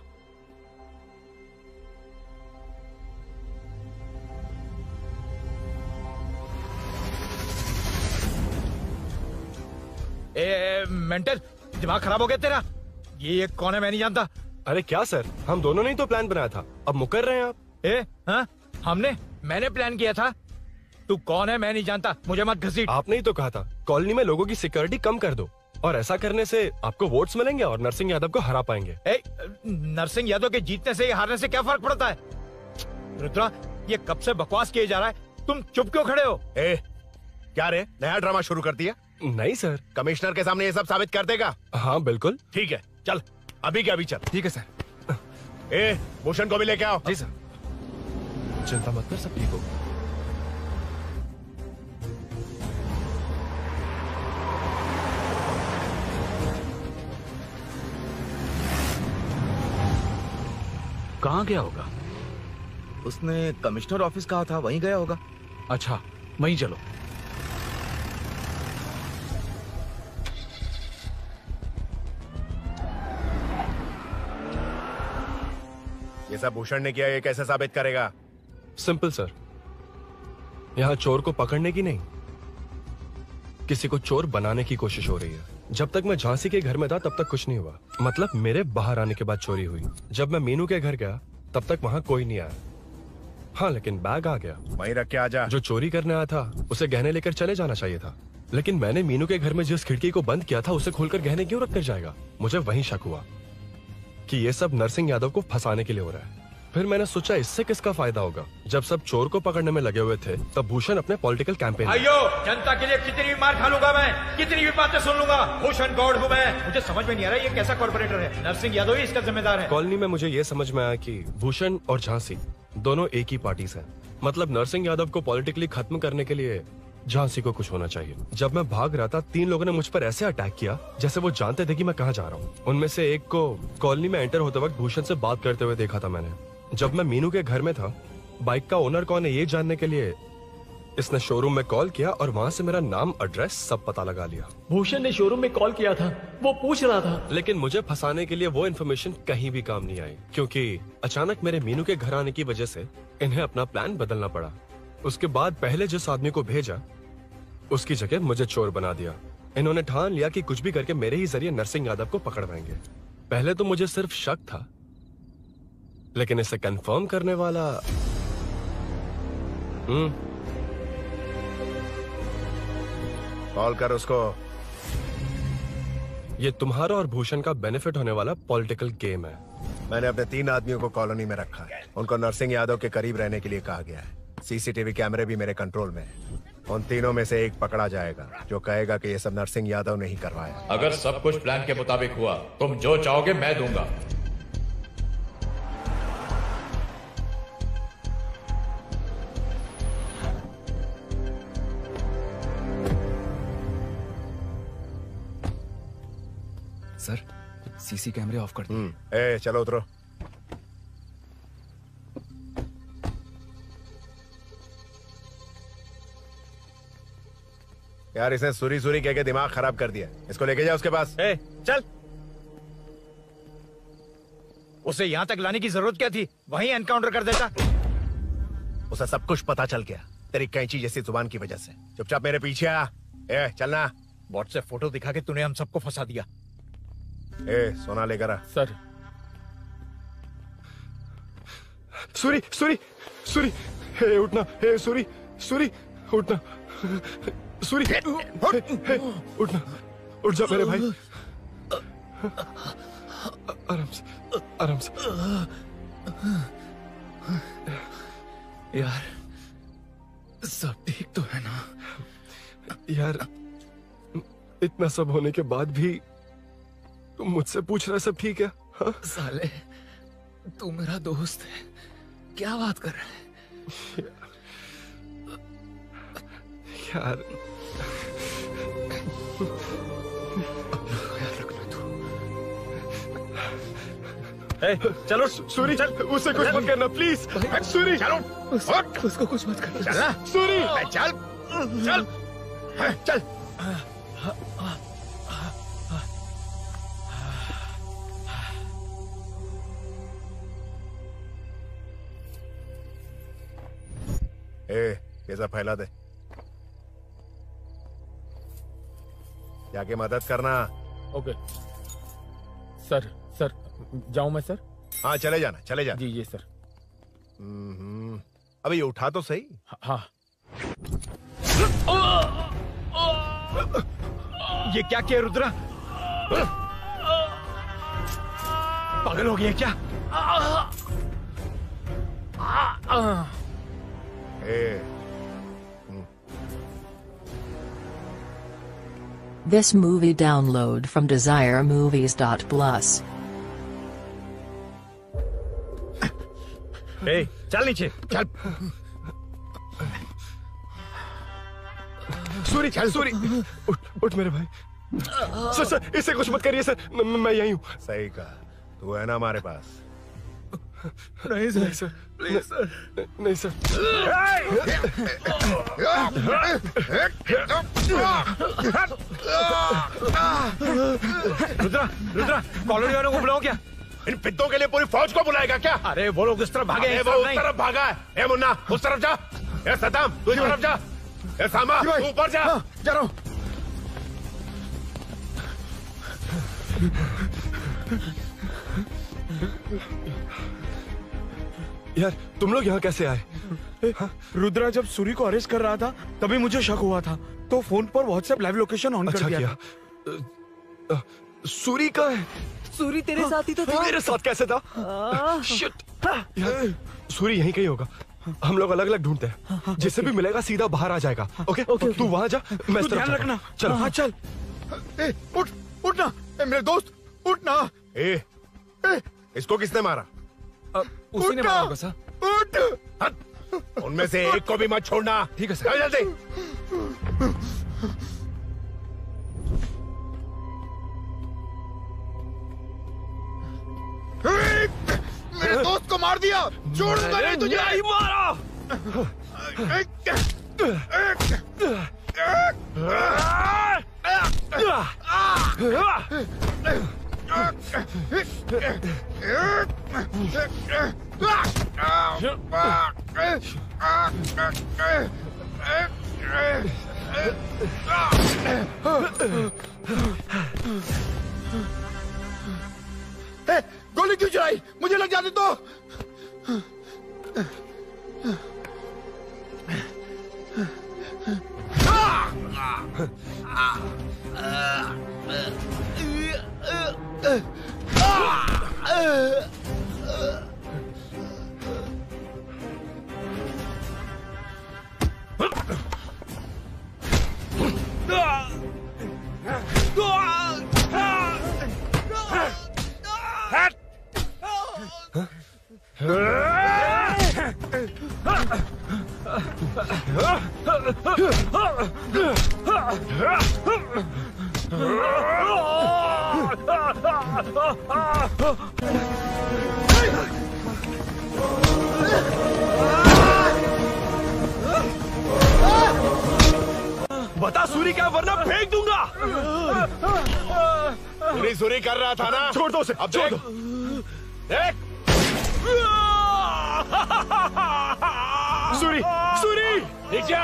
मेंटल, दिमाग खराब हो गया तेरा? ये कौन है, मैं नहीं जानता। अरे क्या सर, हम दोनों ने ही तो प्लान बनाया था, अब मुकर रहे हैं आप। हाँ? मैंने प्लान किया था। तू कौन है मैं नहीं जानता, मुझे मत घसीट। आपने ही तो कहा था कॉलोनी में लोगों की सिक्योरिटी कम कर दो, और ऐसा करने से आपको वोट्स मिलेंगे और नरसिंह यादव को हरा पाएंगे। नरसिंह यादव के जीतने से या हारने से क्या फर्क पड़ता है? रुद्रा, ये कब से बकवास किए जा रहा है, तुम चुप क्यों खड़े हो? क्या रे, नया ड्रामा शुरू कर दिया? नहीं सर। कमिश्नर के सामने ये सब साबित कर देगा? हाँ बिल्कुल। ठीक है, चल अभी के अभी चल। ठीक है सर। भूषण को भी लेके आओ। जी सर। चिंता मत कर, सब ठीक होगा। कहाँ गया होगा? उसने कमिश्नर ऑफिस कहा था, वहीं गया होगा। अच्छा, वहीं चलो। ये सब भूषण ने किया, ये कैसे साबित करेगा? सिंपल सर, यहाँ चोर को पकड़ने की नहीं, किसी को चोर बनाने की कोशिश हो रही है। जब तक मैं झांसी के घर में था तब तक कुछ नहीं हुआ, मतलब मेरे बाहर आने के बाद चोरी हुई। जब मैं मीनू के घर गया तब तक वहाँ कोई नहीं आया। हाँ, लेकिन बैग आ गया। वहीं रख के आ जा। जो चोरी करने आया था उसे गहने लेकर चले जाना चाहिए था, लेकिन मैंने मीनू के घर में जिस खिड़की को बंद किया था उसे खोलकर गहने क्यों रख कर जाएगा। मुझे वहीं शक हुआ कि ये सब नरसिंह यादव को फंसाने के लिए हो रहा है। फिर मैंने सोचा इससे किसका फायदा होगा। जब सब चोर को पकड़ने में लगे हुए थे तब भूषण अपने पॉलिटिकल कैंपेन। अयो, जनता के लिए कितनी भी मार खा लूंगा मैं, कितनी भी बातें सुन लूंगा, भूषण गौड़ हूँ मैं। मुझे समझ में नहीं आ रहा ये कैसा कॉर्पोरेटर है। नरसिंह यादव ही इसका जिम्मेदार है। कॉलोनी में मुझे ये समझ में आया कि भूषण और झांसी दोनों एक ही पार्टी से, मतलब नरसिंह यादव को पॉलिटिकली खत्म करने के लिए झांसी को कुछ होना चाहिए। जब मैं भाग रहा था 3 लोगों ने मुझ पर ऐसे अटैक किया जैसे वो जानते थे कि मैं कहाँ जा रहा हूँ। उनमें से एक को कॉलोनी में एंटर होते वक्त भूषण से बात करते हुए देखा था मैंने। जब मैं मीनू के घर में था, बाइक का ओनर कौन है ये जानने के लिए इसने शोरूम में कॉल किया और वहाँ से मेरा नाम, एड्रेस सब पता लगा लिया। भूषण ने शोरूम में कॉल किया था, वो पूछ रहा था। लेकिन मुझे फंसाने के लिए वो इन्फॉर्मेशन कहीं भी काम नहीं आई, क्योंकि अचानक मेरे मीनू के घर आने की वजह से इन्हें अपना प्लान बदलना पड़ा। उसके बाद पहले जिस आदमी को भेजा उसकी जगह मुझे चोर बना दिया। इन्होंने ठान लिया कि कुछ भी करके मेरे ही जरिए नरसिंह यादव को पकड़वाएंगे। पहले तो मुझे सिर्फ शक था, लेकिन इसे कंफर्म करने वाला कॉल कर उसको। ये तुम्हारा और भूषण का बेनिफिट होने वाला पॉलिटिकल गेम है। मैंने अपने 3 आदमियों को कॉलोनी में रखा है। उनको नरसिंह यादव के करीब रहने के लिए कहा गया है। सीसीटीवी कैमरे भी मेरे कंट्रोल में है। उन तीनों में से एक पकड़ा जाएगा जो कहेगा कि ये सब नरसिंह यादव ने ही करवाया। अगर सब कुछ प्लान के मुताबिक हुआ, तुम जो चाहोगे मैं दूंगा। सर, सीसी कैमरे ऑफ कर दो। चलो उतरो। यार इसने सुरी सुरी कह के दिमाग खराब कर दिया। इसको लेके जा उसके पास। चल। उसे यहाँ तक लाने की जरूरत क्या थी? वहीं एनकाउंटर कर देता। उसे सब कुछ पता चल गया तेरी कैंची जैसी जुबान की वजह से। चुपचाप मेरे पीछे आ। चलना। व्हाट्सएप फोटो दिखा के तूने हम सबको फंसा दिया। सोना लेकर आ। सर। सूरी सूरी सूरी, उठना। सूरी सूरी उठना। सूरी उठना, उठ जा मेरे भाई। आराम से, आराम से। यार सब ठीक तो है ना? यार इतना सब होने के बाद भी तुम मुझसे पूछ रहा सब ठीक है? हाँ? साले तू मेरा दोस्त है, क्या बात कर रहा है? यार चलो सूरी, चल उसे कुछ मत करना प्लीज। सूरी चलो, उसको कुछ मत करना। चल सूरी, चल चल चल। ये सब फैला दे। जाके मदद करना। Okay sir. सर जाऊं मैं सर? हाँ चले जाना, चले जा। जी सर। अभी उठा तो सही। हाँ। ये क्या किया रुद्रा? पागल हो गया क्या? This movie download from desiremovies.plus. चल नीचे चल। सूरी, सूरी उठ मेरे भाई। सर इसे कुछ मत करिए सर, मैं यहीं हूँ। सही कहा, तू है ना हमारे पास। नहीं सर, नहीं सर, प्लीज सर, नहीं सर। रुद्रा, रुद्रा, कॉलोनी वालों को बुलाओ क्या? इन पिद्दों के लिए पूरी फौज को बुलाएगा क्या? अरे वो लोग उस तरफ भागे हैं। वो उस तरफ भागा है। ए मुन्ना उस तरफ जा। ए सदाम तू इस तरफ जा। ए सामा तू ऊपर जा। जा रहा हूँ। यार तुम लोग यहाँ कैसे आए? रुद्रा जब सूरी को अरेस्ट कर रहा था तभी मुझे शक हुआ था, तो फोन पर व्हाट्सएप लाइव लोकेशन ऑन कर दिया। सूरी का है? सूरी तेरे साथ ही तो था। मेरे साथ कैसे था? शिट। यार, सूरी यहीं कहीं होगा। हम लोग अलग अलग ढूंढते हैं, जिससे भी मिलेगा सीधा बाहर आ जाएगा। ओके तू वहां जा, मैं इस तरफ ध्यान जाता रखना। हूं। चल हाँ चल। उठ उठना मेरे दोस्त, उठना। इसको किसने मारा? उसी ने मारा होगा सर। उठ। उनमें से एक को भी मत छोड़ना। ठीक है सर। जल्दी। मेरे दोस्त को मार दिया, छोड़ दूंगा नहीं तुझे। नहीं मारा। गोली क्यों चलाई? मुझे लग जाती तो। बता सूरी क्या, वरना फेंक दूंगा। सूरी कर रहा था ना? छोड़ दो उसे, अब छोड़ दो। देख। सूरी, सूरी, देख जा।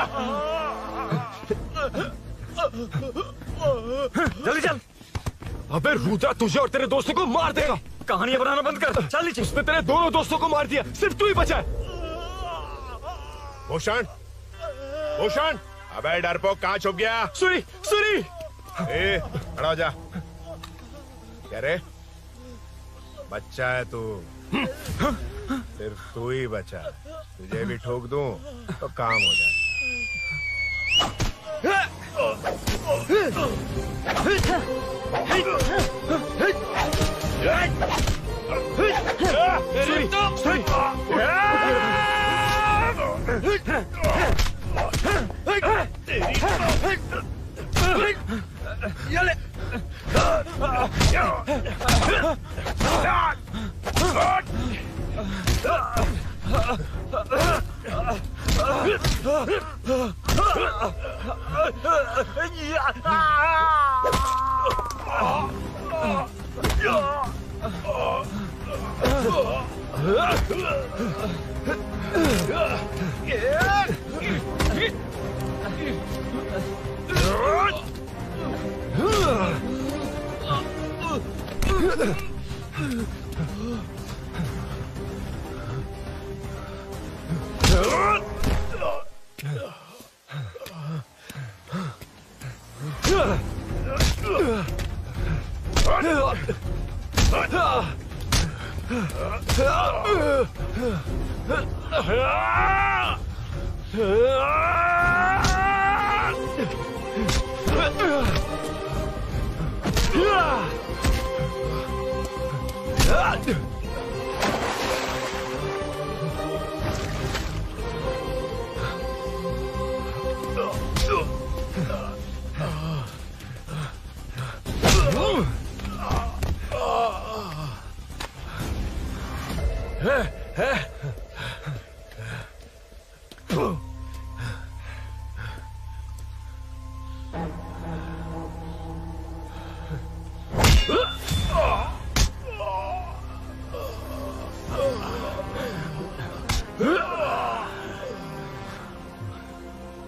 जल्दी चल। अबे रुद्रा तुझे और तेरे दोस्तों को मार देगा। कहानियां बनाना बंद कर, चल नीचे। उसने तेरे दोनों दोस्तों को मार दिया, सिर्फ तू ही बचा है। भूषण, भूषण, अबे डरपोक कहाँ छुप गया? सूरी, सूरी। खड़ा हो जा। क्या रे? बच्चा है तू, सिर्फ तू ही बचा। तुझे भी ठोक दूं तो काम हो जाए।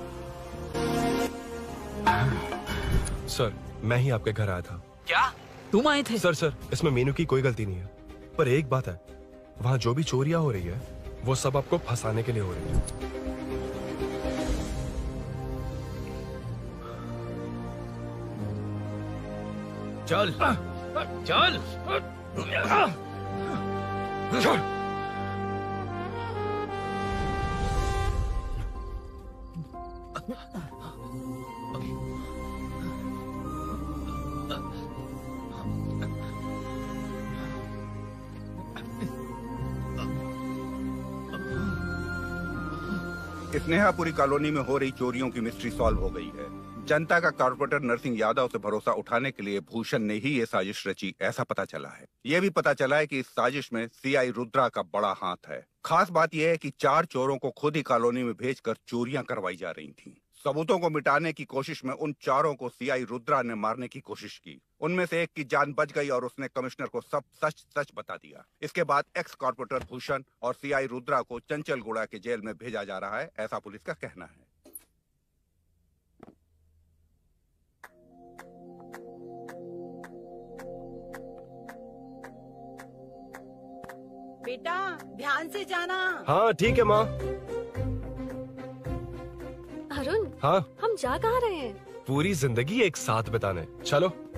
सर, मैं ही आपके घर आया था। क्या? तुम आए थे? सर इसमें मीनू की कोई गलती नहीं है, पर एक बात है, वहाँ जो भी चोरियां हो रही है वो सब आपको फंसाने के लिए हो रही है। चल चल चल। स्नेहापुरी कॉलोनी में हो रही चोरियों की मिस्ट्री सॉल्व हो गई है। जनता का कॉर्पोरेटर नरसिंह यादव से भरोसा उठाने के लिए भूषण ने ही ये साजिश रची, ऐसा पता चला है। ये भी पता चला है कि इस साजिश में सीआई रुद्रा का बड़ा हाथ है। खास बात यह है कि 4 चोरों को खुद ही कॉलोनी में भेजकर चोरियां करवाई जा रही थीं। सबूतों को मिटाने की कोशिश में उन 4 को सीआई रुद्रा ने मारने की कोशिश की। उनमें से एक की जान बच गई और उसने कमिश्नर को सब सच सच बता दिया। इसके बाद एक्स कॉर्पोरेटर भूषण और सीआई रुद्रा को चंचलगुड़ा के जेल में भेजा जा रहा है, ऐसा पुलिस का कहना है। बेटा ध्यान से जाना। हाँ ठीक है माँ। अरुण, हाँ हम जा कहाँ रहे हैं? पूरी जिंदगी एक साथ बिताने, चलो।